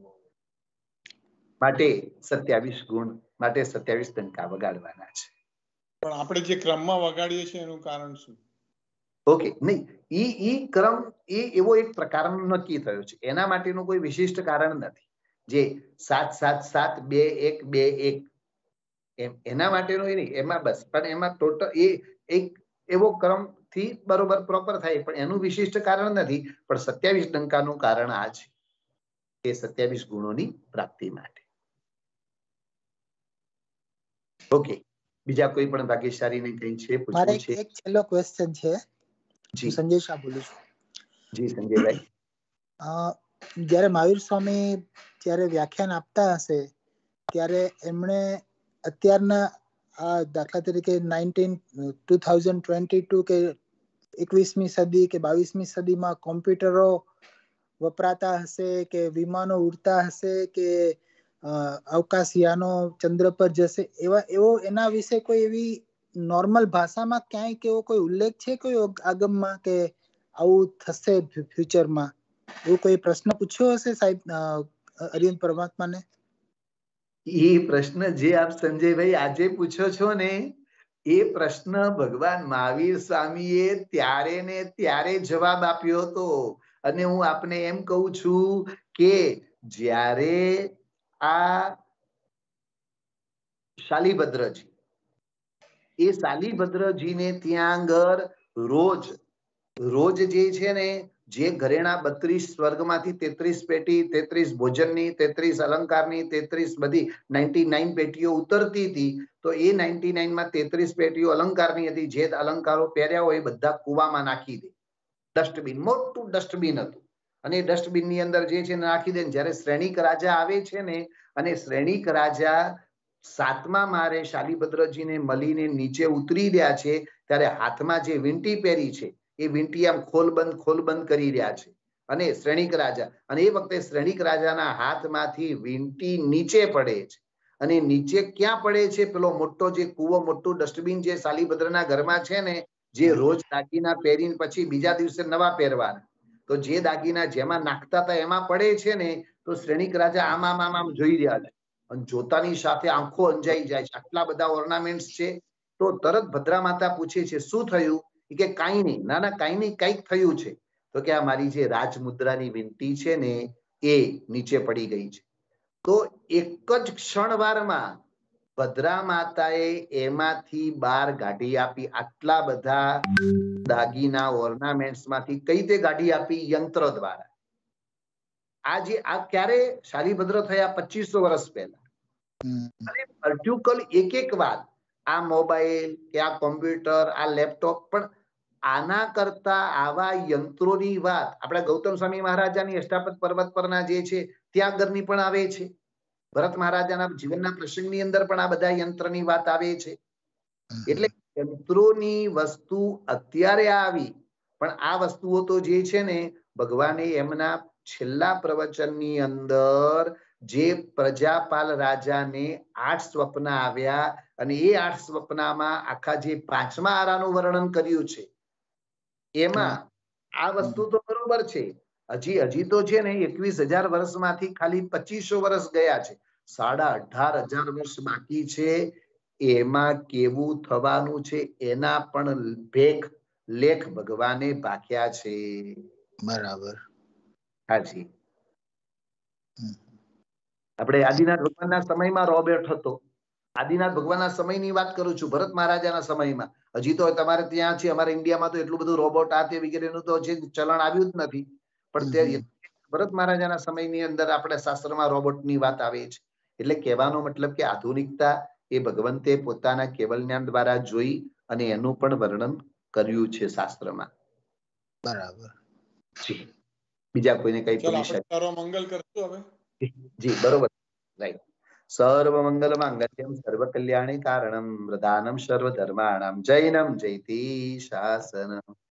માટે સત્યાવીસ ગુણ, માટે સત્યાવીસ ડંકા વગાડવાના છે. પણ આપણે જે ક્રમમાં વગાડીએ છીએ એનું કારણ શું? ઓકે, નહીં, ઈ ઈ ક્રમ એ એવો એક પ્રકારનો નક્કી થયો છે, એના માટેનું કોઈ વિશિષ્ટ કારણ નથી. જે સાત સાત સાત બે એક બે એક એમ એના માટેનો એ નહીં, એમાં બસ, પણ એમાં ટોટલ એ એક એવો ક્રમ થી બરોબર પ્રોપર થાય, પણ એનું વિશિષ્ટ કારણ નથી. પણ સત્યાવીસ ડંકાનું કારણ આ છે, એ સત્યાવીસ ગુણોની પ્રાપ્તિ માટે. ઓકે, બીજા કોઈ પણ ભાગ્યશાળી ને કઈ છે પૂછવું છે? એક છેલ્લો ક્વેશ્ચન છે. જી, સંજય શાહ બોલું છું. જી સંજયભાઈ. જ્યારે મહાવીર સ્વામી જ્યારે વ્યાખ્યાન આપતા હશે ત્યારે એમણે અત્યારના આ દાખલા તરીકે nineteen two thousand twenty two કે એકવીસમી સદી કે બાવીસમી સદીમાં કોમ્પ્યુટરો વપરાતા હશે કે વિમાનો ઉડતા હશે કે અવકાશયાનો ચંદ્ર પર જશે, એવા એવો એના વિશે કોઈ એવી નોર્મલ ભાષામાં ક્યાંય કેવો કોઈ ઉલ્લેખ છે કોઈ આગમમાં કે આવું થશે ફ્યુચરમાં, એવું કોઈ પ્રશ્ન પૂછ્યો હશે સાહેબ અરિહંત પરમાત્માને? એ પ્રશ્ન જે આપ સંજયભાઈ આજે પૂછો છો ને, એ પ્રશ્ન ભગવાન મહાવીર સ્વામીએ ત્યારે ને ત્યારે જવાબ આપ્યો હતો. અને હું આપને એમ કહું છું કે જ્યારે આ શાલીભદ્રજી એ શાલીભદ્રજીને ત્યાં આગળ રોજ રોજ જે છે ને, જે ઘરેણા બત્રીસ સ્વર્ગમાંથી તેત્રીસ પેટી, તેત્રીસ ભોજનની, તેત્રીસ અલંકારની, તેત્રીસ બધી નાઇન્ટી નાઇન પેટીઓ ઉતરતી હતી, તો એ નાઇન્ટી નાઇન માં તેત્રીસ પેટીઓ અલંકારની હતી. જે અલંકારો પહેર્યા હોય એ બધા કુવામાં નાખી દે. ડસ્ટબિન, મોટું ડસ્ટબિન હતું, અને એ ડસ્ટબિન ની અંદર જે છે નાખી દે. જયારે શ્રેણીક રાજા આવે છે ને, અને શ્રેણીક રાજા સાતમા મારે શાલીભદ્રજીને મળીને નીચે ઉતરી રહ્યા છે, ત્યારે હાથમાં જે વીંટી પહેરી છે એ વીંટી આમ ખોલબંધ ખોલબંધ કરી રહ્યા છે. અને શ્રેણીક રાજા, અને એ વખતે શ્રેણીક રાજાના હાથમાંથી વીંટી નીચે પડે છે. અને નીચે ક્યાં પડે છે? પેલો મોટો જે કુવો, મોટું ડસ્ટબિન જે શાલીભદ્રના ઘરમાં છે ને, જે રોજ દાગીના પહેરીને પછી બીજા દિવસે નવા પહેરવાના, તો જે દાગીના જેમાં નાખતા હતા એમાં પડે છે ને, તો શ્રેણીક રાજા આમ આમ આમ આમ જોઈ રહ્યા છે. અને જોતાની સાથે આંખો અંજાઈ જાય છે, આટલા બધા ઓર્નામેન્ટ્સ છે. તો તરત ભદ્રા માતા પૂછે છે શું થયું? કે કાંઈ નહીં. ના ના કાંઈ નહીં, કંઈક થયું છે. તો કે આ મારી જે રાજમુદ્રાની વિનંતી છે ને એ નીચે પડી ગઈ છે. તો એક જ ક્ષણવારમાં ભદ્રા માતાએ એમાંથી બહાર કાઢી આપી. આટલા બધા દાગીના ઓર્નામેન્ટ્સ માંથી કઈ રીતે કાઢી આપી? યંત્ર દ્વારા. આજે આ ક્યારે શાલીભદ્ર થયા? પચીસો વર્ષ પહેલા. અને પર્ટિક્યુલર એક એક વાત, આ મોબાઈલ કે આ કોમ્પ્યુટર, આ લેપટોપ, પણ આના કરતા આવા યંત્રોની વાત આપણા ગૌતમ સ્વામી મહારાજાની અષ્ટાપદ પર્વત પરના જે છે ત્યાં આગળની પણ આવે છે. ભરત મહારાજાના જીવનના પ્રસંગની અંદર પણ આ બધા યંત્રની વાત આવે છે. એટલે યંત્રોની વસ્તુ અત્યારે આવી, પણ આ વસ્તુઓ તો જે છે ને ભગવાને એમના છેલ્લા પ્રવચનની અંદર જે પ્રજાપાલ રાજાને આઠ સ્વપ્ન આવ્યા, અને એ આઠ સ્વપ્નમાં આખા જે પાંચમા આરાનું વર્ણન કર્યું છે, એમાં આ વસ્તુ તો બરોબર છે. હજી હજી તો છે ને એકવીસ હજાર વર્ષમાંથી ખાલી પચીસો વર્ષ ગયા છે. સાડા અઢાર હજાર વર્ષ બાકી છે. એમાં કેવું થવાનું છે એના પણ ભેખ લેખ ભગવાને ભાખ્યા છે. બરાબર. હાજી. આપણે આદિનાથ ભગવાનના સમયમાં રોબોટ હતો. આદિનાથ ભગવાનના સમયની વાત કરું છું, ભરત મહારાજાના સમયમાં. હજી તો તમારે ત્યાં છે, અમારા ઇન્ડિયામાં તો એટલું બધું રોબોટ આ તે વગેરેનું તો જે ચલણ આવ્યું જ નથી. પણ તે ભરત મહારાજાના સમયની અંદર આપણે શાસ્ત્રમાં રોબોટની વાત આવે છે. એટલે કહેવાનો મતલબ કે આધુનિકતા એ ભગવંતે પોતાના કેવલ જ્ઞાન દ્વારા જોઈ અને એનું પણ વર્ણન કર્યું છે શાસ્ત્રમાં. બરાબર. જી. બીજા કોઈને કઈ પૂછી શકે? સર્વ મંગલ કરશું હવે. જી બરોબર. રાઈટ. સર્વ મંગલ માંગલ્યમ સર્વ કલ્યાણી કારણમ પ્રધાનમ સર્વ ધર્માણામ જૈનમ જયતિ શાસનમ.